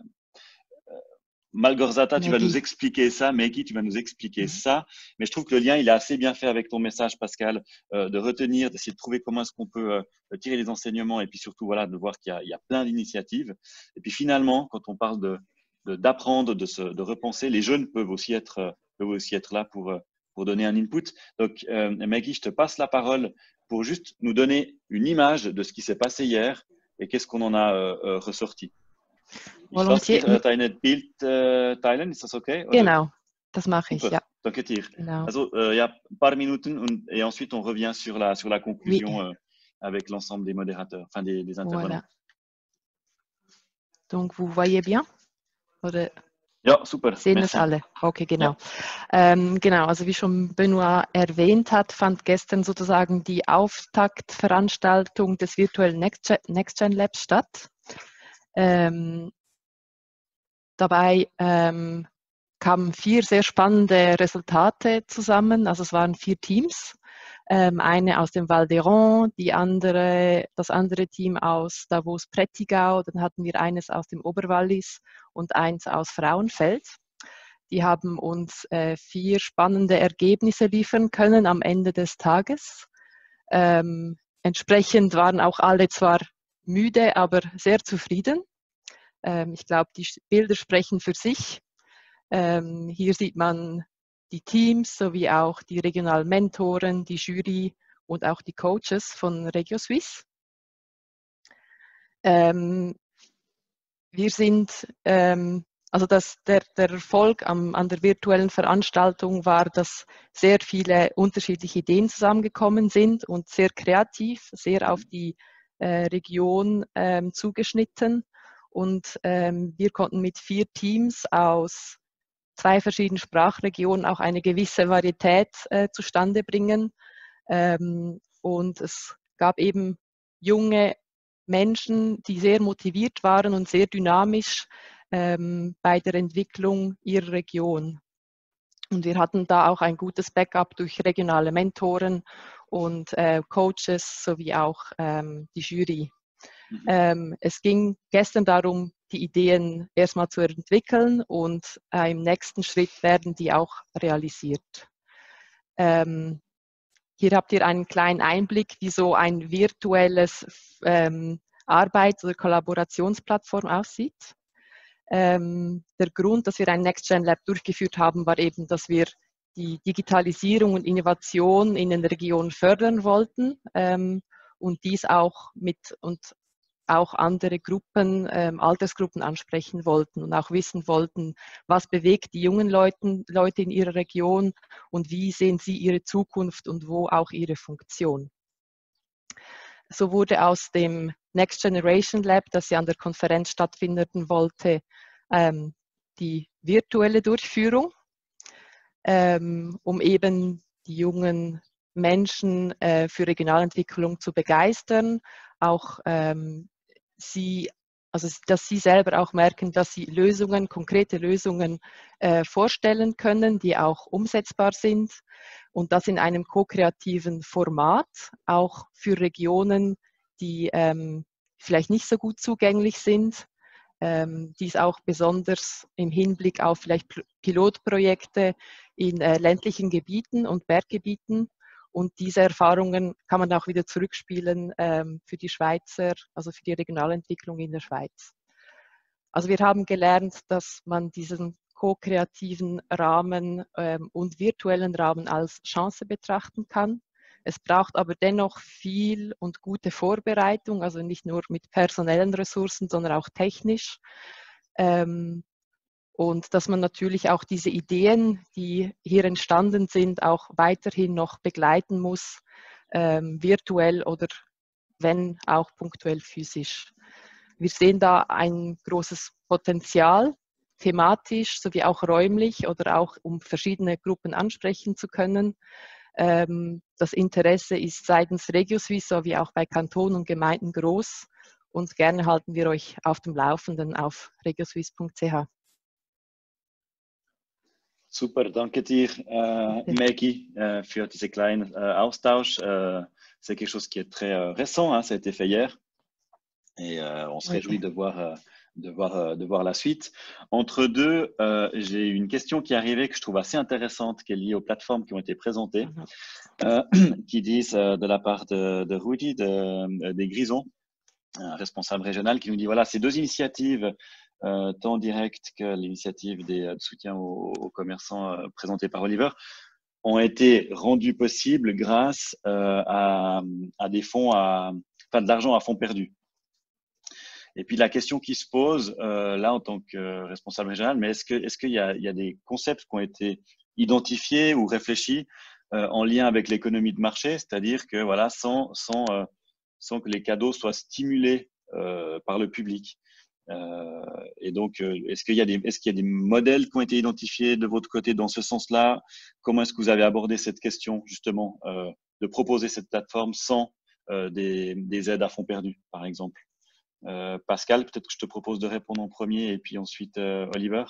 Malgorzata, tu vas nous expliquer ça. Meki, tu vas nous expliquer mmh. ça. Mais je trouve que le lien, il est assez bien fait avec ton message, Pascal, euh, de retenir, d'essayer de trouver comment est-ce qu'on peut euh, tirer les enseignements et puis surtout, voilà, de voir qu'il y, y a plein d'initiatives. Et puis finalement, quand on parle de d'apprendre, de, de, de repenser, les jeunes peuvent aussi être, euh, peuvent aussi être là pour, pour donner un input. Donc, euh, Meki, je te passe la parole pour juste nous donner une image de ce qui s'est passé hier et qu'est-ce qu'on en a euh, euh, ressorti. Ich lasse dir äh, deine Bild äh, teilen, ist das okay? Oder? Genau, das mache ich, Super. ja. Danke dir. Genau. Also, äh, ja, ein paar Minuten und, et ensuite on revient sur la, sur la conclusion oui. euh, avec l'ensemble des modérateurs, enfin des, des intervenants. Voilà. Donc, vous voyez bien? Oder? Ja, super. Sehen Merci. es alle? Okay, genau. Ja. Ähm, genau, also wie schon Benoit erwähnt hat, fand gestern sozusagen die Auftaktveranstaltung des virtuellen Next Gen, Next Gen Labs statt. Ähm, dabei ähm, kamen vier sehr spannende Resultate zusammen. Also es waren vier Teams. Ähm, eine aus dem Val d'Aran, die andere, das andere Team aus Davos-Prättigau, dann hatten wir eines aus dem Oberwallis und eins aus Frauenfeld. Die haben uns äh, vier spannende Ergebnisse liefern können am Ende des Tages. Ähm, entsprechend waren auch alle zwar müde, aber sehr zufrieden. Ähm, ich glaube, die Bilder sprechen für sich. Ähm, hier sieht man die Teams sowie auch die regionalen Mentoren, die Jury und auch die Coaches von Regio Suisse. Ähm, wir sind, ähm, also das, der, der Erfolg am, an der virtuellen Veranstaltung war, dass sehr viele unterschiedliche Ideen zusammengekommen sind und sehr kreativ, sehr auf die äh, Region ähm, zugeschnitten. Und ähm, wir konnten mit vier Teams aus zwei verschiedenen Sprachregionen auch eine gewisse Varietät äh, zustande bringen. Ähm, und es gab eben junge Menschen, die sehr motiviert waren und sehr dynamisch ähm, bei der Entwicklung ihrer Region. Und wir hatten da auch ein gutes Backup durch regionale Mentoren und äh, Coaches sowie auch ähm, die Jury. Mhm. Ähm, es ging gestern darum, die Ideen erstmal zu entwickeln und äh, im nächsten Schritt werden die auch realisiert. Ähm, hier habt ihr einen kleinen Einblick, wie so ein virtuelles ähm, Arbeits- oder Kollaborationsplattform aussieht. Ähm, der Grund, dass wir ein Next Gen Lab durchgeführt haben, war eben, dass wir die Digitalisierung und Innovation in den Regionen fördern wollten ähm, und dies auch mit und auch andere Gruppen, ähm, Altersgruppen ansprechen wollten und auch wissen wollten, was bewegt die jungen Leuten, Leute in ihrer Region und wie sehen sie ihre Zukunft und wo auch ihre Funktion. So wurde aus dem Next Generation Lab, das ja an der Konferenz stattfinden wollte, ähm, die virtuelle Durchführung, ähm, um eben die jungen Menschen äh, für Regionalentwicklung zu begeistern, auch ähm, sie also dass sie selber auch merken, dass sie Lösungen, konkrete Lösungen äh, vorstellen können, die auch umsetzbar sind und das in einem ko-kreativen Format, auch für Regionen, die ähm, vielleicht nicht so gut zugänglich sind. Ähm, dies auch besonders im Hinblick auf vielleicht Pilotprojekte in äh, ländlichen Gebieten und Berggebieten. Und diese Erfahrungen kann man auch wieder zurückspielen ähm, für die Schweizer, also für die Regionalentwicklung in der Schweiz. Also wir haben gelernt, dass man diesen ko-kreativen Rahmen ähm, und virtuellen Rahmen als Chance betrachten kann. Es braucht aber dennoch viel und gute Vorbereitung, also nicht nur mit personellen Ressourcen, sondern auch technisch. Ähm, und dass man natürlich auch diese Ideen, die hier entstanden sind, auch weiterhin noch begleiten muss, ähm, virtuell oder wenn auch punktuell physisch. Wir sehen da ein großes Potenzial, thematisch sowie auch räumlich oder auch um verschiedene Gruppen ansprechen zu können. Das Interesse ist seitens RegioSuisse sowie auch bei Kantonen und Gemeinden groß und gerne halten wir euch auf dem Laufenden auf regiosuisse punkt c h. Super, danke dir, äh, Maggie, äh, für diesen kleinen äh, Austausch. Äh, C'est quelque chose qui est très euh, récent, hein, ça a été fait hier et euh, on se Oui. réjouit de voir, euh, de, voir, euh, de voir la suite. Entre deux, euh, j'ai une question qui est arrivée que je trouve assez intéressante, qui est liée aux plateformes qui ont été présentées, euh, qui disent euh, de la part de, de Rudy, de, euh, des Grisons, un responsable régional, qui nous dit voilà, ces deux initiatives, euh, tant directes que l'initiative des de soutien aux, aux commerçants euh, présentée par Oliver, ont été rendues possibles grâce euh, à, à des fonds, à, enfin de l'argent à fonds perdus. Et puis la question qui se pose euh, là en tant que responsable régional, mais est-ce que est-ce qu'il y a, il y a des concepts qui ont été identifiés ou réfléchis euh, en lien avec l'économie de marché, c'est-à-dire que voilà, sans sans euh, sans que les cadeaux soient stimulés euh, par le public. Euh, et donc, euh, est-ce qu'il y a des est-ce qu'il y a des modèles qui ont été identifiés de votre côté dans ce sens-là? Comment est-ce que vous avez abordé cette question justement euh, de proposer cette plateforme sans euh, des, des aides à fonds perdus, par exemple? Euh, Pascal, peut-être que je te propose de répondre en premier et puis ensuite euh, Oliver.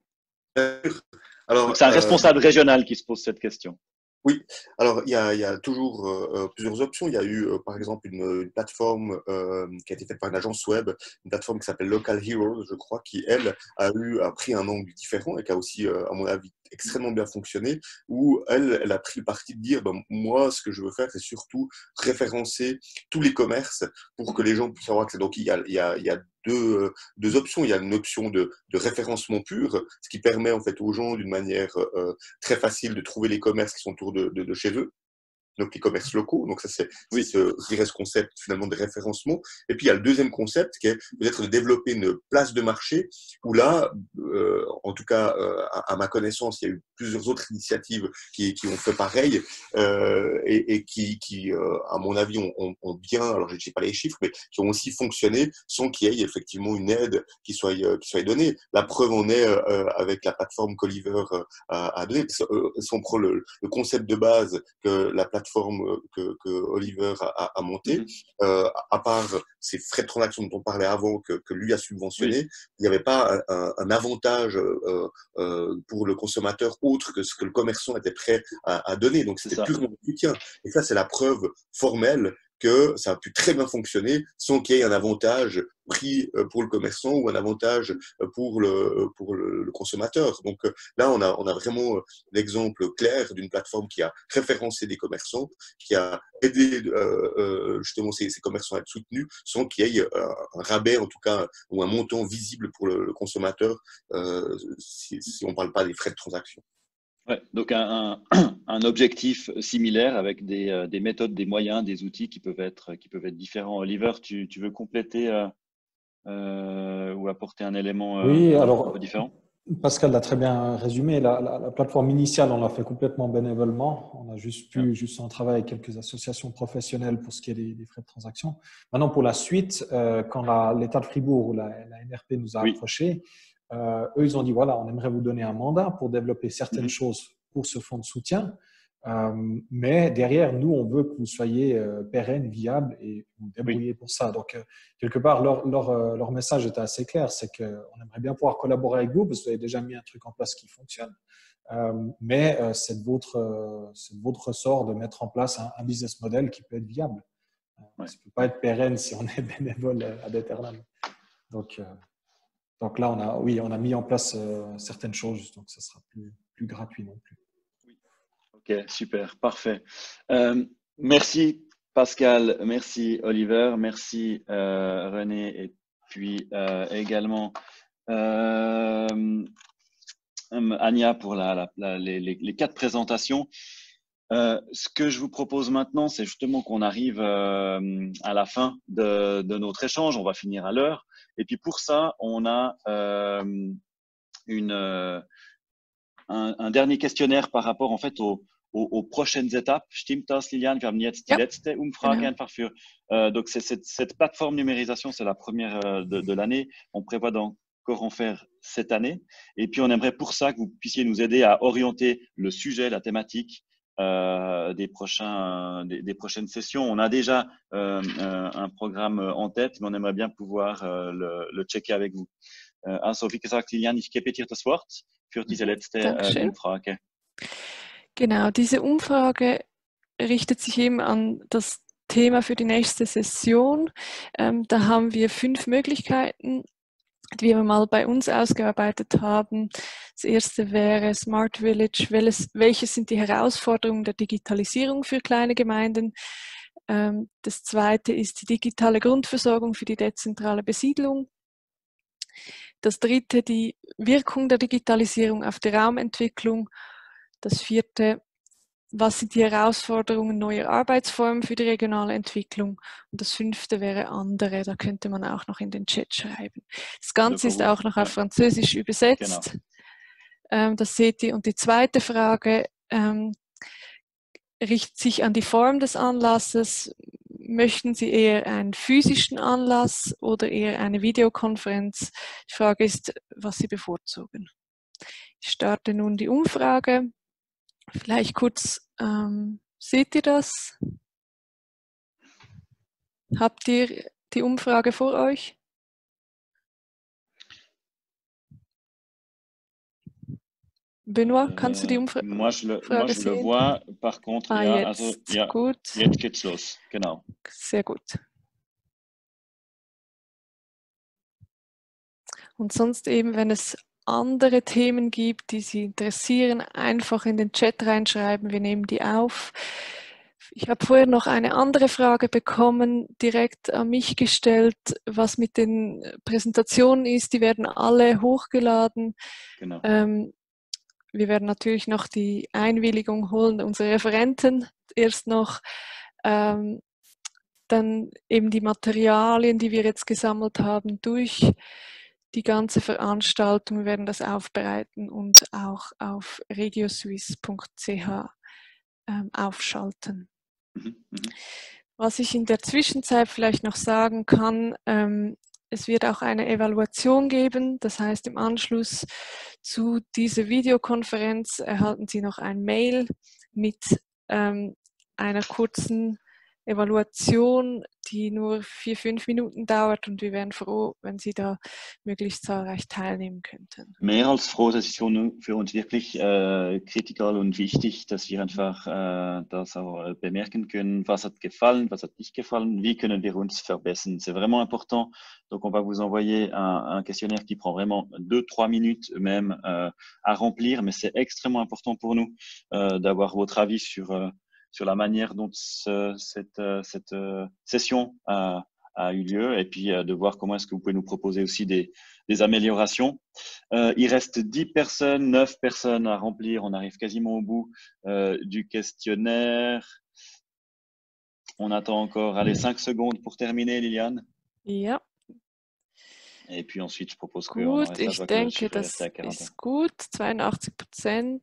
Alors, c'est un euh, responsable régional qui se pose cette question. Oui, alors il y a, il y a toujours euh, plusieurs options. Il y a eu euh, par exemple une, une plateforme euh, qui a été faite par une agence web, une plateforme qui s'appelle Local Heroes, je crois, qui elle a eu a pris un angle différent et qui a aussi, euh, à mon avis, extrêmement bien fonctionné, où elle, elle a pris le parti de dire ben, moi, ce que je veux faire, c'est surtout référencer tous les commerces pour que les gens puissent avoir accès. Donc il y a, il y a, il y a deux, deux options. Il y a une option de, de référencement pur, ce qui permet en fait aux gens d'une manière euh, très facile de trouver les commerces qui sont autour de, de, de chez eux, donc les commerces locaux. Donc ça, c'est oui. ce, je dirais, ce concept finalement de référencement. Et puis il y a le deuxième concept qui est peut-être de développer une place de marché où là, euh, en tout cas euh, à, à ma connaissance, il y a eu plusieurs autres initiatives qui, qui ont fait pareil euh, et, et qui, qui euh, à mon avis, ont, ont, ont bien, alors je ne sais pas les chiffres, mais qui ont aussi fonctionné sans qu'il y ait effectivement une aide qui soit, euh, qui soit donnée. La preuve en est euh, avec la plateforme qu'Oliver euh, a, a donnée. Euh, si on prend le, le concept de base que la plateforme que, que Oliver a, a monté, mm-hmm. euh, à part ces frais de transaction dont on parlait avant que, que lui a subventionné, oui. il n'y avait pas un, un avantage euh, euh, pour le consommateur autre que ce que le commerçant était prêt à, à donner. Donc c'était purement du soutien. Et ça, c'est la preuve formelle que ça a pu très bien fonctionner sans qu'il y ait un avantage pris pour le commerçant ou un avantage pour le, pour le, le consommateur. Donc là, on a, on a vraiment l'exemple clair d'une plateforme qui a référencé des commerçants, qui a aidé euh, justement ces, ces commerçants à être soutenus sans qu'il y ait un, un rabais, en tout cas, ou un montant visible pour le, le consommateur, euh, si, si on ne parle pas des frais de transaction. Ouais, donc un, un, un objectif similaire avec des, euh, des méthodes, des moyens, des outils qui peuvent être, qui peuvent être différents. Oliver, tu, tu veux compléter euh, euh, ou apporter un élément euh, oui, un, alors, un peu différent? Pascal l'a très bien résumé. La, la, la plateforme initiale, on l'a fait complètement bénévolement. On a juste pu, ouais. juste en travailler avec quelques associations professionnelles pour ce qui est des, des frais de transaction. Maintenant, pour la suite, euh, quand l'État de Fribourg ou la, la N R P nous a oui. approchés, Euh, eux, ils ont dit, voilà, on aimerait vous donner un mandat pour développer certaines mmh. choses pour ce fonds de soutien. Euh, mais derrière, nous, on veut que vous soyez euh, pérenne, viable et vous débrouillez oui. pour ça. Donc, euh, quelque part, leur, leur, euh, leur message était assez clair, c'est qu'on aimerait bien pouvoir collaborer avec vous parce que vous avez déjà mis un truc en place qui fonctionne. Euh, mais euh, c'est de votre, euh, c'est de votre ressort de mettre en place un, un business model qui peut être viable. Ouais. Ça ne peut pas être pérenne si on est bénévole ad aeternam. Donc, euh, donc là, on a, oui, on a mis en place euh, certaines choses, donc ça sera plus, plus gratuit non plus. Ok, super, parfait. Euh, merci Pascal, merci Oliver, merci euh, René et puis euh, également euh, Anya pour la, la, la, les, les quatre présentations. Euh, ce que je vous propose maintenant, c'est justement qu'on arrive euh, à la fin de, de notre échange. On va finir à l'heure. Et puis pour ça, on a euh, une, euh, un, un dernier questionnaire par rapport en fait aux, aux, aux prochaines étapes. Stimmt das, Liliane? Wir haben jetzt die ja. letzte Umfrage genau. einfach für. Euh, donc c'est cette, cette plateforme numérisation, c'est la première euh, de, de l'année. On prévoit d'encore en faire cette année. Et puis on aimerait pour ça que vous puissiez nous aider à orienter le sujet, la thématique. Euh, des, prochains, des, des prochaines sessions. On a déjà euh, un, un programme en tête, mais on aimerait bien pouvoir euh, le, le checker avec vous. Euh, also, wie gesagt, Liliane, ich gebe dir das Wort für diese letzte äh, Umfrage. Genau, diese Umfrage richtet sich eben an das Thema für die nächste Session. Ähm, da haben wir fünf Möglichkeiten, die wir mal bei uns ausgearbeitet haben. Das erste wäre Smart Village. Welches, welches sind die Herausforderungen der Digitalisierung für kleine Gemeinden? Ähm, das zweite ist die digitale Grundversorgung für die dezentrale Besiedlung. Das dritte die Wirkung der Digitalisierung auf die Raumentwicklung. Das vierte, was sind die Herausforderungen neuer Arbeitsformen für die regionale Entwicklung? Und das fünfte wäre andere, da könnte man auch noch in den Chat schreiben. Das Ganze ist auch noch auf Französisch übersetzt. Genau. Ähm, das seht ihr. Und die zweite Frage ähm, richtet sich an die Form des Anlasses. Möchten Sie eher einen physischen Anlass oder eher eine Videokonferenz? Die Frage ist, was Sie bevorzugen. Ich starte nun die Umfrage. Vielleicht kurz, ähm, seht ihr das? Habt ihr die Umfrage vor euch? Benoît, kannst du die Umfrage moi, je le, moi, je sehen? le vois, par contre, ah, ja, jetzt, also, ja, gut. Jetzt geht's los, genau. Sehr gut. Und sonst eben, wenn es andere Themen gibt, die Sie interessieren, einfach in den Chat reinschreiben. Wir nehmen die auf. Ich habe vorher noch eine andere Frage bekommen, direkt an mich gestellt, was mit den Präsentationen ist. Die werden alle hochgeladen. Genau. Ähm, wir werden natürlich noch die Einwilligung holen, unsere Referenten erst noch. Ähm, dann eben die Materialien, die wir jetzt gesammelt haben, durch die ganze Veranstaltung. Wir werden das aufbereiten und auch auf regiosuisse punkt c h ähm, aufschalten. Mhm, mh. Was ich in der Zwischenzeit vielleicht noch sagen kann, ähm, es wird auch eine Evaluation geben. Das heißt, im Anschluss zu dieser Videokonferenz erhalten Sie noch ein Mail mit ähm, einer kurzen Evaluation, die nur vier, fünf Minuten dauert, und wir wären froh, wenn Sie da möglichst zahlreich teilnehmen könnten. Mehr als froh, das ist für uns wirklich äh, kritikal und wichtig, dass wir einfach äh, das auch bemerken können, was hat gefallen, was hat nicht gefallen, wie können wir uns verbessern. C'est vraiment important. Donc on va vous envoyer un, un questionnaire qui prend vraiment deux, trois minutes même euh, à remplir, mais c'est extrêmement important pour nous euh, d'avoir votre avis sur euh, sur la manière dont ce, cette, cette session a, a eu lieu, et puis de voir comment est-ce que vous pouvez nous proposer aussi des, des améliorations. Euh, il reste dix personnes, neuf personnes à remplir. On arrive quasiment au bout euh, du questionnaire. On attend encore allez, cinq secondes pour terminer, Liliane. Ja. Et puis ensuite, je propose Gut, qu'on arrête la ich denke, das ist gut. zweiundachtzig Prozent.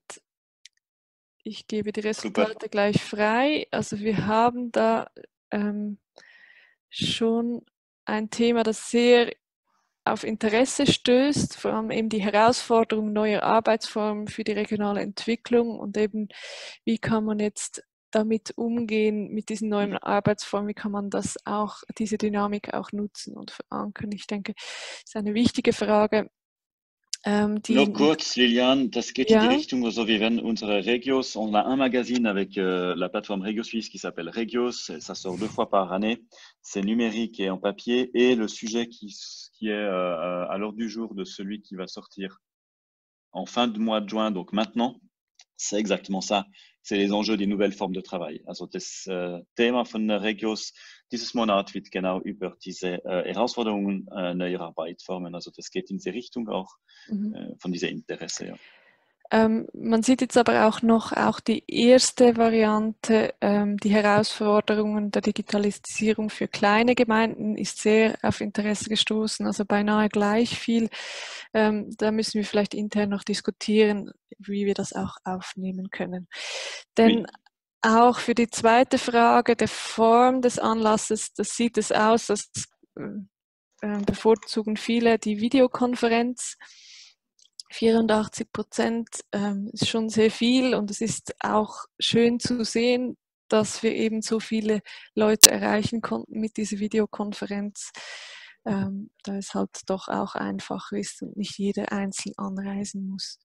Ich gebe die Resultate Super. gleich frei. Also wir haben da ähm, schon ein Thema, das sehr auf Interesse stößt, vor allem eben die Herausforderung neuer Arbeitsformen für die regionale Entwicklung und eben, wie kann man jetzt damit umgehen, mit diesen neuen Arbeitsformen, wie kann man das auch, diese Dynamik auch nutzen und verankern. Ich denke, das ist eine wichtige Frage. Ähm, die, Nur kurz, Liliane, das geht ja. in die Richtung, also wir werden unsere Regios, on a un magazine avec euh, la plateforme Regio Suisse qui s'appelle Regios, ça sort deux fois par année, c'est numérique et en papier, et le sujet qui, qui est euh, à l'ordre du jour de celui qui va sortir en fin de mois de juin, donc maintenant, c'est exactement ça, c'est les enjeux des nouvelles formes de travail. Also das äh, Thema von Regios dieses Monat wird genau über diese äh, Herausforderungen äh, neuer Arbeitsformen, also das geht in diese Richtung auch Mhm. äh, von dieser Interesse. Ja. Ähm, man sieht jetzt aber auch noch auch die erste Variante, ähm, die Herausforderungen der Digitalisierung für kleine Gemeinden ist sehr auf Interesse gestoßen, also beinahe gleich viel. Ähm, da müssen wir vielleicht intern noch diskutieren, wie wir das auch aufnehmen können. Denn Oui. auch für die zweite Frage der Form des Anlasses, das sieht es aus, dass äh, bevorzugen viele die Videokonferenz. vierundachtzig Prozent ähm, ist schon sehr viel und es ist auch schön zu sehen, dass wir eben so viele Leute erreichen konnten mit dieser Videokonferenz, ähm, da es halt doch auch einfacher ist und nicht jeder einzeln anreisen muss.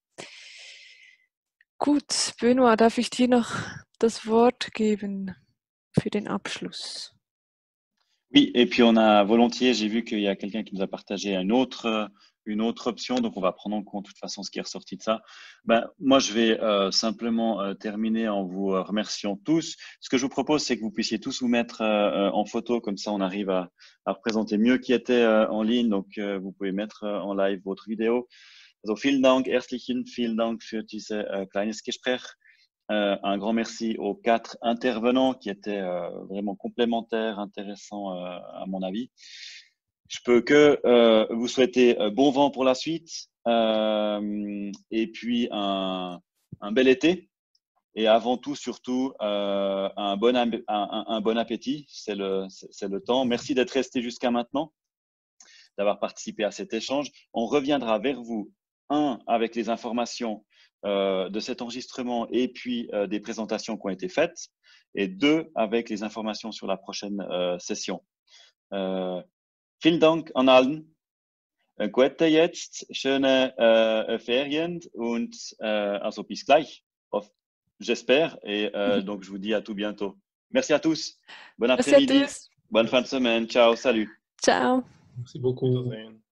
Gut, Benoît, darf ich dir noch das Wort geben für den Abschluss? Oui, et puis on a volontiers, j'ai vu qu'il y a quelqu'un qui nous a partagé un autre, une autre option, donc on va prendre en compte de toute façon ce qui est ressorti de ça. Ben, moi, je vais euh, simplement euh, terminer en vous euh, remerciant tous. Ce que je vous propose, c'est que vous puissiez tous vous mettre euh, en photo, comme ça on arrive à, à représenter mieux qui était euh, en ligne, donc euh, vous pouvez mettre euh, en live votre vidéo. Also vielen Dank, Erstlichen, vielen Dank für dieses äh, kleines Gespräch. Euh, un grand merci aux quatre intervenants qui étaient euh, vraiment complémentaires, intéressants euh, à mon avis. Je peux que euh, vous souhaiter euh, bon vent pour la suite euh, et puis un, un bel été et avant tout, surtout, euh, un, bon, un, un bon appétit. C'est le, c'est le temps. Merci d'être resté jusqu'à maintenant, d'avoir participé à cet échange. On reviendra vers vous, un, avec les informations Euh, de cet enregistrement et puis euh, des présentations qui ont été faites, et deux, avec les informations sur la prochaine euh, session. Euh, vielen Dank an allen. Gute jetzt, schöne äh, Ferien und äh, also bis gleich, j'espère, et euh, donc je vous dis à tout bientôt. Merci à tous. Bon après-midi, bonne fin de semaine. Ciao, salut. Ciao. Merci beaucoup.